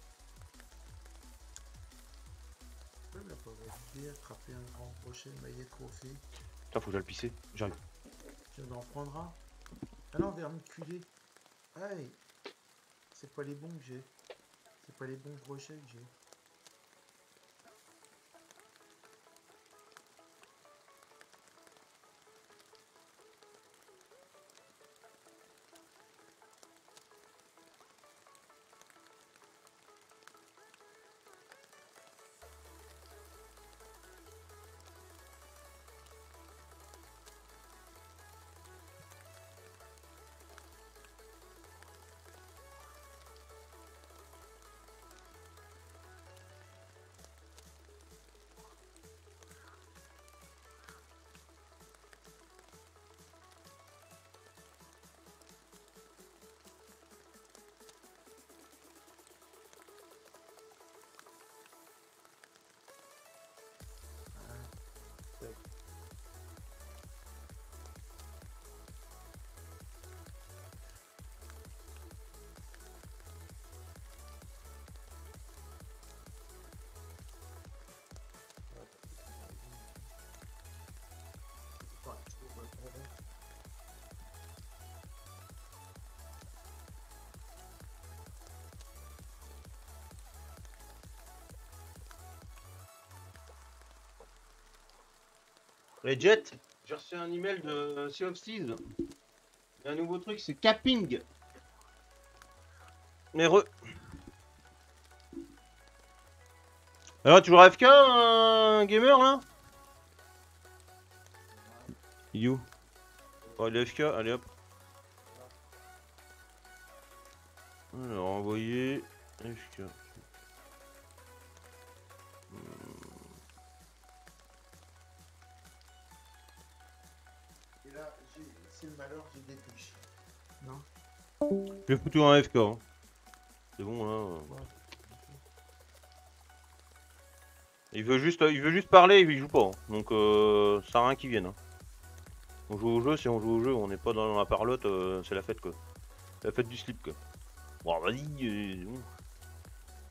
Ouais, mais pas validé, attraper un grand crochet, maillet trophée. Putain, faut que j'aille pisser. J'arrive. Tu viens d'en prendre un. Ah non, vermiculé. Aïe. C'est pas les bons que j'ai. C'est pas les bons crochets que j'ai. Les Jets, j'ai reçu un email de Sea of Thieves. Il y a un nouveau truc, c'est capping. Mais re... Alors, toujours A F K, un gamer là? Il est où? Oh, il est A F K, allez hop. Alors, envoyer A F K. Et là, c'est le malheur, j'ai des touches. Non. J'ai foutu un A F K. Hein. C'est bon là. Ouais. Il veut juste, il veut juste parler, il joue pas. Hein. Donc euh, ça sert à rien qu'il vienne. Hein. On joue au jeu, si on joue au jeu, on n'est pas dans la parlotte, euh, c'est la fête quoi. La fête du slip quoi. Bon vas-y. Euh, bon.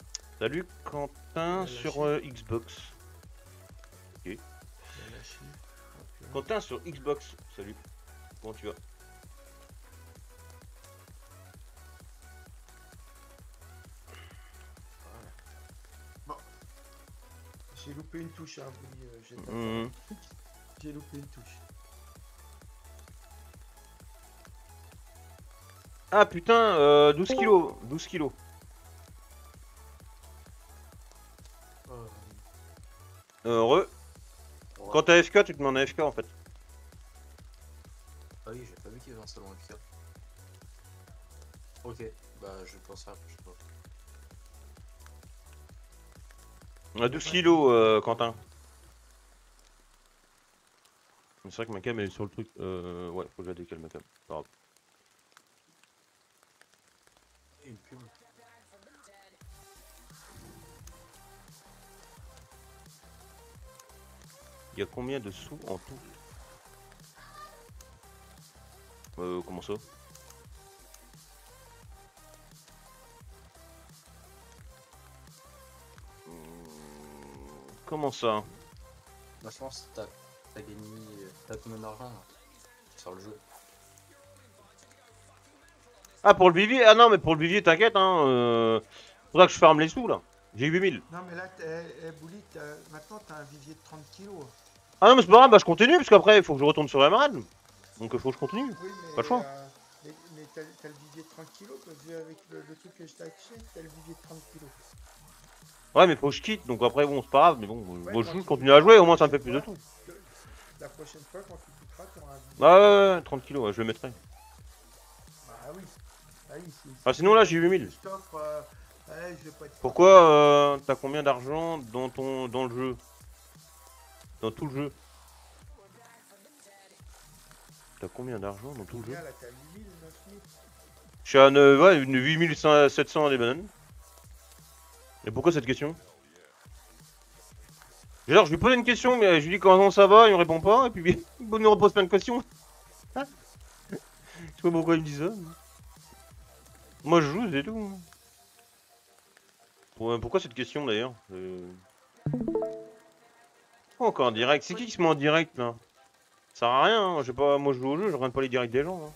Salut Quentin sur euh, Xbox. Ok. Quentin sur Xbox. Salut. Comment tu vas? Bon. J'ai loupé une touche, hein, oui, euh, j'ai Mmh. J'ai loupé une touche. Ah putain, euh, douze kilos. douze kilos. Euh, Heureux. ouais. Quand t'as F K, tu te mets en A F K en fait. Ah oui, j'ai pas vu qu'il y avait un salon F K. Ok, bah je pense à la prochaine fois. On a douze kilos, euh, Quentin. C'est vrai que ma cam elle est sur le truc. Euh, ouais, faut que je la décale ma cam. Pas grave. Et une pub. Il y a combien de sous en tout? Euh, comment ça? Hum, Comment ça? Moi je pense que t'as t'as gagné. T'as combien d'argent là sur le jeu? Ah, pour le vivier? Ah non, mais pour le vivier, t'inquiète, hein. Euh... Faudra que je ferme les sous là. J'ai huit mille. Non, mais là, t'es- eh, Bouli, t'as- maintenant, t'as un vivier de trente kilos. Ah non, mais c'est pas grave, bah je continue, parce qu'après il faut que je retourne sur Emerald. Donc il faut que je continue. Oui, mais, Pas le choix. euh, mais, mais t'as t'as le vivier de trente kilos, parce que avec le, le truc que je t'ai acheté, t'as le vivier de trente kilos. Ouais, mais faut que je quitte, donc après, bon, c'est pas grave, mais bon, Ouais, moi quand je joue, tu je continue à jouer, au moins ça me fait plus de tout. Le- La prochaine fois, quand tu quitteras, tu auras un vivier. Ah ouais, ouais, ouais, trente kilos, ouais, je le mettrai. Ah oui. Ah oui, c'est- Ah, sinon, là, j'ai huit mille. Je t'offre. Euh, ouais, je vais pas te- Pourquoi euh, t'as combien d'argent dans ton dans le jeu? Dans tout le jeu? T'as combien d'argent dans tout le jeu? Combien, là, t'as huit mille, neuf mille? Je suis à neuf, ouais, une huit mille sept cents des bananes. Et pourquoi cette question? Genre, je lui pose une question, mais je lui dis comment ça va, il me répond pas, et puis il me repose plein de questions. Je sais pas pourquoi il me dit ça. Moi je joue, c'est tout. Pour- Pourquoi cette question d'ailleurs? euh... Oh, encore en direct. C'est qui qui se met en direct là? Ça sert à rien, hein. Je sais pas, moi je joue au jeu, je regarde pas les directs des gens. Hein.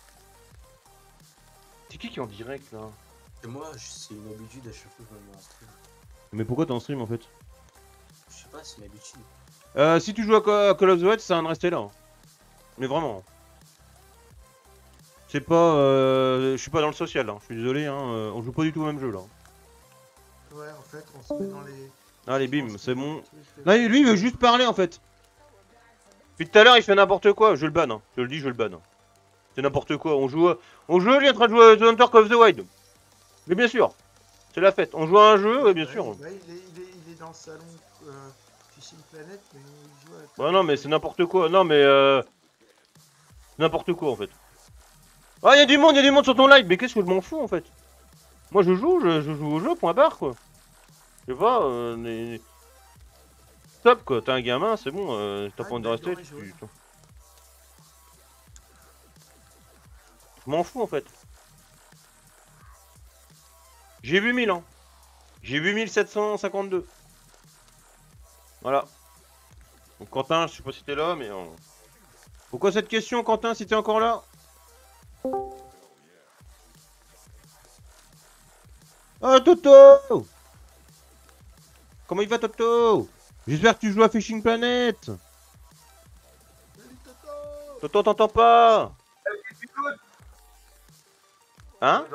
C'est qui qui est en direct là? Et moi, je- c'est une habitude à chaque fois que je me mets en stream. Mais pourquoi t'es en stream en fait? Je sais pas, c'est une habitude. Euh, si tu joues à Ca- à Call of the White, c'est un de rester là. Mais vraiment. C'est pas. Euh, je suis pas dans le social, hein. Je suis désolé, hein. euh, On joue pas du tout au même jeu là. Ouais, en fait, on se met dans les. Allez, on bim, se c'est met dans bon. les trucs, euh, Là, lui, il veut juste parler en fait. Depuis tout à l'heure, il fait n'importe quoi. Je le banne, hein. Je le dis, je le banne. C'est n'importe quoi. On joue, à... on joue, il est en train de jouer à The Hunter Call of the Wild. Mais bien sûr, c'est la fête. On joue à un jeu, oui, bien ouais, sûr. ouais, il, est, il, est, il est dans le salon euh, Fishing Planet, mais il joue à. Ouais, non, mais c'est n'importe quoi. Non, mais euh... n'importe quoi en fait. Ah, il y a du monde, il y a du monde sur ton live. Mais qu'est-ce que je m'en fous en fait? Moi, je joue, je, je joue au jeu, point barre quoi. Je sais pas, euh, mais... Stop quoi, t'es un gamin, c'est bon, euh, t'as Ah, pas envie de il rester. adore les tu- jeux. tu- Je m'en fous en fait. J'ai huit mille ans. J'ai huit mille sept cent cinquante-deux. Voilà. Donc Quentin, je sais pas si t'es là, mais... euh, Pourquoi cette question, Quentin, si t'es encore là? Ah, Toto! Comment il va, Toto? J'espère que tu joues à Fishing Planet. Salut Toto. Toto, t'entends pas? Hein?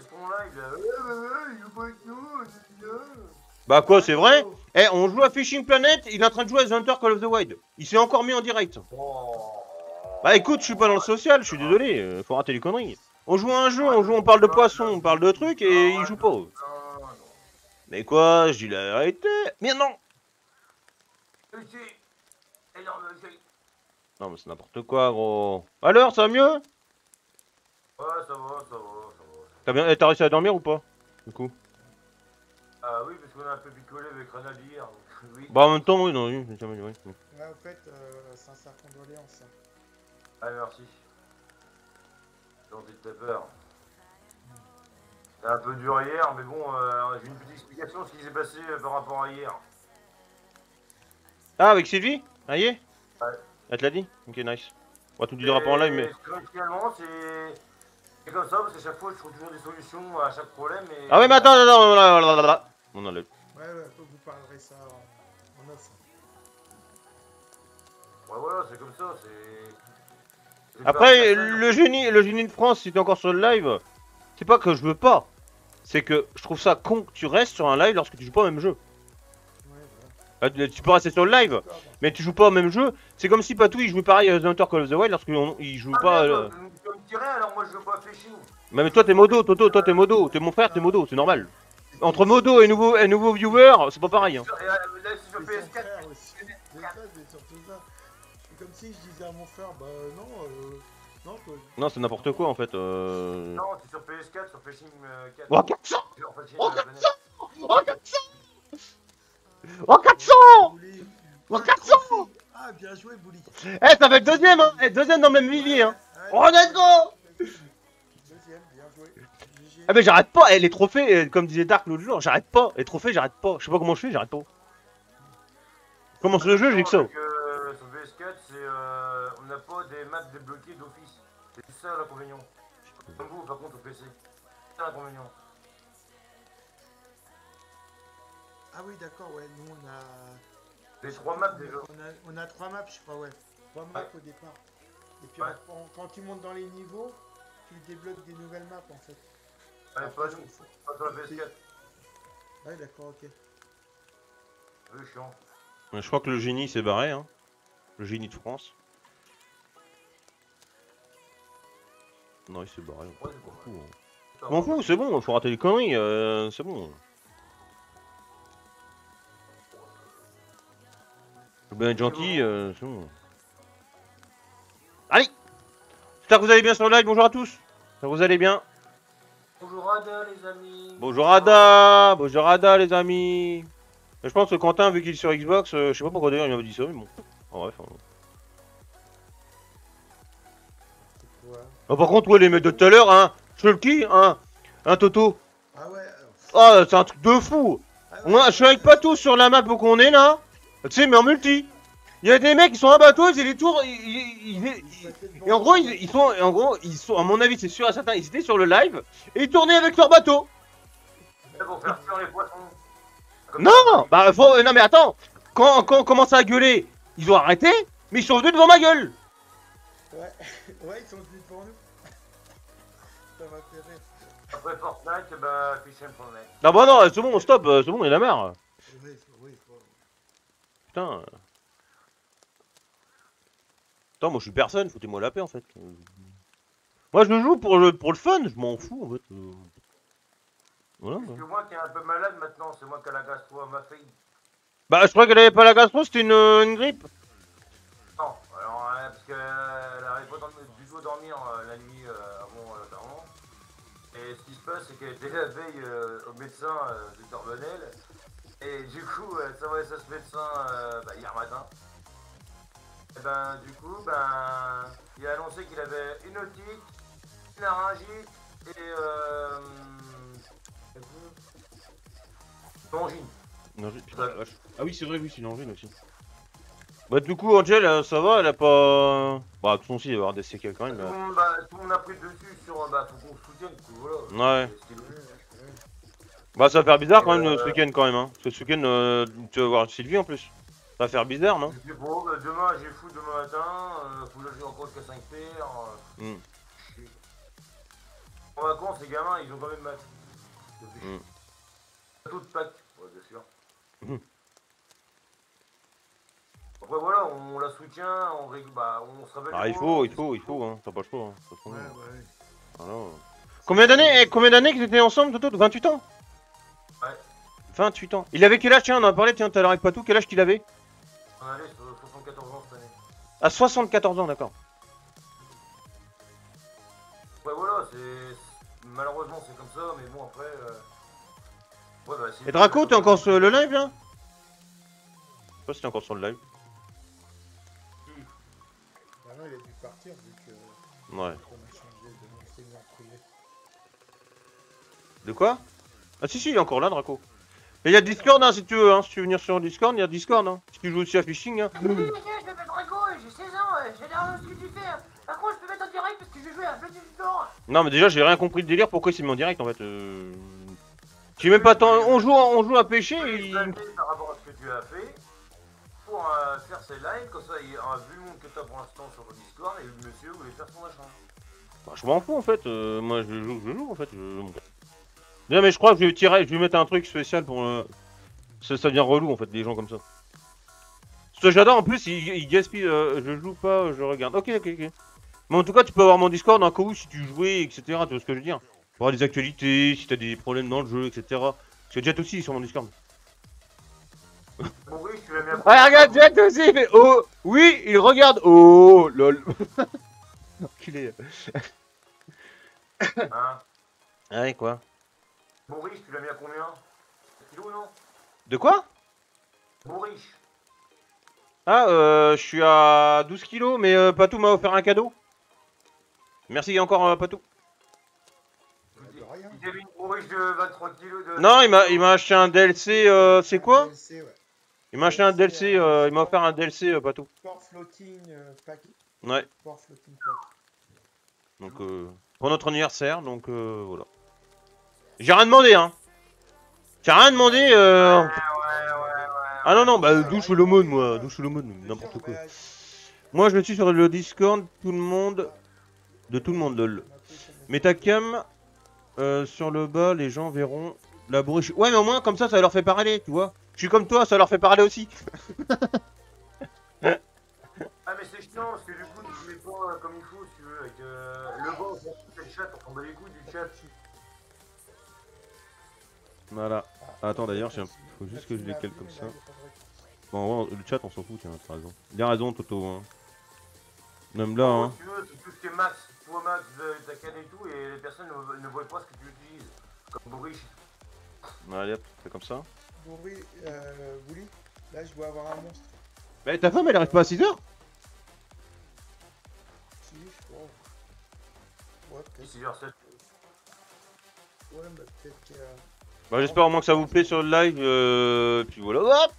Bah quoi, c'est vrai? Eh, on joue à Fishing Planet, il est en train de jouer à The Hunter Call of the Wild. Il s'est encore mis en direct. Bah écoute, je suis pas dans le social, je suis désolé, euh, faut rater les conneries. On joue à un jeu, on joue, on parle de poissons, on parle de trucs et il joue pas. Mais quoi, je dis la vérité. Mais non! Non mais c'est n'importe quoi, gros. Alors, ça va mieux? Ouais, ça va, ça va, ça va. T'as bien... eh, t'as réussi à dormir ou pas? Du coup. Ah oui, parce qu'on a un peu picolé avec Renald hier. donc Oui. Bah en même temps, oui, non, oui, j'ai jamais- oui. oui. Ouais, en fait, euh, sincère condoléances. hein. Ah merci. Gentil de ta peur. C'était un peu dur hier, mais bon, euh, j'ai une petite explication de ce qui s'est passé euh, par rapport à hier. Ah, avec Sylvie? Ça y est? Elle te l'a dit? Ok, nice. Ouais, tu me diras pas en live, mais. Spirituellement, c'est. C'est comme ça, parce qu'à chaque fois, je trouve toujours des solutions à chaque problème. Et... Ah, ouais, mais attends, attends, attends, là, là, là, là. On enlève. Ouais, ouais, vous parlerez ça en, en off. Ouais, voilà, c'est comme ça, c'est. Après, le génie, le génie de France, si t'es encore sur le live, c'est pas que je veux pas. C'est que je trouve ça con que tu restes sur un live lorsque tu joues pas au même jeu. Ouais, voilà. Tu peux rester sur le live, mais tu joues pas au même jeu. C'est comme si Patou il jouait pareil à The Hunter Call of the Wild lorsqu'il joue ah, pas. Mais, euh... Tu me dirais, alors moi je joue pas à Fishing. Mais, mais toi t'es modo, Toto, toi t'es modo. T'es mon frère, t'es modo, c'est normal. Entre modo et nouveau, et nouveau viewer, c'est pas pareil. Hein. Et, euh, là, c'est sur P S quatre. C'est ça, c'est surtout ça. C'est comme si je disais à mon frère, bah non, euh, non, quoi. Non, c'est n'importe quoi en fait. Euh... Non, c'est sur P S quatre, sur Fishing quatre. Oh quatre cents Sur Fishing, Oh euh, quatre Venet. cents Oh quatre cents Oh quatre cents Bouli. Oh quatre cents Ah, bien joué, Bouli. Eh, ça va être deuxième, hein. Eh, deuxième dans le même vivier, hein. Ouais, Oh, let's go. deuxième, bien joué. G G. Ah mais j'arrête pas, eh, les trophées, euh, comme disait Dark l'autre jour, j'arrête pas. Les trophées, j'arrête pas. Je sais pas comment je fais, j'arrête pas. Je commence le jeu, j'ai que ça. Donc, euh, sur P S quatre, c'est, euh, on n'a pas des maps débloquées d'office. C'est ça l'inconvénient. Comme vous, par contre, au P C. C'est ça l'inconvénient. Ah oui, d'accord, ouais, nous on a... Les trois maps déjà. On a, on a trois maps, je crois, ouais. Trois maps Ouais. au départ. Et puis Ouais. on- quand tu montes dans les niveaux, tu débloques des nouvelles maps en fait. Ouais, Après, pas faut- nous, faut- pas sur la P S quatre. Ouais, d'accord, ok. C'est chiant. Ouais, je crois que le génie s'est barré, hein. Le génie de France. Non, il s'est barré. Ouais, c'est pas Fou, mal. hein. Je m'en fous, c'est bon, faut rater les conneries, euh, c'est bon. Faut bien être gentil, euh, c'est bon. Allez. J'espère que vous allez bien sur le live, bonjour à tous. J'espère que vous allez bien. Bonjour Ada, les amis. Bonjour Ada, bonjour Ada les amis. Je pense que Quentin, vu qu'il est sur Xbox, euh, je sais pas pourquoi d'ailleurs il m'avait dit ça, mais bon. En bref. Hein. Ouais. Ah, par contre, ouais, les mecs de tout à l'heure, hein, Shulky, hein, hein, Toto. Ah ouais. Ah, c'est un truc de fou. Ah ouais, Moi, je suis avec Patou sur la map où qu'on est là. Tu sais, mais en multi. Il y a des mecs qui sont à bateau, ils ont des tours. Ils, ils, ils- ils- et en gros, ils, ils sont, et en gros, ils sont, à mon avis, c'est sûr à certains, ils étaient sur le live et ils tournaient avec leur bateau. C'est pour faire fuir les poissons. Comme Non, ça. bah, faut, euh, non, mais attends. Quand, quand on commence à gueuler, ils ont arrêté, mais ils sont venus devant ma gueule. Ouais, ouais, ils sont venus pour nous. Ça m'a fait rire. Après Fortnite, bah, Fishing pour le mec. Ah bah non, c'est bon, stop, euh, c'est bon, il y en a marre. Oui, faut- oui, faut- Putain. Attends, moi je suis personne, foutez-moi la paix en fait. Euh, Moi je le joue pour le, pour le fun, je m'en fous en fait. euh. Voilà. Parce ouais. que moi qui est un peu malade maintenant, c'est moi qui a la gastro à ma fille. Bah je croyais qu'elle avait pas la gastro, c'était une, une grippe. Non, alors, euh, parce qu'elle n'arrive pas dormir- du tout à dormir euh, la nuit euh, avant euh, l'enterrement. Et ce qui se passe, c'est qu'elle était la veille euh, au médecin euh, de Corbonel. Et du coup, elle s'est envoyée à ce médecin euh, bah, hier matin. Et ben, du coup, ben, il a annoncé qu'il avait une otite, une laryngite et euh, une angine. Non, j'ai- putain, la vache. Ah oui, c'est vrai, oui, c'est une angine aussi. Bah du coup, Angel, euh, ça va, elle a pas... Bah de toute façon, si, il va y avoir des séquelles quand même. Tout là. le monde, bah, tout le monde a pris le dessus sur, euh, bah, faut qu'on se soutienne, quoi, voilà. Ouais. C'est- Bah ça va faire bizarre quand même Euh, ce week-end quand même. Hein. Parce que ce week-end, euh, tu vas voir Sylvie en plus. Ça va faire bizarre, non? Je sais pas, bah, demain j'ai fou demain matin, euh, faut que j'ai encore jusqu'à cinq paires. Euh, Mm. chier. En vacances, les gamins, ils ont quand même match. Mm. Tout de Pâques, ouais, bien sûr. Mhm. Après voilà, on la soutient, on, rég- bah, on se rappelle. Ah, il des faut, moments, il faut, il faut, hein. T'as pas le choix. Hein. De toute façon, Ouais, euh, ouais. voilà. Combien d'années, eh, combien d'années qu'ils étaient ensemble, Toto? vingt-huit ans? Ouais. vingt-huit ans. Il avait quel âge? Tiens, on en a parlé, tiens, tout à l'heure avec Patou, quel âge qu'il avait? On allait sur soixante-quatorze ans cette année. À soixante-quatorze ans, d'accord. Ouais, voilà, c'est. Malheureusement, c'est comme ça, mais bon, après. Euh... Ouais, bah, c'est- Et Draco, t'es encore sur le live là? Je sais pas si t'es encore sur le live. Bah non, il a dû partir vu que Ouais. qu'on a changé de enseignant privé. De quoi? Ah si si, il est encore là, Draco. Et il y a Discord, hein, si tu veux, hein, si tu veux venir sur Discord, il y a Discord, hein. Si tu joues aussi à Fishing, hein. Oui, monsieur, je m'appelle Draco et j'ai seize ans. ce que tu fais. Par contre, je peux mettre en direct parce que je joue à Floating Store. Non, mais déjà, j'ai rien compris de délire. Pourquoi il s'est mis en direct en fait euh... J'ai même pas tant. On joue, on joue à pêcher et. Par rapport à ce que tu as fait, pour euh, faire ces lives, comme ça, il y a vu le monde que tu as pour l'instant sur le Discord et le monsieur voulait faire son machin. Bah, je m'en fous en fait. Euh, moi, je joue, je joue en fait. Je... Non, mais je crois que je vais tirer, je vais mettre un truc spécial pour. Euh... Ça, ça devient relou en fait, des gens comme ça. Ce que j'adore en plus, il, il gaspille. Euh, je joue pas, je regarde. Ok, ok, ok. Mais en tout cas, tu peux avoir mon Discord en cas où si tu jouais, et cetera. Tu vois ce que je veux dire? Pour avoir des actualités, si t'as des problèmes dans le jeu, et cetera. Parce que Jet aussi sur mon Discord. Bon, oui, tu l'as bien. Ah, regarde, Jet aussi, il fait oh. Oui, il regarde. Oh, lol. Enculé. Hein? Ah ouais, quoi? Bourriche, tu l'as mis à combien? Kilo, non? De quoi? Bourriche. Ah, euh, je suis à douze kilos, mais euh, Patou m'a offert un cadeau. Merci encore, euh, Patou. De rien. Il t'a mis une bourriche de vingt-trois kilos de. Non, il m'a il m'a acheté un D L C, euh, c'est quoi? D L C, ouais. Il m'a acheté un D L C, euh, il m'a offert un D L C, euh, Patou. Sport floating euh, pack. Ouais, Sport floating pack. donc euh, pour notre anniversaire, donc euh, voilà. J'ai rien demandé, hein. J'ai rien demandé, euh... Ouais, ouais, ouais, ouais. Ah non, non, bah d'où je fais l'aumône, moi, d'où je fais l'aumône, n'importe quoi. Moi, je suis sur le Discord, tout le monde, de tout le monde, lol. Mets ta cam euh, sur le bas, les gens verront la bourriche. Ouais, mais au moins, comme ça, ça leur fait parler, tu vois. Je suis comme toi, ça leur fait parler aussi. Ah, mais c'est chiant parce que du coup, tu mets pas euh, comme il faut, si tu veux. Avec euh, le bas, on fait le chat, on s'en bat les couilles du chat. Voilà. Attends, d'ailleurs, il faut juste que je les cale comme ça. Bon, ouais, le chat, on s'en fout, tiens, t'as raison. Il a raison, Toto, hein. Même là, hein. Si tu veux, c'est tout ce qui est max. Toi, max, euh, ta canne et tout, et les personnes ne, ne voient pas ce que tu utilises. Comme bourriche. Allez, hop, c'est comme ça. Bourri, euh, Bouli, là je dois avoir un monstre. Mais ta femme, elle arrive pas à six heures? Si, je crois. Ouais, peut-être. six heures sept. Ouais, bah peut-être qu'il y a... Bah, j'espère au moins que ça vous plaît sur le live, euh... puis voilà, hop.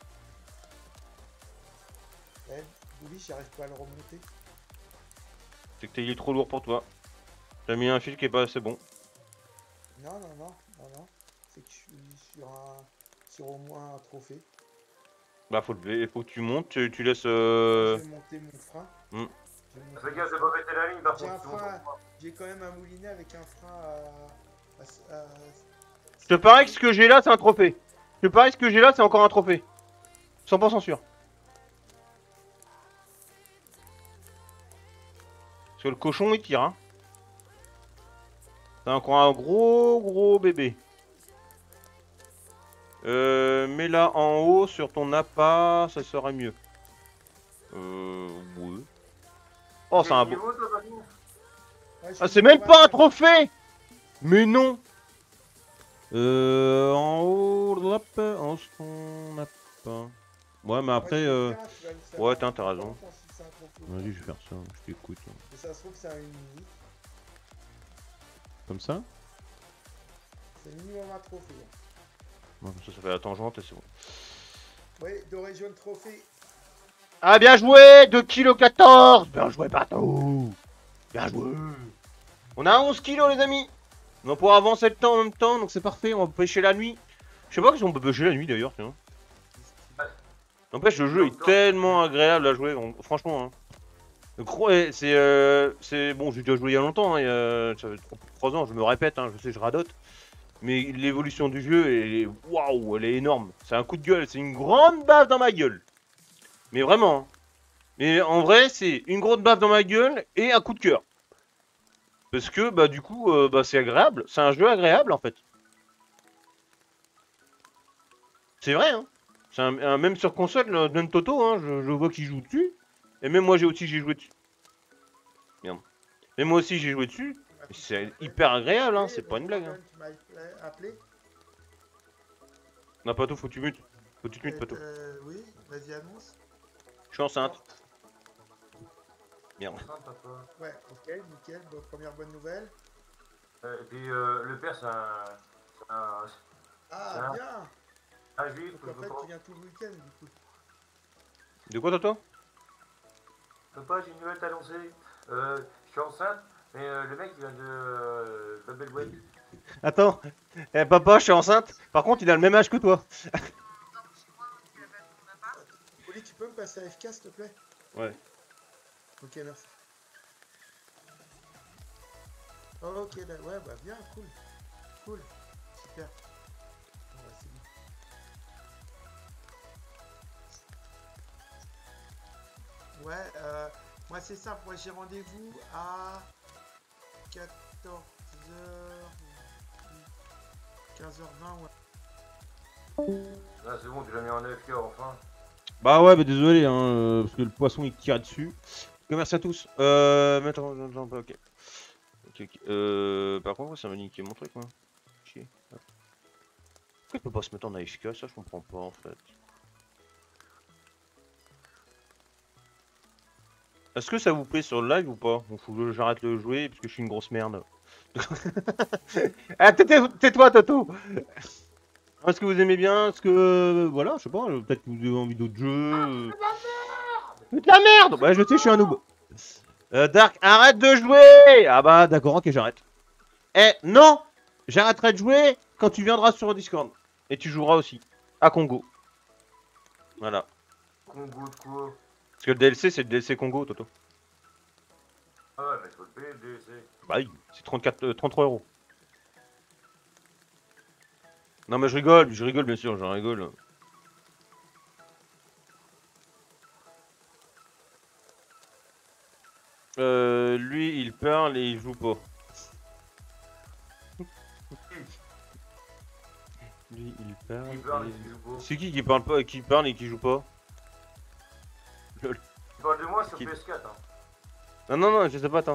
Eh, Bouli, j'arrive pas à le remonter. C'est que t'es trop lourd pour toi. T'as mis un fil qui est pas assez bon. Non, non, non, non, non. C'est que je suis sur un... sur au moins un trophée. Bah, faut, le... faut que tu montes, tu, tu laisses... Euh... Je vais monter mon frein. Mm. Je vais monter Fais mon gaffe de frein. pas péter la ligne, par J'ai un contre. sinon, frein, on s'en j'ai quand même un moulinet avec un frein à... à... à... Je te parie que ce que j'ai là, c'est un trophée. Je te parie que ce que j'ai là, c'est encore un trophée. cent pour cent sûr. Parce que le cochon, il tire, hein. C'est encore un gros, gros bébé. Euh, mets-la en haut sur ton appât, ça serait mieux. Euh, ouais. Oh, c'est un beau... niveau, toi, Patou Ouais, je Ah, suis c'est même niveau pas un vingt. trophée! Mais non! Euh, en haut, hop, en son appât. Ouais, mais après, Ouais, euh... tu vas le faire, tu vas le faire. ouais, t'as t'as raison. Attends, si c'est un trophée ou Vas-y, pas. je vais faire ça, je t'écoute. Et ça se trouve, c'est un mini. Comme ça? C'est minimum un trophée. hein. Ouais, comme ça, ça fait la tangente et c'est bon. Ouais, doré jaune trophée. Ah, bien joué! deux kilos quatorze! Bien joué, Patou! Bien joué! On a onze kilos, les amis! On va pouvoir avancer le temps en même temps, donc c'est parfait, on va pêcher la nuit. Je sais pas si on peut pêcher la nuit d'ailleurs, tiens. N'empêche, le jeu est tellement agréable à jouer, on- franchement. Hein. Le gros, eh, c'est. Euh, c'est bon, j'ai déjà joué il y a longtemps, hein, il y a, ça fait trois ans, je me répète, hein, je sais, je radote. Mais l'évolution du jeu, elle est. Waouh, elle est énorme. C'est un coup de gueule, c'est une grande baffe dans ma gueule. Mais vraiment. Hein. Mais en vrai, c'est une grosse baffe dans ma gueule et un coup de cœur. Parce que, bah, du coup, euh, bah, c'est agréable. C'est un jeu agréable, en fait. C'est vrai, hein. C'est un, un- même sur console, le- même Toto, hein, je, je vois qu'il joue dessus. Et même moi, j'ai aussi j'ai joué dessus. Merde. Mais moi aussi, j'ai joué dessus. Et c'est hyper agréable, hein. C'est pas une blague. Hein. Tu m'as appelé. Non, Pato, faut que tu mutes. Faut que tu te mutes, Euh, Pato. euh, oui, vas-y, annonce. Je suis enceinte. Merde. Enfin, papa. Ouais, ok, nickel. Bon, première bonne nouvelle. Euh, et puis euh, le père, c'est un. C'est un. Ah, Ah. bien. Un juif, Donc je en fait, crois. tu viens tout le week-end, du coup. De quoi, Toto? Papa, j'ai une nouvelle à t'annoncer. Euh, je suis enceinte, mais euh, le mec il vient de euh, Babelwed. Attends, eh, papa, je suis enceinte. Par contre, il a le même âge que toi. Oli, tu peux me passer à F K s'il te plaît? Ouais. Ok, merci. Oh, ok, là, ouais, bah bien, cool. Cool, super. Ouais, c'est bien. Ouais, euh, moi c'est simple, moi j'ai rendez-vous à quatorze heures, quinze heures vingt, ouais. Là, c'est bon, tu l'as mis en A F K enfin. Bah ouais, bah désolé, hein, euh, parce que le poisson il tire dessus. Donc, merci à tous. Euh, mais attends, attends, attends, ok. Ok, ok. Euh, par contre, ça m'a niqué mon truc, moi. Chier. Pourquoi il peut pas se mettre en A F K, ça je comprends pas en fait. Est-ce que ça vous plaît sur le live ou pas? Bon, faut que j'arrête le jouer parce que je suis une grosse merde. Ah, tais-toi, Toto. Est-ce que vous aimez bien? Est-ce que... Voilà, je sais pas, peut-être que vous avez envie d'autres jeux. C'est de la merde! Bah, je sais, je suis un noob. Euh, Dark, arrête de jouer! Ah bah, d'accord, ok, j'arrête. Eh, non! J'arrêterai de jouer quand tu viendras sur Discord. Et tu joueras aussi. À Congo. Voilà. Congo de quoi? Parce que le D L C, c'est le D L C Congo, Toto. Ah ouais, mais faut le payer le D L C. Bah oui, c'est trente-quatre, euh, trente-trois euros. Non mais je rigole, je rigole bien sûr, je rigole. Euh, lui il parle et il joue pas. Lui il parle. Il parle et... et il joue pas. C'est qui qui parle pas, qui parle et qui joue pas? Lol. Tu parles de moi sur Qui- P S quatre, hein. Non non non, je sais pas, attends.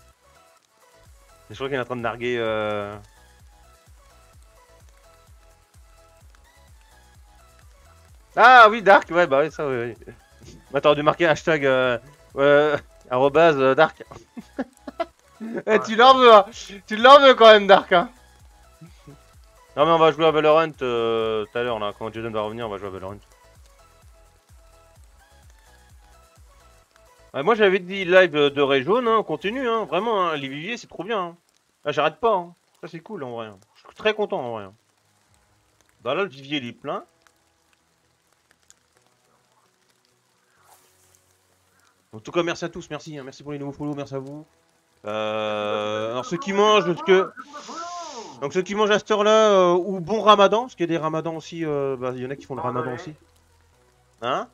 Je crois qu'il est en train de narguer. Euh... Ah oui, Dark, ouais, bah oui, ça, oui. oui. Attends, de marquer hashtag euh, euh, arrobase euh, Dark. Eh, tu l'en veux, hein. Tu l'en veux quand même, Dark, hein. Non, mais on va jouer à Valorant euh, tout à l'heure, là. Quand Jason va revenir, on va jouer à Valorant. Ouais, moi, j'avais dit live de Ray Jaune, hein, on continue, hein. Vraiment, hein, les viviers, c'est trop bien. Hein. Là, j'arrête pas, hein. Ça, c'est cool, en vrai. Hein. Je suis très content, en vrai. Hein. Bah là, le vivier, il est plein. En tout cas, merci à tous, merci, hein. Merci pour les nouveaux follow, merci à vous. Euh, alors ceux qui mangent, parce que... Donc ceux qui mangent à cette heure-là, euh, ou bon ramadan, parce qu'il y a des ramadans aussi, euh, bah, il y en a qui font le ramadan aussi. Hein?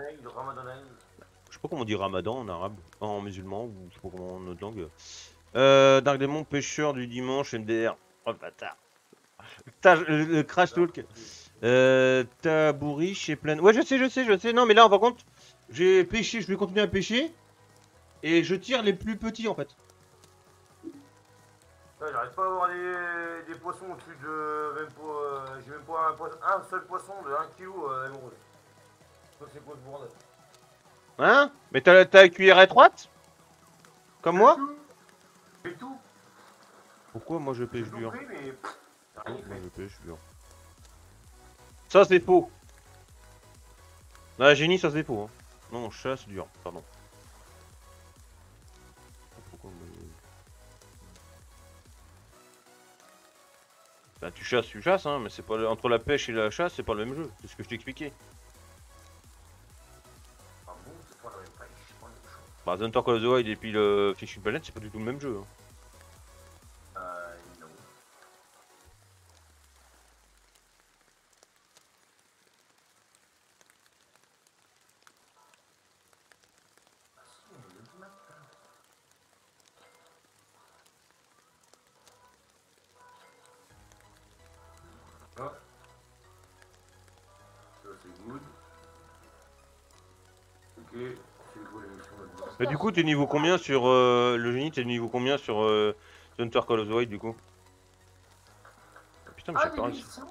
Je sais pas comment on dit ramadan en arabe, en musulman, ou je sais pas comment en autre langue. Euh, Dark Demon, pêcheur du dimanche, M D R. Oh le bâtard. Putain, le, le crash talk. Euh, ta bourriche est pleine. Ouais, je sais, je sais, je sais. Non, mais là, par contre, j'ai pêché, je vais continuer à pêcher. Et je tire les plus petits en fait. Ouais, j'arrive pas à avoir des, des poissons au-dessus de. Même pas. Euh, J'ai même pas un, poisson, un seul poisson de un kilo euh, émeraude. Ça, c'est quoi ce bordel? Hein? Mais t'as la cuillère étroite? Comme moi? C'est tout. Pourquoi moi je pêche dur? Pris, mais... Oh, moi je pêche dur. Ça c'est faux. La génie ça c'est faux. Hein. Non, chasse dur, pardon. Pourquoi moi... Bah tu chasses, tu chasses, hein, mais c'est pas le... entre la pêche et la chasse, c'est pas le même jeu. C'est ce que je t'ai expliqué. Ah bon, c'est pas la même pêche, c'est pas la même chose. Bah The Hunter Call of the Wild et puis le Fishing Planet, c'est pas du tout le même jeu. Hein. Euh, non. Ah si, on est le matin. Ah. Ça c'est good. Ok, c'est quoi l'émission là-dedans? Mais du coup, t'es niveau combien sur euh, le génie? T'es niveau combien sur euh, The Hunter Call of the Wild du coup? Ah, putain, mais Ah, j'ai pas réussi. l'émission.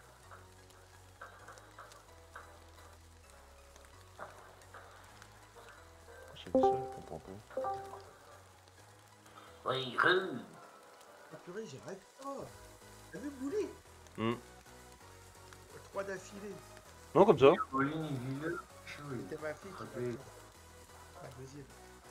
C'est ça, je comprends pas. Oui, rude. Ah, purée, j'arrête pas. T'as vu Bouli? Hmm. Trois d'affilée. Non, comme ça. Pauline, ville, chouille. C'était ma fille qui Ok. m'a Ah, deuxième.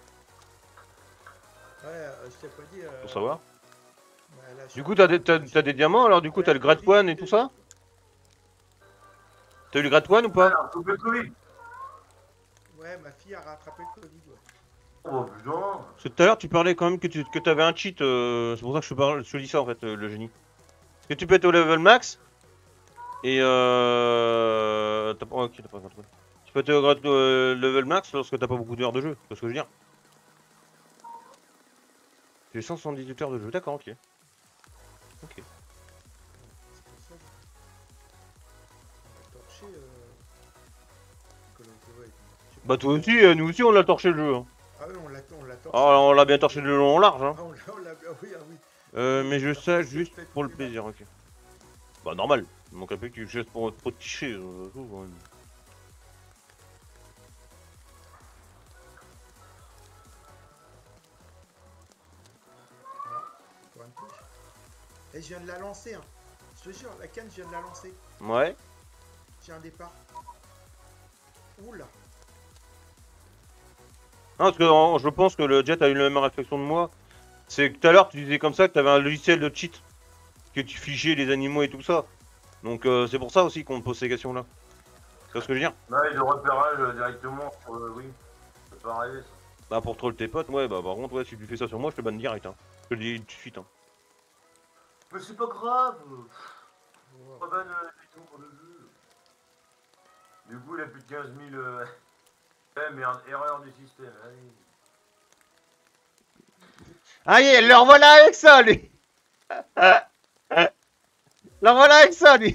Ouais, euh, je t'ai pas dit. Euh... Pour savoir. Bah, là, je Du suis coup, en t'as train des, t'as, de- t'as des diamants alors du coup, Ouais, t'as le grade Covid, one et tout ça? T'as eu le grade one ou pas? Alors, coupé le Covid. Ouais, ma fille a rattrapé le Covid, ouais. Oh putain. Parce que tout à l'heure, tu parlais quand même que tu que avais un cheat. Euh, c'est pour ça que je te, parle, je te dis ça en fait, euh, le génie. Parce que tu peux être au level max. Et euh. T'as pas. Ok, t'as pas grade one. Tu peux être au grade euh, level max lorsque t'as pas beaucoup d'heures de jeu. C'est ce que je veux dire. J'ai cent soixante-dix-huit heures de jeu, d'accord, ok. Ok. C'est pour ça que on va torcher euh... Call of Duty. Je sais pas Bah toi comment- aussi, euh, nous aussi on l'a torché le jeu. Hein. Ah oui, on l'a on l'a torché. Ah, on l'a bien torché de long en large. Hein. Ah, on l'a, on l'a, ah oui, ah oui. Euh, mais je Ah, sais c'est juste fait pour le plus plaisir, ok. Bah normal. Donc un peu que tu jettes pour trop te ticher. Euh, tout, quand même. Pour une touche. Et je viens de la lancer, hein. Je te jure, la canne, je viens de la lancer. Ouais. J'ai un départ. Oula. Non, parce que en- je pense que le Jet a eu la même réflexion de moi. C'est que tout à l'heure tu disais comme ça que tu avais un logiciel de cheat. Que tu fichais les animaux et tout ça. Donc euh, c'est pour ça aussi qu'on te pose ces questions là. C'est ce que je veux dire. Ouais, de repérage euh, directement. Euh, oui. Ça peut arriver ça. Bah pour troll tes potes, ouais, bah par contre, ouais, si tu fais ça sur moi, je te banne direct. Hein. Je te le dis tout de suite. Hein. Mais c'est pas grave. Wow. Pas ban euh, du tout pour le jeu. Du coup, il a plus de quinze mille. Euh... Eh merde, erreur du système. Allez. Ah yeah, le revoilà avec ça, lui. Le revoilà avec ça, lui.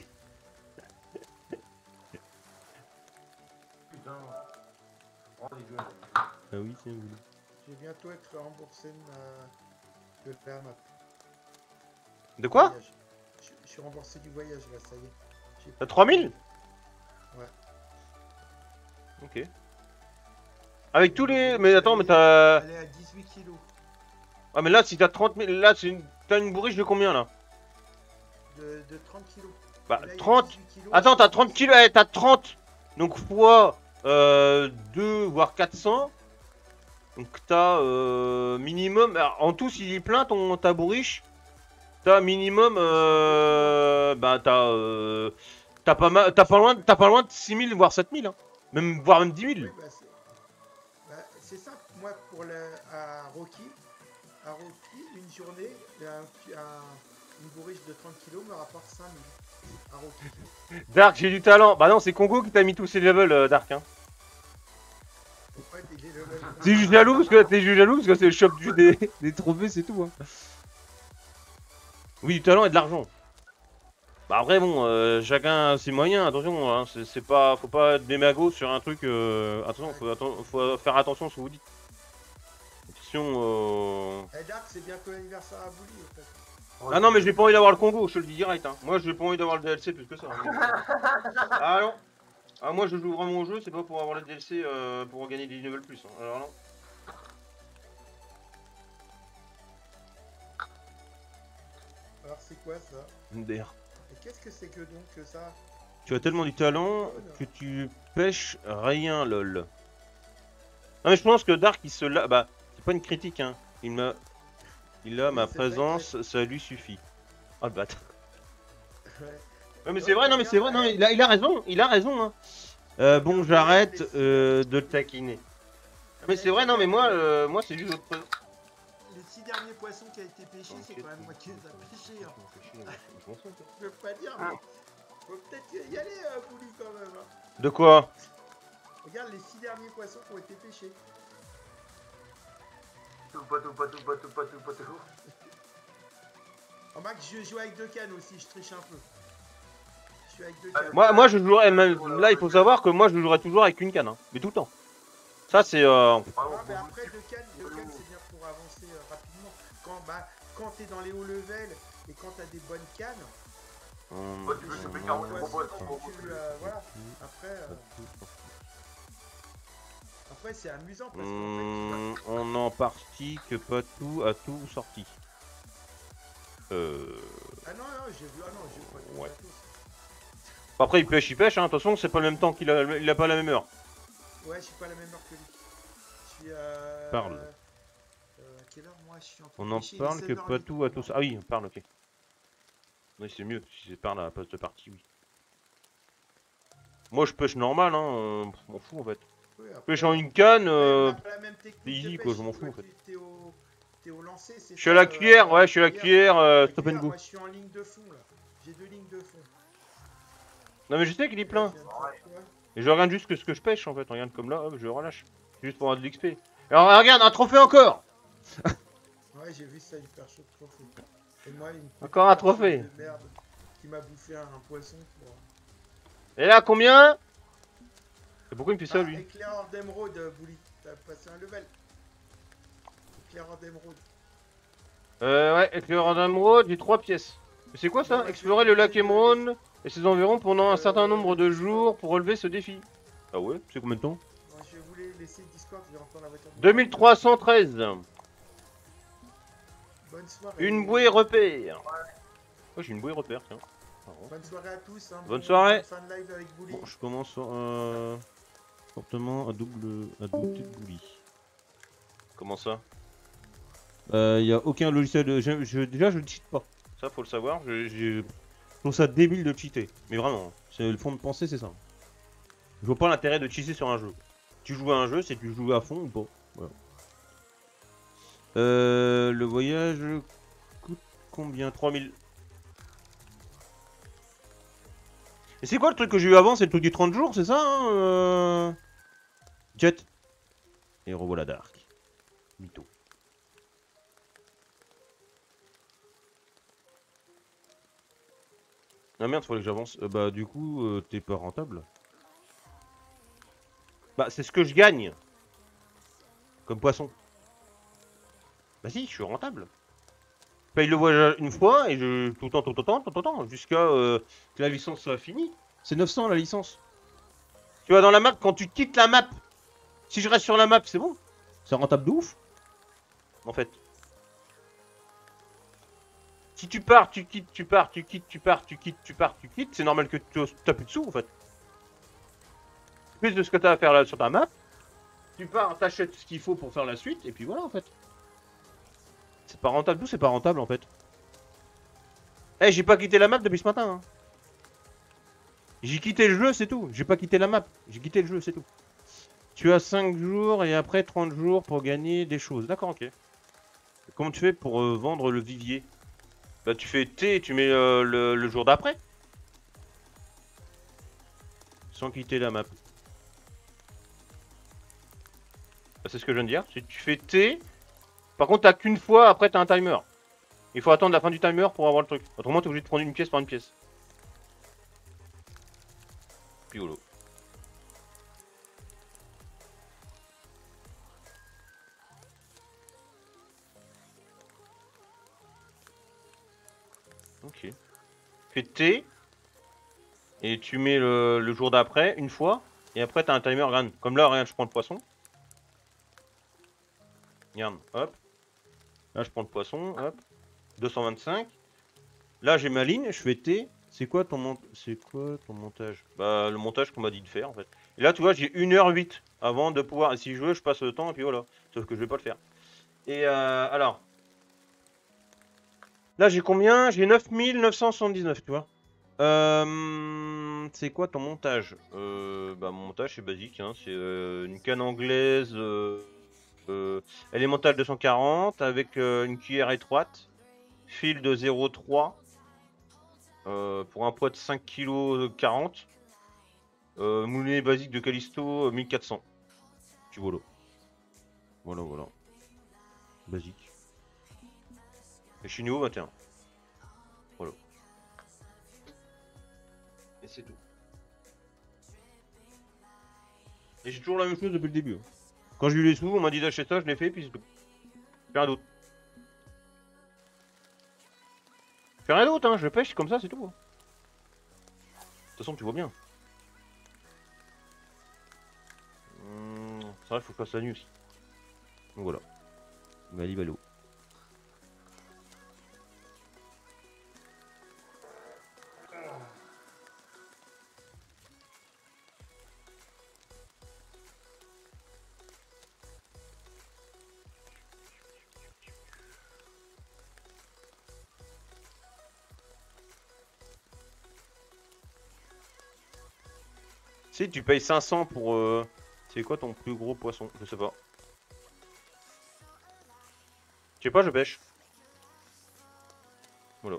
Putain. Oh, les jeux. Ah oui, c'est vous. Je vais bientôt être remboursé de, ma... de la map. De quoi? Voyage. je, je suis remboursé du voyage là, ça y est. J'ai T'as plus- trois mille? Ouais. Ok. Avec tous les... Mais attends, mais t'as... Elle est à dix-huit kilos. Ah mais là, si t'as trente mille... Là, c'est une... t'as une bourriche de combien, là? De, de trente kilos. Bah, Et là, il y a trente... dix-huit kilos. Attends, t'as trente kilos, eh, t'as trente. Donc fois euh, deux, voire quatre cents. Donc t'as euh, minimum... alors, en tout, s'il est plein, ton, ta bourriche, t'as minimum... Euh, bah, t'as... Euh, t'as pas, ma... t'as pas loin, t'as pas loin de six mille, voire sept mille. Hein. Même, voire même dix Oui, mille. bah, c'est bah, c'est simple. Moi, pour le, à Rocky, à Rocky, une journée, un, un, une bourriche de trente kilos me rapporte cinq mille. À Rocky. Dark, j'ai du talent. Bah non, c'est Congo qui t'a mis tous ces levels, euh, Dark. Hein. Ouais, t'es les levels. T'es juste jaloux parce que t'es juste jaloux parce que c'est le shop du des, des trophées, c'est tout. Hein. Oui, du talent et de l'argent. Bah après bon, euh, chacun a ses moyens. Attention, hein, c'est c'est pas, faut pas être démago sur un truc. Euh, attention, faut, atten- faut faire attention à ce que vous dites. Attention. Euh... Eh, Dark, c'est bientôt l'anniversaire à Bouli, en fait. Ah non, mais j'ai pas envie d'avoir le Congo, je te le dis direct. Hein. Moi, j'ai pas envie d'avoir le D L C plus que ça. Hein. Ah non. Ah moi, je joue vraiment au jeu, c'est pas pour avoir le D L C euh, pour gagner des levels plus. Hein. Alors non. Alors, c'est quoi ça? M D R. Et qu'est-ce que c'est que donc que ça? Tu as tellement du talent que tu pêches rien, lol. Non mais je pense que Dark il se la... Bah, c'est pas une critique hein. Il m'a... Il a ma c'est vrai, présence, ça lui suffit. Oh le bâtard. Ouais. Ouais mais c'est vrai, non mais c'est vrai, non mais il a, il a raison, il a raison hein. Euh, bon j'arrête euh, de le taquiner. Mais c'est vrai, non mais moi, euh, moi c'est juste autre chose. Les six derniers poissons qui a été pêchés, c'est quand même moi qui les a pêchés. Hein. Je peux pas dire, mais faut peut-être y aller, euh, Bouli, quand même. Hein. De quoi? Regarde les six derniers poissons qui ont été pêchés. Tout, pas tout, pas tout, pas tout, pas tout, pas tout. Remarque, je joue avec deux cannes aussi, je triche un peu. Je suis avec deux Ah, cannes. Moi, moi je jouerais, même, là il faut savoir que moi je jouerai toujours avec une canne, hein. Mais tout le temps. Ça c'est... Euh... Bravo, Ah, mais bravo. après, deux cannes, deux cannes c'est bien pour avancer euh, rapidement. Quand, bah, quand t'es dans les hauts levels et quand t'as des bonnes cannes, hum, Ouais, tu veux choper les quarante poissons, poissons, tu, euh, voilà. Après, euh, après c'est amusant parce qu'en hum, on en partie que pas tout a tout sorti. Euh... fait... Ah non, non, j'ai vu, ah non, j'ai pas tout Ouais. matos. Après il pêche, il pêche, hein. De toute façon c'est pas le même temps qu'il a, il a pas la même heure. Ouais, je suis pas à la même heure que lui. Je puis, euh, Parle. euh, à quelle heure moi je suis en train On de en pêcher, il est parle que seize heures pas du tout à matin. tous. Ah oui, on parle, ok. Oui, c'est mieux. Si c'est parle à la place de partie, oui. Moi, je pêche normal, hein. euh, Je m'en fous en fait. Oui, Je après, pêche en euh, une canne. après, on Euh... n'a pas la même technique de Easy, pêche. quoi, je Si m'en fous toi, en fait. tu t'es au, t'es au lancer, c'est Je suis à ça, la cuillère, euh, ouais, je suis à la cuillère, euh, la stop and cuillère, go. moi je suis en ligne de fond là. J'ai deux lignes de fond. Non, mais je sais qu'il est Et là, plein. je viens de faire quoi? Et je regarde juste que ce que je pêche en fait. Regarde comme là, hop, je relâche. Juste pour avoir de l'X P. Alors, regarde, un trophée encore. Ouais, j'ai vu ça, hyper chaud de trophée. Et moi, une petite Encore un personne trophée. de merde qui m'a bouffé un, un poisson pour. Et là, combien? Et pourquoi il me fait ça, Ah, lui? éclaireur d'émeraude, euh, Bouli. T'as passé un level. Éclaireur d'émeraude. Euh, ouais, éclaireur d'émeraude, j'ai trois pièces. Mais c'est quoi Bon, ça? bah, je Explorer vais le lac utiliser le- émeraude et ses environs pendant un Euh, certain nombre de le Discord. jours pour relever ce défi. Ah ouais? C'est combien de temps? Bon, je vais vous les laisser le Discord, je vais rentrer dans la voiture. deux mille trois cent treize. Bonne soirée. Une bouée repère. Oh, j'ai une bouée repère, tiens. Marrant. Bonne soirée à tous. Hein. Bonne Bon- soirée. bonne fin de live avec Bouli. Bon, je commence sur un fortement à double à double tête bouli. Comment ça? Il euh, y a aucun logiciel de... je, je- déjà je ne cheat pas. Ça faut le savoir, je, je... je trouve ça débile de cheater. Mais vraiment, c'est le fond de pensée, c'est ça. Je vois pas l'intérêt de cheater sur un jeu. Tu joues à un jeu, c'est tu joues à fond ou pas. Voilà. Euh, le voyage coûte combien? trois mille. Et c'est quoi le truc que j'ai eu avant? C'est le truc du trente jours, c'est ça hein euh... Jet. Et revoilà Dark. Mytho. Ah merde, fallait que j'avance. Euh, bah du coup, euh, t'es pas rentable. Bah c'est ce que je gagne. Comme poisson. Bah si, je suis rentable. Je paye le voyage une fois et je... Tout le temps, tout le temps, tout le temps, jusqu'à euh, que la licence soit finie. C'est neuf cents la licence. Tu vois, dans la map, quand tu quittes la map, si je reste sur la map, c'est bon. C'est rentable de ouf. En fait. Si tu pars, tu quittes, tu pars, tu quittes, tu pars, tu quittes, tu pars, tu quittes, c'est normal que tu n'as plus de sous en fait. Plus de ce que tu as à faire là sur ta map, tu pars, t'achètes ce qu'il faut pour faire la suite, et puis voilà en fait. C'est pas rentable, d'où c'est pas rentable en fait. Eh, hey, j'ai pas quitté la map depuis ce matin. Hein. J'ai quitté le jeu, c'est tout. J'ai pas quitté la map, j'ai quitté le jeu, c'est tout. Tu as cinq jours et après trente jours pour gagner des choses. D'accord, ok. Comment tu fais pour euh, vendre le vivier? Bah tu fais T et tu mets euh, le, le jour d'après. Sans quitter la map. Bah, c'est ce que je viens de dire. Si tu fais T. Par contre t'as qu'une fois, après t'as un timer. Il faut attendre la fin du timer pour avoir le truc. Autrement t'es obligé de prendre une pièce par une pièce. Piolo. Ok. Fais T. Et tu mets le, le jour d'après, une fois. Et après, tu as un timer, regarde. Comme là, regarde, je prends le poisson. Regarde, hop. Là, je prends le poisson, hop. deux cent vingt-cinq. Là, j'ai ma ligne, je fais T. C'est quoi ton mont... C'est quoi ton montage? Bah, le montage qu'on m'a dit de faire, en fait. Et là, tu vois, j'ai une heure huit avant de pouvoir... Et si je veux, je passe le temps, et puis voilà. Sauf que je vais pas le faire. Et euh, alors... Là, j'ai combien? J'ai neuf mille neuf cent soixante-dix-neuf, tu vois. Euh, c'est quoi ton montage? euh, Bah mon montage c'est basique, hein. C'est euh, une canne anglaise euh, euh, élémentale deux cent quarante avec euh, une cuillère étroite, fil de zéro virgule trois euh, pour un poids de cinq virgule quarante kg, euh, moulinet basique de Callisto mille quatre cents. Tu vois là. Voilà voilà. Basique. Et je suis niveau vingt et un. Voilà. Et c'est tout. Et j'ai toujours la même chose depuis le début. Quand j'ai eu les sous, on m'a dit d'acheter ça, je l'ai fait, puis c'est tout. Fais rien d'autre. Fais rien d'autre, hein, je pêche comme ça, c'est tout. Hein. De toute façon, tu vois bien. Hum, c'est vrai, il faut que je fasse la nuit aussi. Donc voilà. Mali Balo. Si, tu payes cinq cents pour... Euh... C'est quoi ton plus gros poisson? Je sais pas. Je sais pas, je pêche. Voilà.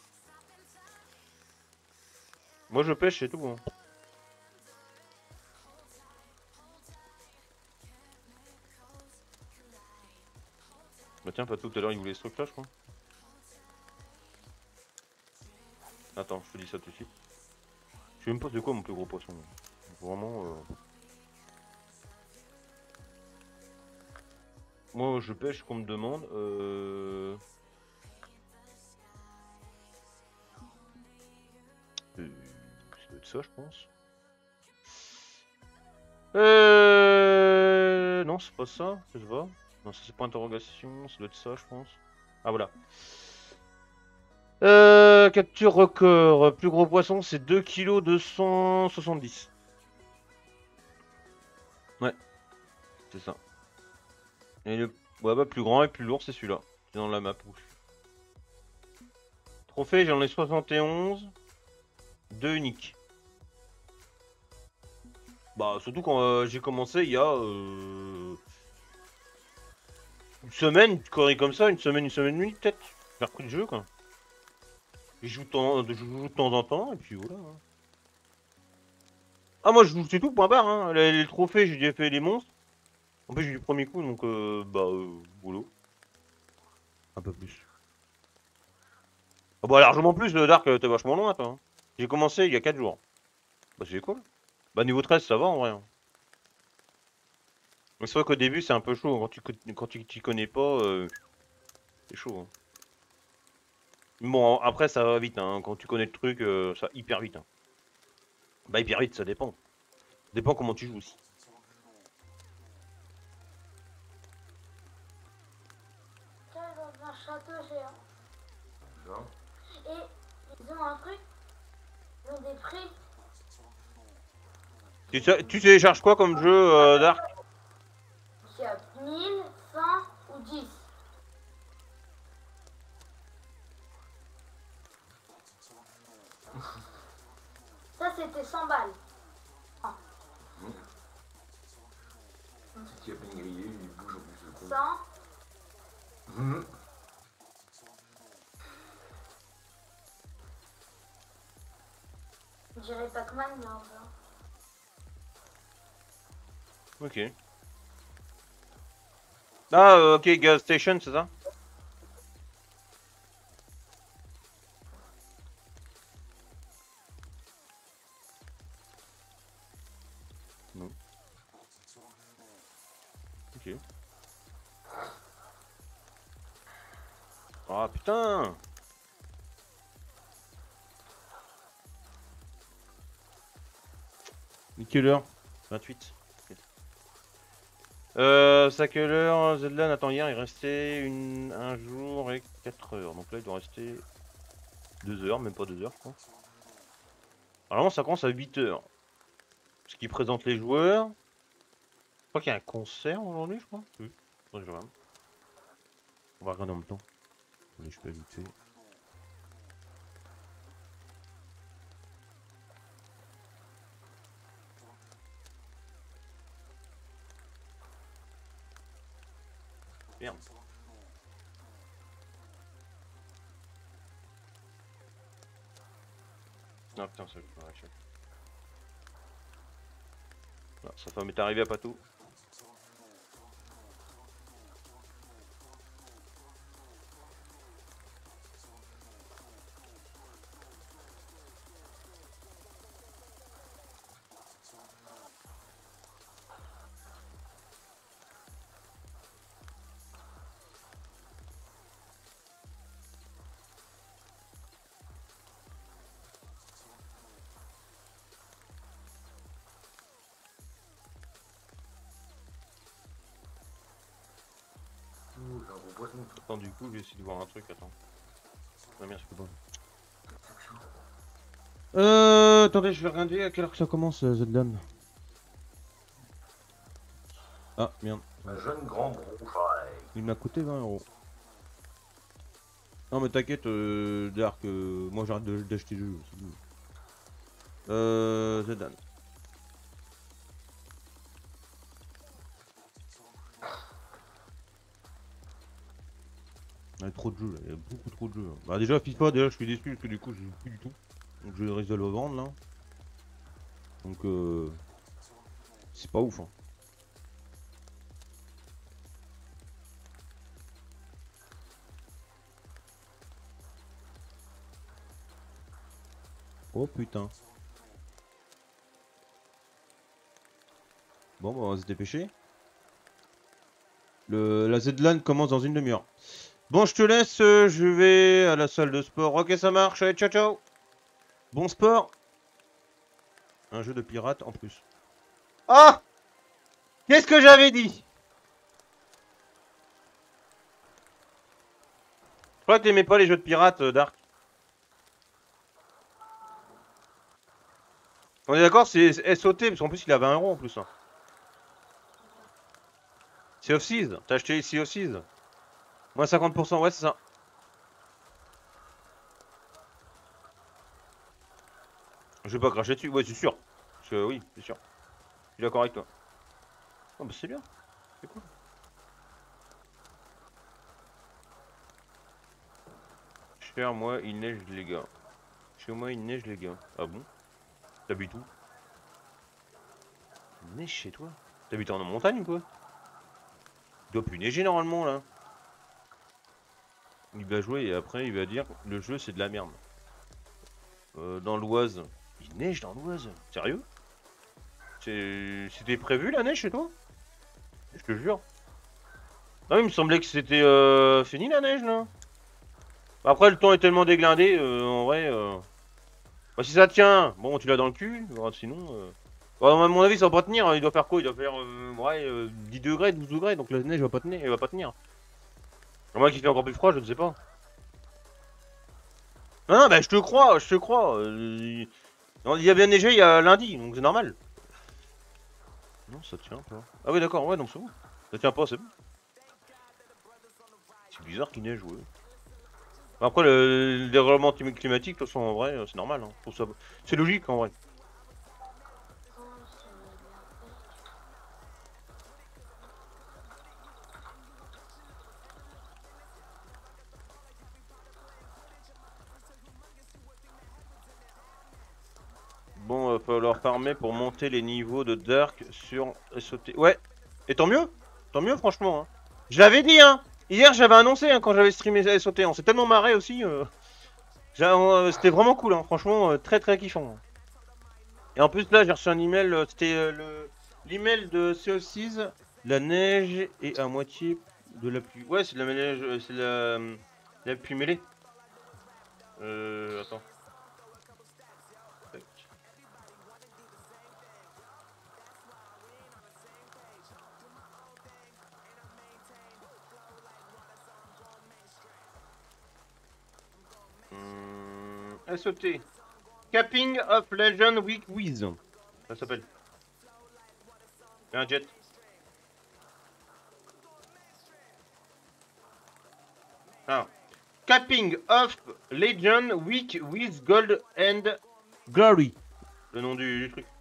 Moi je pêche, c'est tout. Hein. Bah tiens, pas tout à l'heure, il voulait ce truc là, je crois. Attends, je te dis ça tout de suite. Je sais même pas de quoi mon plus gros poisson. Vraiment... Euh... Moi je pêche qu'on me demande. Euh... Euh... Ça doit être ça, je pense. Euh... Non, c'est pas ça, je sais pas. Non, ça c'est pas interrogation, ça doit être ça, je pense. Ah voilà. Euh, capture record. Plus gros poisson, c'est deux kilos deux cent soixante-dix. Ouais, c'est ça. Et le ouais, bah, plus grand et plus lourd, c'est celui-là. C'est dans la map. Trophée, j'en ai soixante et onze. Deux uniques. Bah, surtout quand euh, j'ai commencé il y a euh, une semaine, une connerie comme ça, une semaine, une semaine et demie peut-être. J'ai repris le jeu quoi. Je joue, de temps, je joue de temps en temps et puis voilà. Hein. Ah, moi je joue, c'est tout, point barre. Hein. Les, les trophées, j'ai déjà fait les monstres. En plus, j'ai eu du premier coup donc euh, bah, euh, boulot. Un peu plus. Ah, bah, largement plus, le Dark, t'es vachement loin toi. Hein. J'ai commencé il y a quatre jours. Bah, c'est cool. Bah, niveau treize, ça va en vrai. Hein. Mais c'est vrai qu'au début, c'est un peu chaud. Quand tu quand tu t'y connais pas, euh, c'est chaud. Hein. Bon, après, ça va vite. Hein. Quand tu connais le truc, euh, ça va hyper vite. Hein. Bah, hyper vite, ça dépend. Ça dépend comment tu joues aussi. Dans un château géant. Non. Et ils ont un truc. Ils ont des prix. Tu, sais- tu télécharges quoi comme jeu, euh, Dark? Il y a mille, cent ou dix. Ça, c'était cent balles. Si tu as pas grillé, il bouge en plus le con. cent. Mmh. Je dirais Pac-Man, mais enfin. Ok. Ah, euh, ok, Gas Station, c'est ça? Non. Ok. Ah putain! Mais quelle heure? vingt-huit. Ok. Euh, c'est à quelle heure? Zelda, attends, hier il restait une... un jour et quatre heures. Donc là il doit rester deux heures, même pas deux heures je crois. Alors ça commence à huit heures. Ce qui présente les joueurs. Je crois qu'il y a un concert aujourd'hui, je crois. Oui. Attendez, je regarde. On va regarder en même temps. Allez, je peux éviter. Merde. Ah putain, ça va être ah, sa femme est arrivée à Patou. Ouh, j'ai un gros poisson. Attends, du coup, je vais essayer de voir un truc. Attends. Ah merde, je peux pas. Euh, attendez, je vais regarder à quelle heure que ça commence, euh, Zeldan. Ah, merde. Un jeune grand bronchaille. Il m'a coûté vingt euros. Non, mais t'inquiète, euh, Dark, euh, moi j'arrête de- d'acheter le jeu. C'est bon. Euh, Zeldan. Il y a trop de jeux, là. Il y a beaucoup trop de jeux. Hein. Bah déjà FIFA, déjà je suis déçu parce que du coup je joue plus du tout. Donc je risque de le vendre là. Donc euh... c'est pas ouf hein. Oh putain. Bon bah on va se dépêcher. Le... La Z-Lan commence dans une demi-heure. Bon je te laisse, euh, je vais à la salle de sport. Ok ça marche, allez ciao ciao. Bon sport. Un jeu de pirate en plus. Ah! Qu'est-ce que j'avais dit? Je crois que t'aimais pas les jeux de pirates, euh, Dark. On est d'accord, c'est S O T, parce qu'en plus il a vingt euros en plus. Hein. Sea of Thieves, t'as acheté Sea of Thieves? Moins cinquante pour cent, ouais, c'est ça. Je vais pas cracher dessus, ouais, c'est sûr. Parce que oui, c'est sûr. Je suis d'accord avec toi. Oh, bah c'est bien. C'est cool. Cher, moi, il neige, les gars. Chez moi, il neige, les gars. Ah bon? T'habites où? Il neige chez toi? T'habites en montagne ou quoi? Il doit plus neiger normalement là. Il va jouer et après il va dire le jeu c'est de la merde. Euh, dans l'Oise. Il neige dans l'Oise? Sérieux? C'était prévu la neige chez toi? Je te jure. Non, il me semblait que c'était euh, fini la neige là. Après le temps est tellement déglindé, euh, en vrai. Euh... Bah, si ça tient, bon tu l'as dans le cul, sinon. Euh... Bon, à mon avis ça va pas tenir, il doit faire quoi? Il doit faire euh, ouais, euh, dix degrés, douze degrés, donc la neige va pas tenir, elle va pas tenir. À moins qu'il fait encore plus froid, je ne sais pas. Non, non, bah je te crois, je te crois. Euh, il y a bien neigé il y a lundi, donc c'est normal. Non, ça tient pas. Ah oui, d'accord, ouais, donc c'est bon. Ça tient pas, c'est bon. C'est bizarre qu'il neige, ouais. Après, le, le dérèglement climatique, de toute façon, en vrai, c'est normal. Hein. Ça... C'est logique, en vrai. Bon, il va falloir farmer pour monter les niveaux de Dark sur S O T. Ouais, et tant mieux, tant mieux franchement. Hein. Je l'avais dit, hein. Hier j'avais annoncé hein, quand j'avais streamé S O T. On s'est tellement marré aussi. Euh... Euh, C'était vraiment cool, hein. Franchement, euh, très très kiffant. Hein. Et en plus là j'ai reçu un email, euh, c'était euh, le l'email de C O six. La neige est à moitié de la pluie. Ouais, c'est de la neige, euh, c'est la, la pluie mêlée. Euh, attends. S O T. Capping of Legend Week With. Ça s'appelle. Il y a un jet. Ah. Capping of Legend Week with Gold and Glory. Le nom du, du truc.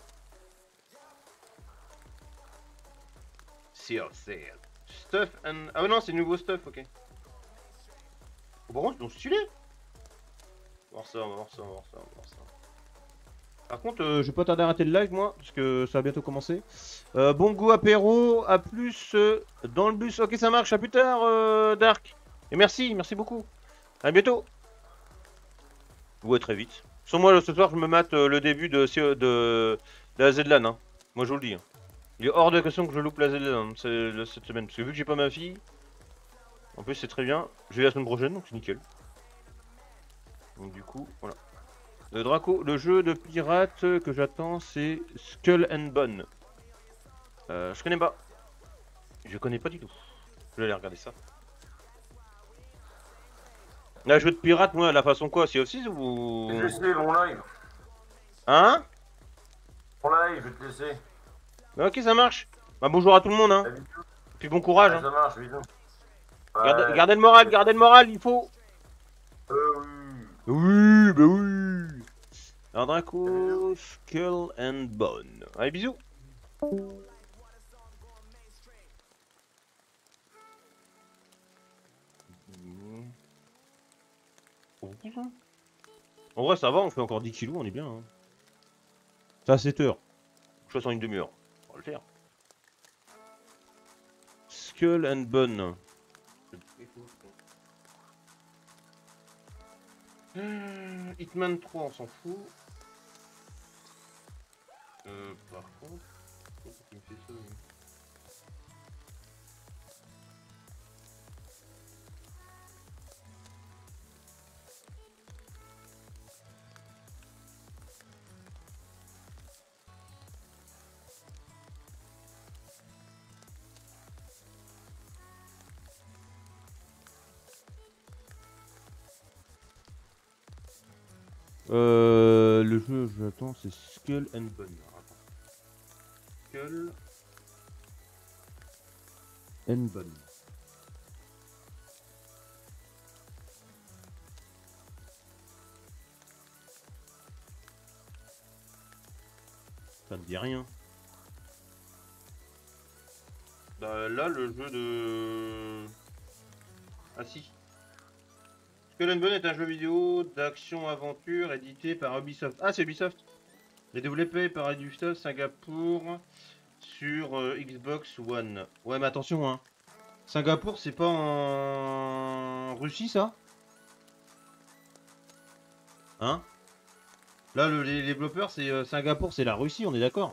Sea of Sail. Stuff and... Ah non, c'est nouveau stuff, ok. Oh, par contre, ils sont stylés. On va voir ça, on va voir ça, on va voir ça, on va voir ça. Par contre, euh, je vais pas tarder à arrêter le live, moi, parce que ça va bientôt commencer. Euh, bon goût apéro, à plus euh, dans le bus. Ok, ça marche, à plus tard, euh, Dark. Et merci, merci beaucoup. À bientôt. Ouais, très vite. Sur moi, ce soir, je me mate euh, le début de, de, de la Z-Lan. Hein. Moi, je vous le dis. Hein. Il est hors de question que je loupe la Z-Lan hein, cette semaine. Parce que vu que j'ai pas ma fille, en plus, c'est très bien. Je vais la semaine prochaine, donc c'est nickel. Donc, du coup, voilà. Le Draco, le jeu de pirate que j'attends, c'est Skull and Bone. Euh, je connais pas. Je connais pas du tout. Je vais aller regarder ça. Un jeu de pirate, moi, la façon quoi? C'est aussi ou... Je vais te laisser mon live. Hein? Mon live, je vais te laisser. Ok, ça marche. Bah, bonjour à tout le monde, hein. Puis bon courage. Ouais, hein. ça marche, bisous. Ouais. Gardez, gardez le moral, gardez le moral, il faut. Euh, oui. Oui, bah oui. Un Draco, Skull and Bone. Allez, bisous. s'en fout, ça. En vrai, ça va, on fait encore dix kilos, on est bien. Hein. C'est à sept heures. Je fasse en une demi-heure. On va le faire. Skull and Bone. Euh, Hitman trois, on s'en fout. Euh, par contre... Pourquoi il me fait ça, lui ? Euh, le jeu, j'attends, c'est Skull and Bone. Skull and Bone. Ça me dit rien. Bah, là, le jeu de... Ah si. Skull and Bone est un jeu vidéo d'action-aventure édité par Ubisoft. Ah, c'est Ubisoft. Il est développé par Ubisoft Singapour sur euh, Xbox One. Ouais, mais attention, hein. Singapour, c'est pas en Russie, ça? Hein? Là, le, les développeurs, c'est euh, Singapour, c'est la Russie, on est d'accord?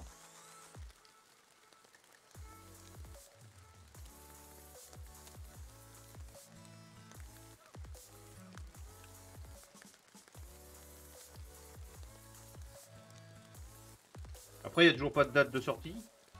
Après, il n'y a toujours pas de date de sortie.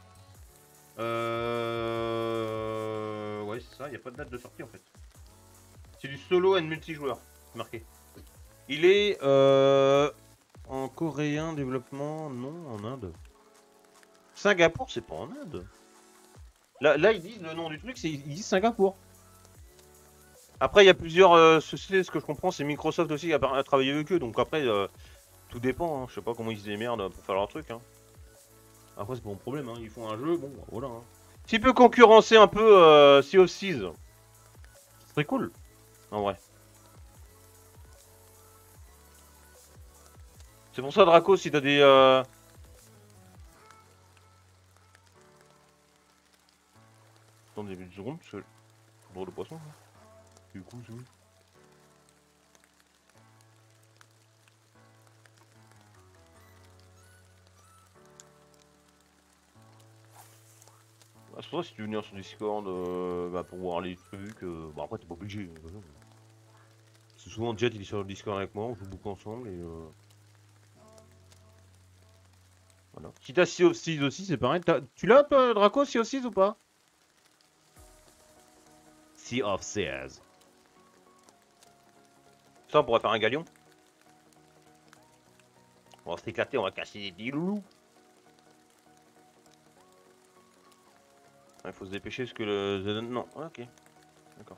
Euh... Ouais, c'est ça, il n'y a pas de date de sortie en fait. C'est du solo and multijoueur, c'est marqué. Il est euh... en coréen, développement, non, en Inde. Singapour, c'est pas en Inde. Là, là, ils disent le nom du truc, c'est ils disent Singapour. Après, il y a plusieurs euh, sociétés, ce que je comprends, c'est Microsoft aussi qui a, a travaillé avec eux, donc après, euh, tout dépend, hein. Je sais pas comment ils se démerdent pour faire leur truc. Hein. Après, c'est pas mon problème, hein. Ils font un jeu, bon, voilà. Hein. S'il peut concurrencer un peu euh, Sea of Thieves, ce serait cool, en vrai. C'est pour ça, Draco, si t'as des... Euh... Attendez une seconde, parce que... Drôle de poisson, là. Du coup, c'est où? Ah, c'est pour ça si tu veux venir sur Discord euh, bah, pour voir les trucs, euh, bah après t'es pas obligé. Euh, c'est souvent Jet il est sur le Discord avec moi, on joue beaucoup ensemble et euh... voilà. Si t'as Sea of Thieves aussi c'est pareil, tu l'as toi Draco Sea of Thieves ou pas? Sea of Thieves. Ça on pourrait faire un galion. On va s'éclater, on va casser des petits loulous. Il faut se dépêcher parce que le... Non, ok. D'accord.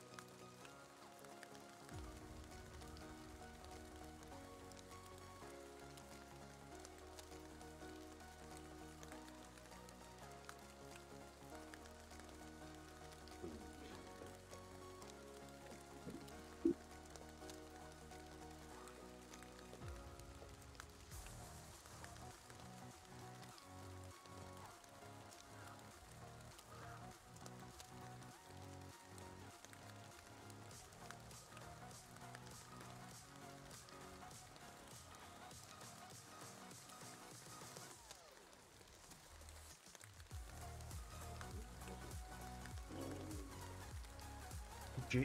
Okay.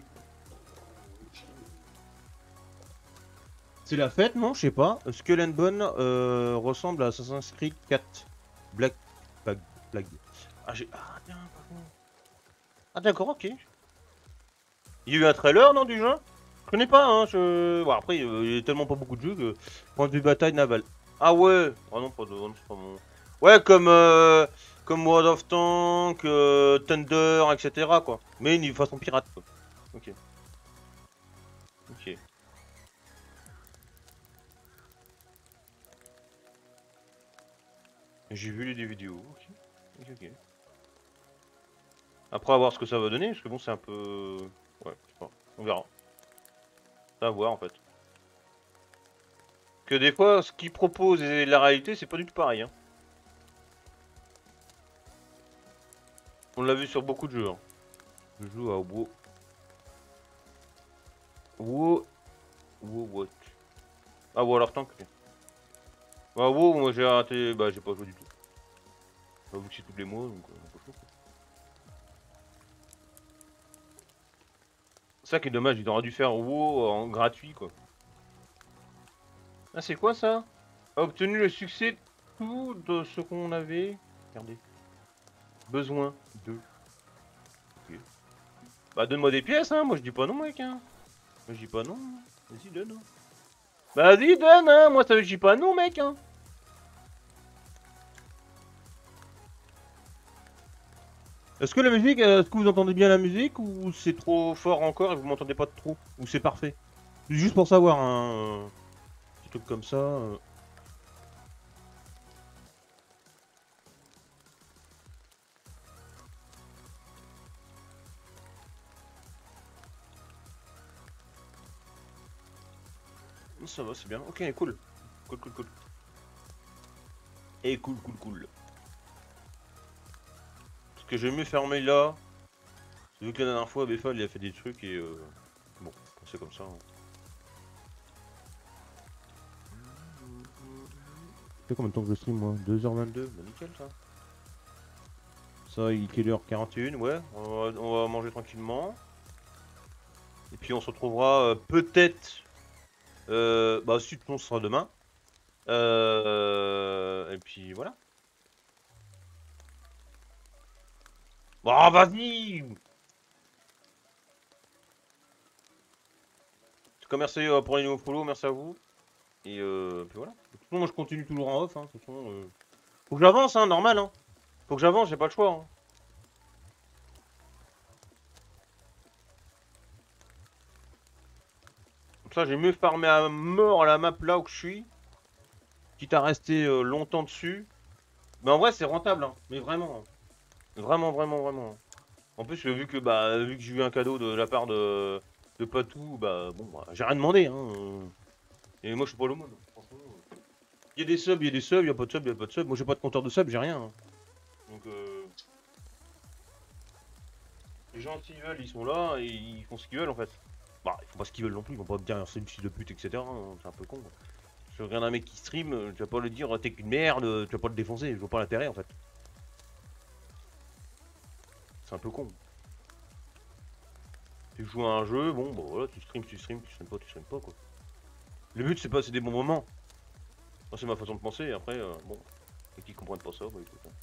C'est la fête, non? Je sais pas. Skull and Bone euh, ressemble à Assassin's Creed quatre. Black Flag. Flag. Ah, j'ai. Ah, bien, par contre. Ah, d'accord, ok. Il y a eu un trailer, non, du jeu? Je connais pas, hein. Je... Bon, après, euh, il y a tellement pas beaucoup de jeux que. Point de vue bataille navale. Ah, ouais. Ah, non, pas de. Non, c'est pas mon. Ouais, comme. Euh... Comme World of Tanks, euh, Thunder, et cetera, quoi. Mais une façon pirate, quoi. Ok. Ok. J'ai vu les vidéos. Ok. Ok, ok. Après, à voir ce que ça va donner, parce que bon, c'est un peu. Ouais, je sais pas. On verra. Ça à voir en fait. Que des fois, ce qu'ils proposent et la réalité, c'est pas du tout pareil. Hein. On l'a vu sur beaucoup de jeux. Hein. Je joue à WoW. WoW. WoW what? Ah, WoW alors tant que. Bah, WoW, moi j'ai arrêté. Bah, j'ai pas joué du tout. J'avoue que c'est tous les mois, donc euh, pas chaud. C'est ça qui est dommage, il aurait dû faire WoW en gratuit quoi. Ah, c'est quoi ça? A obtenu le succès tout de ce qu'on avait. Regardez. Besoin de. Okay. Bah, donne-moi des pièces, hein. Moi je dis pas non, mec. Hein. Moi je dis pas non. Vas-y, donne. Hein. Vas-y, donne, hein. Moi ça je dis pas non, mec. Hein. Est-ce que la musique, est-ce que vous entendez bien la musique ou c'est trop fort encore et vous m'entendez pas trop? Ou c'est parfait? Juste pour savoir, un petit truc comme ça. Euh... Ça va, c'est bien. Ok, cool. Cool, cool, cool. Et cool, cool, cool. Ce que j'ai mieux fermé là, c'est vu que la dernière fois, Beffal il a fait des trucs et euh... bon, c'est comme ça. Hein. Ça fait combien de temps que je stream moi? deux heures vingt-deux, bah nickel ça. Ça, il est quelle heure? quarante et une, ouais. On va, on va manger tranquillement. Et puis on se retrouvera euh, peut-être. Euh, bah, ensuite, on sera demain. Euh, et puis voilà. Bon, vas-y! En tout cas, merci euh, pour les nouveaux follow, merci à vous. Et euh, puis voilà. De toute façon, moi je continue toujours en off. Hein. De toute façon, euh... faut que j'avance, hein, normal. Hein. Faut que j'avance, j'ai pas le choix. Hein. Comme ça, j'ai mieux farmé à mort la map là où je suis. Quitte à rester euh, longtemps dessus. Mais en vrai, c'est rentable. Hein. Mais vraiment. Hein. Vraiment, vraiment, vraiment. En plus, vu que bah vu que j'ai eu un cadeau de la part de, de Patou, bah bon, bah, j'ai rien demandé. Hein. Et moi, je suis pas le monde. Franchement. Il y a des subs, il y a des subs, il y a pas de subs, il y a pas de subs. Moi, j'ai pas de compteur de subs, j'ai rien. Hein. Donc, euh... les gens, s'ils veulent, ils sont là et ils font ce qu'ils veulent en fait. Bah, ils font pas ce qu'ils veulent non plus, ils vont pas me dire c'est une fille de pute, et cetera. Hein. C'est un peu con. Quoi. Si je regarde un mec qui stream, tu vas pas le dire t'es qu'une merde, tu vas pas le défoncer, je vois pas l'intérêt en fait. C'est un peu con. Tu joues à un jeu, bon, bah voilà, tu stream, tu stream, tu stream pas, tu stream pas quoi. Le but c'est passer des bons moments. Moi c'est ma façon de penser, après, euh, bon, et qui comprennent pas ça, bah écoute. Hein.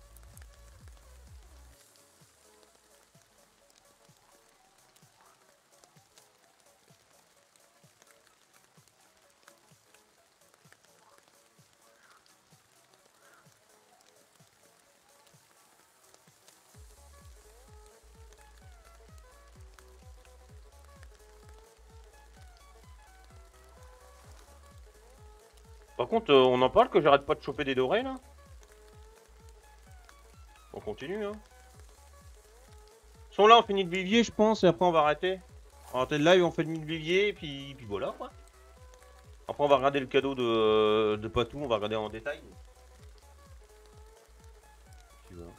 Par contre, euh, on en parle que j'arrête pas de choper des dorés là. On continue hein. Ils sont là, on finit le vivier je pense, et après on va arrêter. On va arrêter le live, on fait le vivier, et puis, puis voilà quoi. Après on va regarder le cadeau de, de Patou, on va regarder en détail. Puis voilà.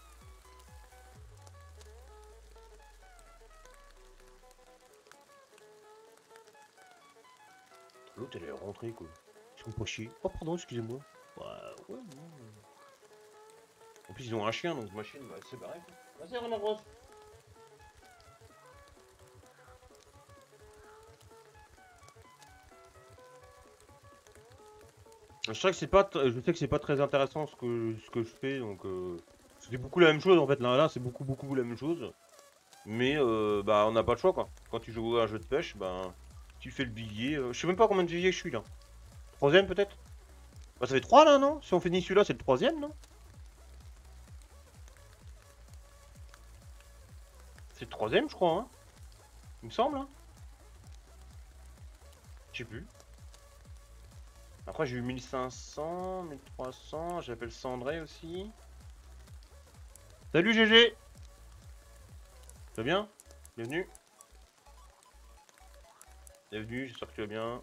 L'autre elle est rentrée quoi. Ils sont pas chiés. Oh pardon, excusez-moi. Bah ouais, non. En plus ils ont un chien donc ma chienne bah, c'est pareil. Vas-y Romain Grosse. Je sais que c'est pas, je sais que c'est pas très intéressant ce que ce que je fais donc euh, c'est beaucoup la même chose en fait là là c'est beaucoup beaucoup la même chose. Mais euh, bah on n'a pas le choix quoi. Quand tu joues à un jeu de pêche bah tu fais le vivier. Euh, je sais même pas combien de viviers je suis là. Troisième peut-être. Bah ça fait trois là non? Si on finit celui-là c'est le troisième non? C'est le troisième je crois hein. Il me semble hein. Je sais plus. Après j'ai eu mille cinq cents, mille trois cents, j'appelle Sandré aussi. Salut G G. Ça va bien? Bienvenue. Bienvenue, j'espère que tu vas bien.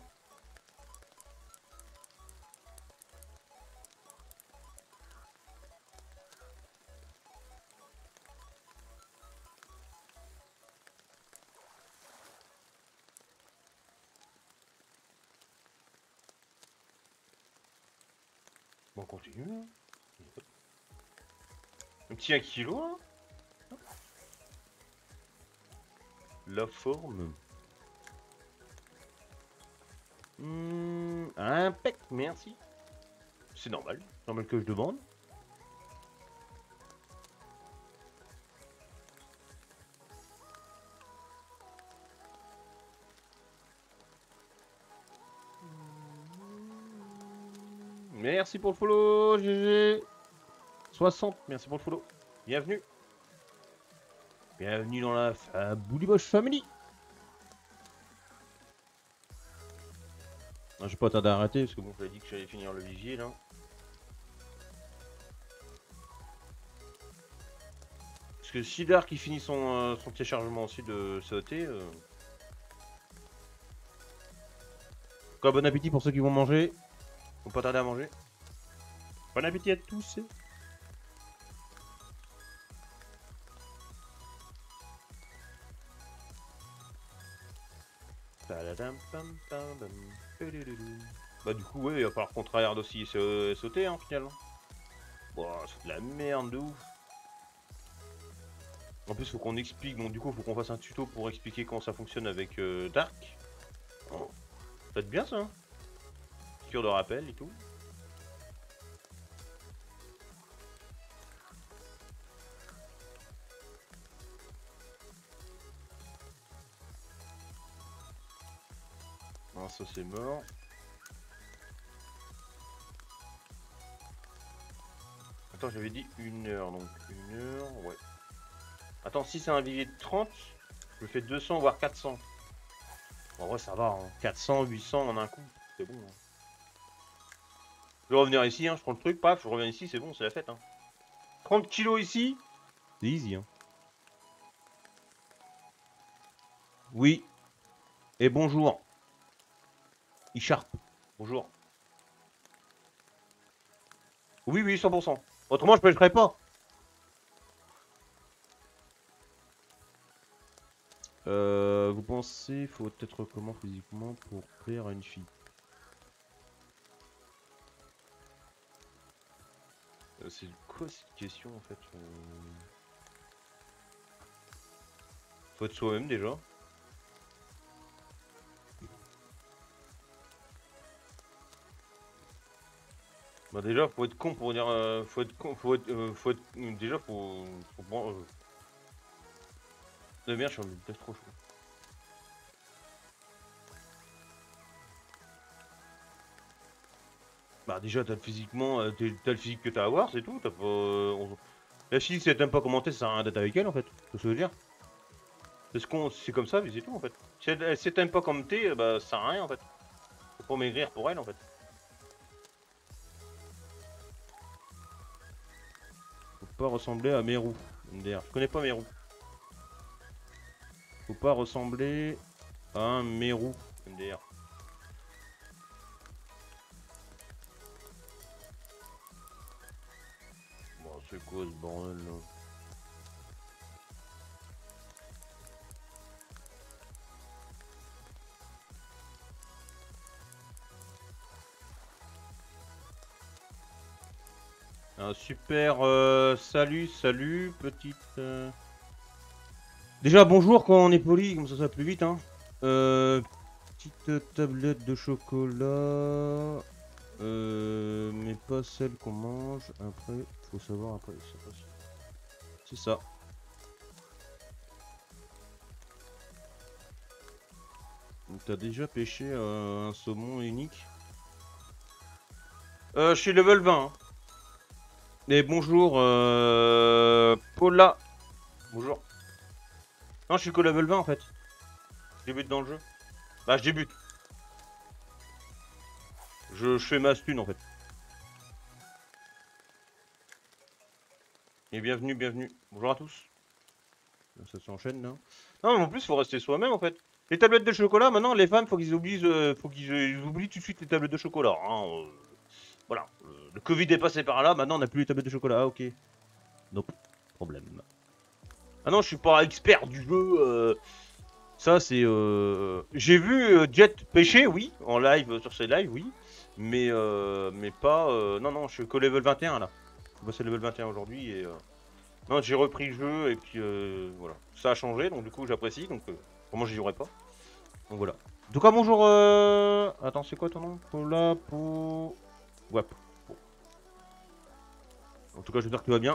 Bon, on continue. Hein. Un petit un kilo. Hein. La forme. Mmh, impec, merci. C'est normal, normal que je demande. Merci pour le follow, G G. soixante, merci pour le follow. Bienvenue. Bienvenue dans la Fabouliboche Family. Non, je vais pas tarder à arrêter parce que bon, j'avais dit que j'allais finir le vigier là. Parce que si Dark il finit son, euh, son téléchargement aussi de C O T. Euh... Quoi, bon appétit pour ceux qui vont manger. Faut pas tarder à manger. Bon appétit à tous. Bah du coup ouais, il va falloir qu'on tryhard aussi S O T hein finalement. Bon, c'est de la merde de ouf. En plus faut qu'on explique, bon du coup faut qu'on fasse un tuto pour expliquer comment ça fonctionne avec euh, Dark. Oh. Ça va être bien ça hein. Cure de rappel et tout. Ah, ça c'est mort. Attends, j'avais dit une heure, donc une heure, ouais. Attends, si c'est un vivier de trente, je fais deux cents voire quatre cents. En vrai, ça va, hein. quatre cents, huit cents en un coup, c'est bon. Hein. Je vais revenir ici, hein, je prends le truc, paf, je reviens ici, c'est bon, c'est la fête. Hein. trente kilos ici, c'est easy. Hein. Oui. Et bonjour. Isharp, bonjour. Oui, oui, cent pour cent. Autrement, je pêcherai pas. Euh, vous pensez, faut être comment physiquement pour plaire à une fille? euh, C'est quoi cette question en fait? euh... Faut être soi-même déjà. Bah déjà faut être con pour dire euh, faut être con faut être euh, faut être euh, déjà faut, faut bon, euh... de merde je suis en peut trop chaud. Bah déjà t'as le physiquement euh, t'as le physique que t'as à avoir c'est tout t'as pas euh, on... La fille si elle t'aime pas commenter ça sert à rien d'être avec elle en fait c'est ce que je veux dire. C'est ce qu'on c'est comme ça mais c'est tout en fait. Si elle, si elle t'aime pas comme t'es bah ça sert à rien en fait. Faut pas maigrir pour elle en fait. Faut pas ressembler à Meru. M D R. Je connais pas Meru. Faut pas ressembler à un Meru. M D R. Bon, c'est quoi ce bordel là? Un super euh, salut, salut, petite... Euh... Déjà bonjour quand on est poli, comme ça ça va plus vite hein. Euh, petite tablette de chocolat, euh, mais pas celle qu'on mange. Après, faut savoir après. C'est ça. T'as déjà pêché euh, un saumon unique? Euh, je suis level vingt. Hein. Et bonjour, euh, Paula. Bonjour. Non, je suis que level vingt en fait. Je débute dans le jeu. Bah, je débute. Je, je fais ma stune en fait. Et bienvenue, bienvenue. Bonjour à tous. Ça s'enchaîne là. Non, mais en plus, faut rester soi-même en fait. Les tablettes de chocolat, maintenant, les femmes, faut qu'ils oublient, euh, faut qu'ils euh, ils oublient tout de suite les tablettes de chocolat. Hein, euh, voilà. Euh, le Covid est passé par là, maintenant on n'a plus les tablettes de chocolat. Ah, ok. Nope. Problème. Ah non, je suis pas expert du jeu. Euh, ça, c'est. Euh... J'ai vu euh, Jet pêcher, oui, en live, sur ses lives, oui. Mais, euh, mais pas. Euh... Non, non, je suis qu'au level vingt et un là. Je bosse level vingt et un aujourd'hui et. Euh... Non, j'ai repris le jeu et puis euh, voilà. Ça a changé, donc du coup, j'apprécie. Donc, euh, vraiment, j'y jouerai pas. Donc voilà. En tout cas, bonjour. Euh... Attends, c'est quoi ton nom? Paula pour. Ouais. Bon. En tout cas, j'espère que tu vas bien.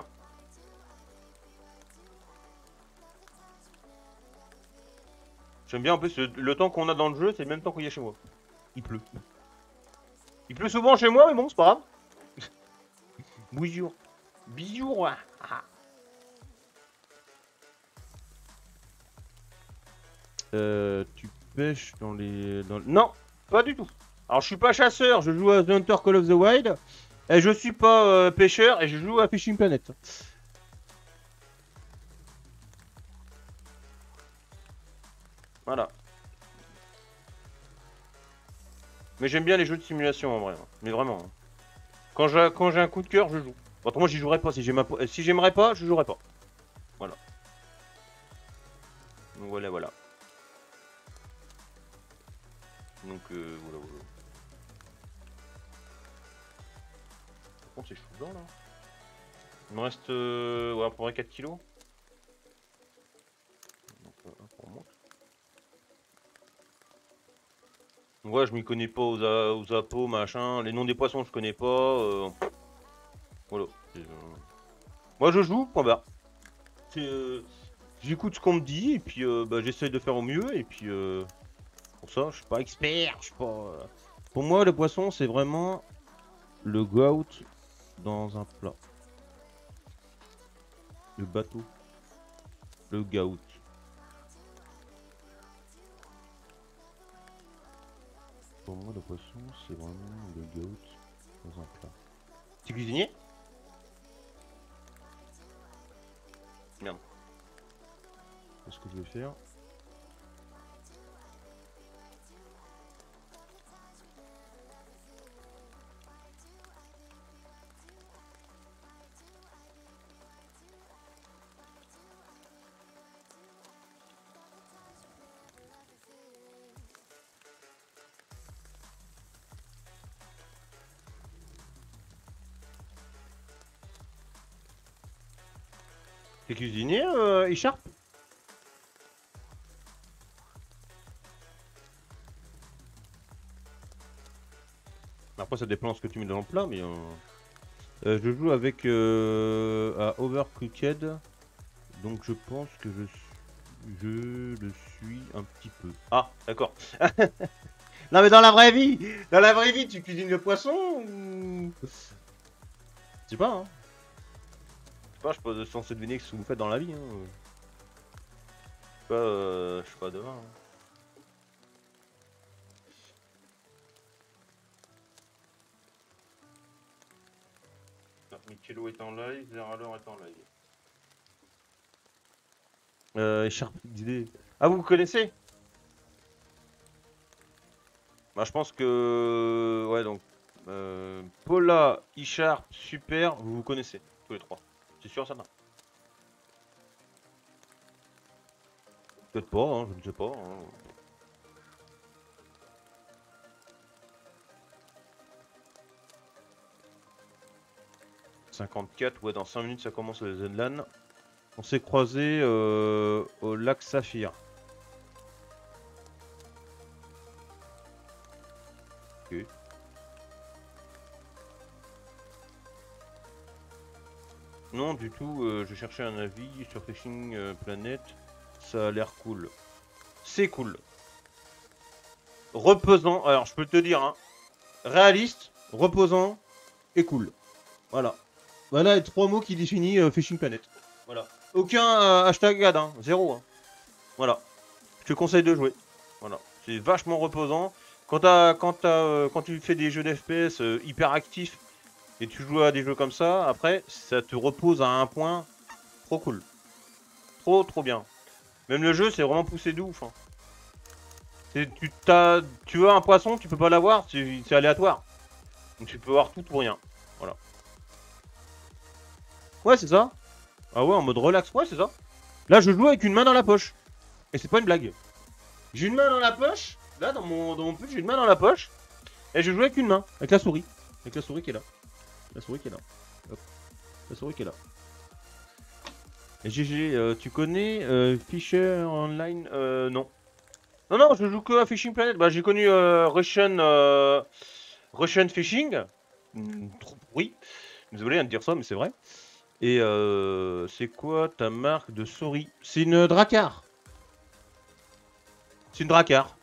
J'aime bien en plus le, le temps qu'on a dans le jeu, c'est le même temps qu'il y a chez moi. Il pleut. Il pleut souvent chez moi, mais bon, c'est pas grave. Bonjour. Bisous. Ah. Euh, tu pêches dans les... Dans... Non, pas du tout. Alors, je suis pas chasseur, je joue à The Hunter Call of the Wild. Et je suis pas euh, pêcheur, et je joue à Fishing Planet. Voilà. Mais j'aime bien les jeux de simulation en vrai. Mais vraiment. Quand j'ai quand j'ai un coup de cœur, je joue. Autrement, j'y jouerai pas. Si j'aimerais pas, si j'aimerais pas, je jouerai pas. Voilà. Donc voilà, voilà. Donc euh, voilà, voilà. Par contre, c'est chaud là. Il me reste euh, ouais, à peu près quatre kilos. Donc, euh, on remonte. Ouais, je m'y connais pas aux, a aux appos, machin. Les noms des poissons, je connais pas. Euh... Voilà. Euh... Moi, je joue, point barre. Euh... J'écoute ce qu'on me dit, et puis euh, bah, j'essaye de faire au mieux, et puis euh... pour ça, je suis pas expert, je suis pas... Pour moi, le poisson, c'est vraiment le gout dans un plat. Le bateau. Le gout. Pour moi, le poisson, c'est vraiment le gout dans un plat. Tu cuisinier? Merde. Qu'est-ce que je vais faire? T'es cuisinier, euh, Echarp? Après, ça dépend de ce que tu mets dans le plat, mais... Euh... Euh, je joue avec... Euh, à Overcooked. Donc je pense que je suis... Je le suis un petit peu. Ah, d'accord. Non mais dans la vraie vie, dans la vraie vie, tu cuisines le poisson ou... Je sais pas, hein. Je sais pas, je suis pas censé deviner ce que vous faites dans la vie, hein. Je sais pas, euh, je sais pas demain. Hein. Michelo est en live, Zeralor est en live. Euh, Sharp d'idée. Ah, vous vous connaissez? Bah, je pense que... Ouais, donc... Euh, Paula, Echarp, Super, vous vous connaissez, tous les trois. C'est sûr, ça va. Peut-être pas, hein, je ne sais pas. Hein. cinquante-quatre, ouais, dans cinq minutes, ça commence le Zenlan. On s'est croisé euh, au lac Saphir. Ok. Non, du tout, euh, je cherchais un avis sur Fishing euh, Planet. Ça a l'air cool. C'est cool. Reposant, alors je peux te dire, hein, réaliste, reposant et cool. Voilà. Voilà les trois mots qui définissent euh, Fishing Planet. Voilà. Aucun euh, hashtag ad, hein, zéro. Hein. Voilà. Je te conseille de jouer. Voilà. C'est vachement reposant. Quand, as, quand, as, euh, quand tu fais des jeux d'F P S euh, hyper actifs et tu joues à des jeux comme ça, après, ça te repose à un point trop cool. Trop, trop bien. Même le jeu, c'est vraiment poussé de ouf. Hein. Tu, as, tu veux un poisson, tu peux pas l'avoir, c'est aléatoire. Donc tu peux avoir tout ou rien. Voilà. Ouais, c'est ça. Ah ouais, en mode relax. Ouais, c'est ça. Là, je joue avec une main dans la poche. Et c'est pas une blague. J'ai une main dans la poche. Là, dans mon, dans mon put, j'ai une main dans la poche. Et je joue avec une main. Avec la souris. Avec la souris qui est là. La souris qui est là. Hop. La souris qui est là. Et G G, euh, tu connais euh, Fisher Online euh, Non. Non, non, je joue que à Fishing Planet. Bah, j'ai connu euh, Russian, euh, Russian Fishing. Mmh, trop pourri. Désolé de dire ça, mais c'est vrai. Et euh, c'est quoi ta marque de souris? C'est une Drakkar. C'est une Drakkar.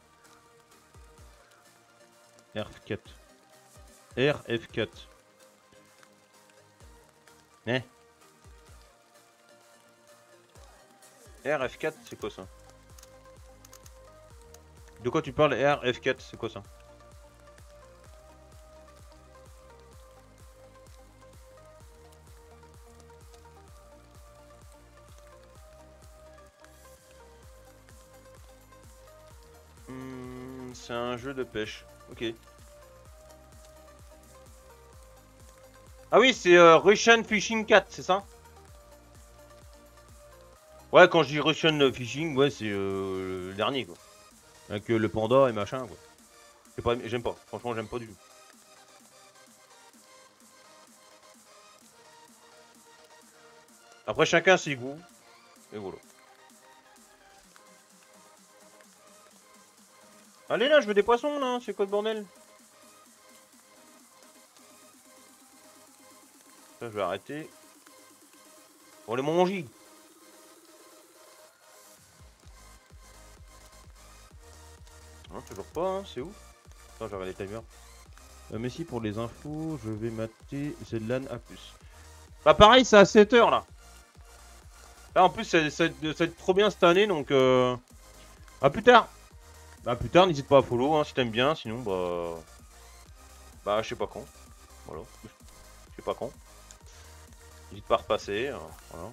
R F quatre. R F quatre. Eh. R F quatre, c'est quoi ça? De quoi tu parles? R F quatre, c'est quoi ça? hmm, C'est un jeu de pêche. Ok. Ah oui, c'est euh, Russian Fishing quatre, c'est ça? Ouais, quand je dis Russian Fishing, ouais, c'est euh, le dernier, quoi. Avec euh, le panda et machin, quoi. J'aime pas, franchement, j'aime pas du tout. Après, chacun ses goûts. Et voilà. Allez, là, je veux des poissons, là. C'est quoi le bordel? Ça, je vais arrêter. Pour les manger. Non, toujours pas, hein, c'est où? Attends, j'ai regardé les timers. Euh, mais si, pour les infos, je vais mater Zedlan A plus. Bah pareil, c'est à sept heures là. Là en plus, ça, ça, ça va être trop bien cette année, donc euh... à plus tard. Bah plus tard, n'hésite pas à follow hein, si t'aimes bien, sinon bah... Bah je sais pas quand. Voilà. Je sais pas quand. N'hésite pas à repasser. Euh, voilà.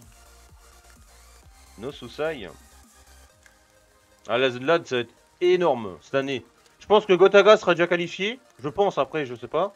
No Susai. Ah la Zedlan, ça va être énorme cette année. Je pense que Gotaga sera déjà qualifié. Je pense, après, je sais pas.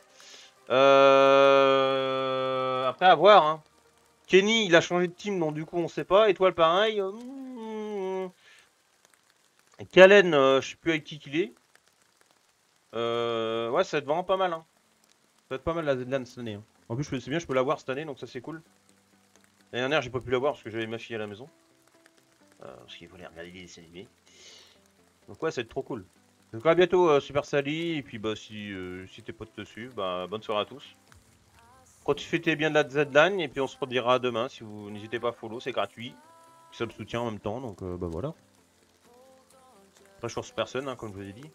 Euh... Après, à voir. Hein. Kenny, il a changé de team, donc du coup, on sait pas. Étoile, pareil. Mmh. Kalen, euh, je sais plus avec qui qu'il est. Euh... Ouais, ça va être vraiment pas mal. Hein. Ça va être pas mal la Zedlan cette année. Hein. En plus, c'est bien, je peux l'avoir cette année, donc ça c'est cool. L'année dernière, j'ai pas pu l'avoir parce que j'avais ma fille à la maison. Euh, parce qu'il voulait regarder les dessins animés. Donc ouais, ça va être trop cool. Donc à bientôt euh, Super Sally, et puis bah si, euh, si tes potes te suivent, bah bonne soirée à tous. Profitez bien de la Z-Line, et puis on se redira demain, si vous n'hésitez pas à follow, c'est gratuit. Ça me soutient en même temps, donc euh, bah voilà. Après je force personne, hein, comme je vous ai dit.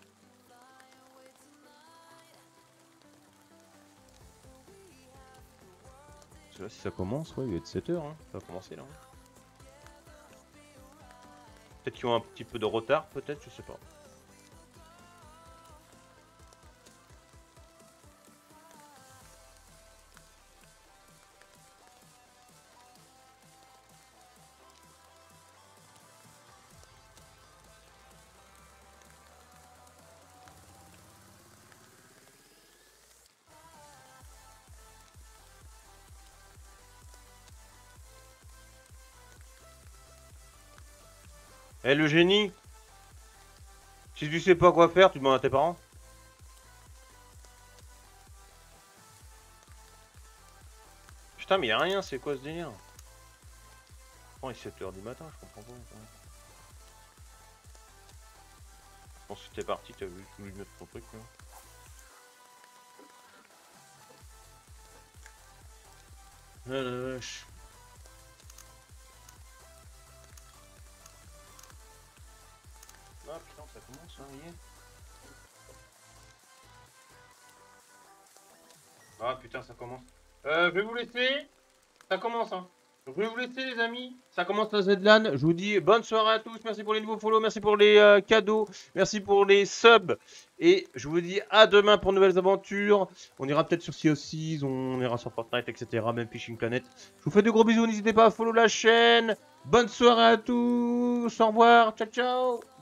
Parce que là si ça commence, ouais il va être sept heures, hein. Ça va commencer là. Hein. Peut-être qu'ils ont un petit peu de retard, peut-être, je sais pas. Eh le génie, si tu sais pas quoi faire, tu demandes à tes parents. Putain mais y'a rien, c'est quoi ce délire? Oh il est sept heures du matin, je comprends pas. Je pense que t'es parti, t'as voulu mettre ton truc là. Ah la vache. Ah putain ça commence hein, voyez. Ah putain ça commence. Euh, je vais vous laisser. Ça commence hein. Je vais vous laisser les amis. Ça commence la Z-Lan. Je vous dis bonne soirée à tous. Merci pour les nouveaux follow. Merci pour les euh, cadeaux. Merci pour les subs. Et je vous dis à demain pour de nouvelles aventures. On ira peut-être sur Sea of Thieves. On ira sur Fortnite, et cetera. Même Fishing Planet. Je vous fais de gros bisous. N'hésitez pas à follow la chaîne. Bonne soirée à tous. Au revoir. Ciao ciao.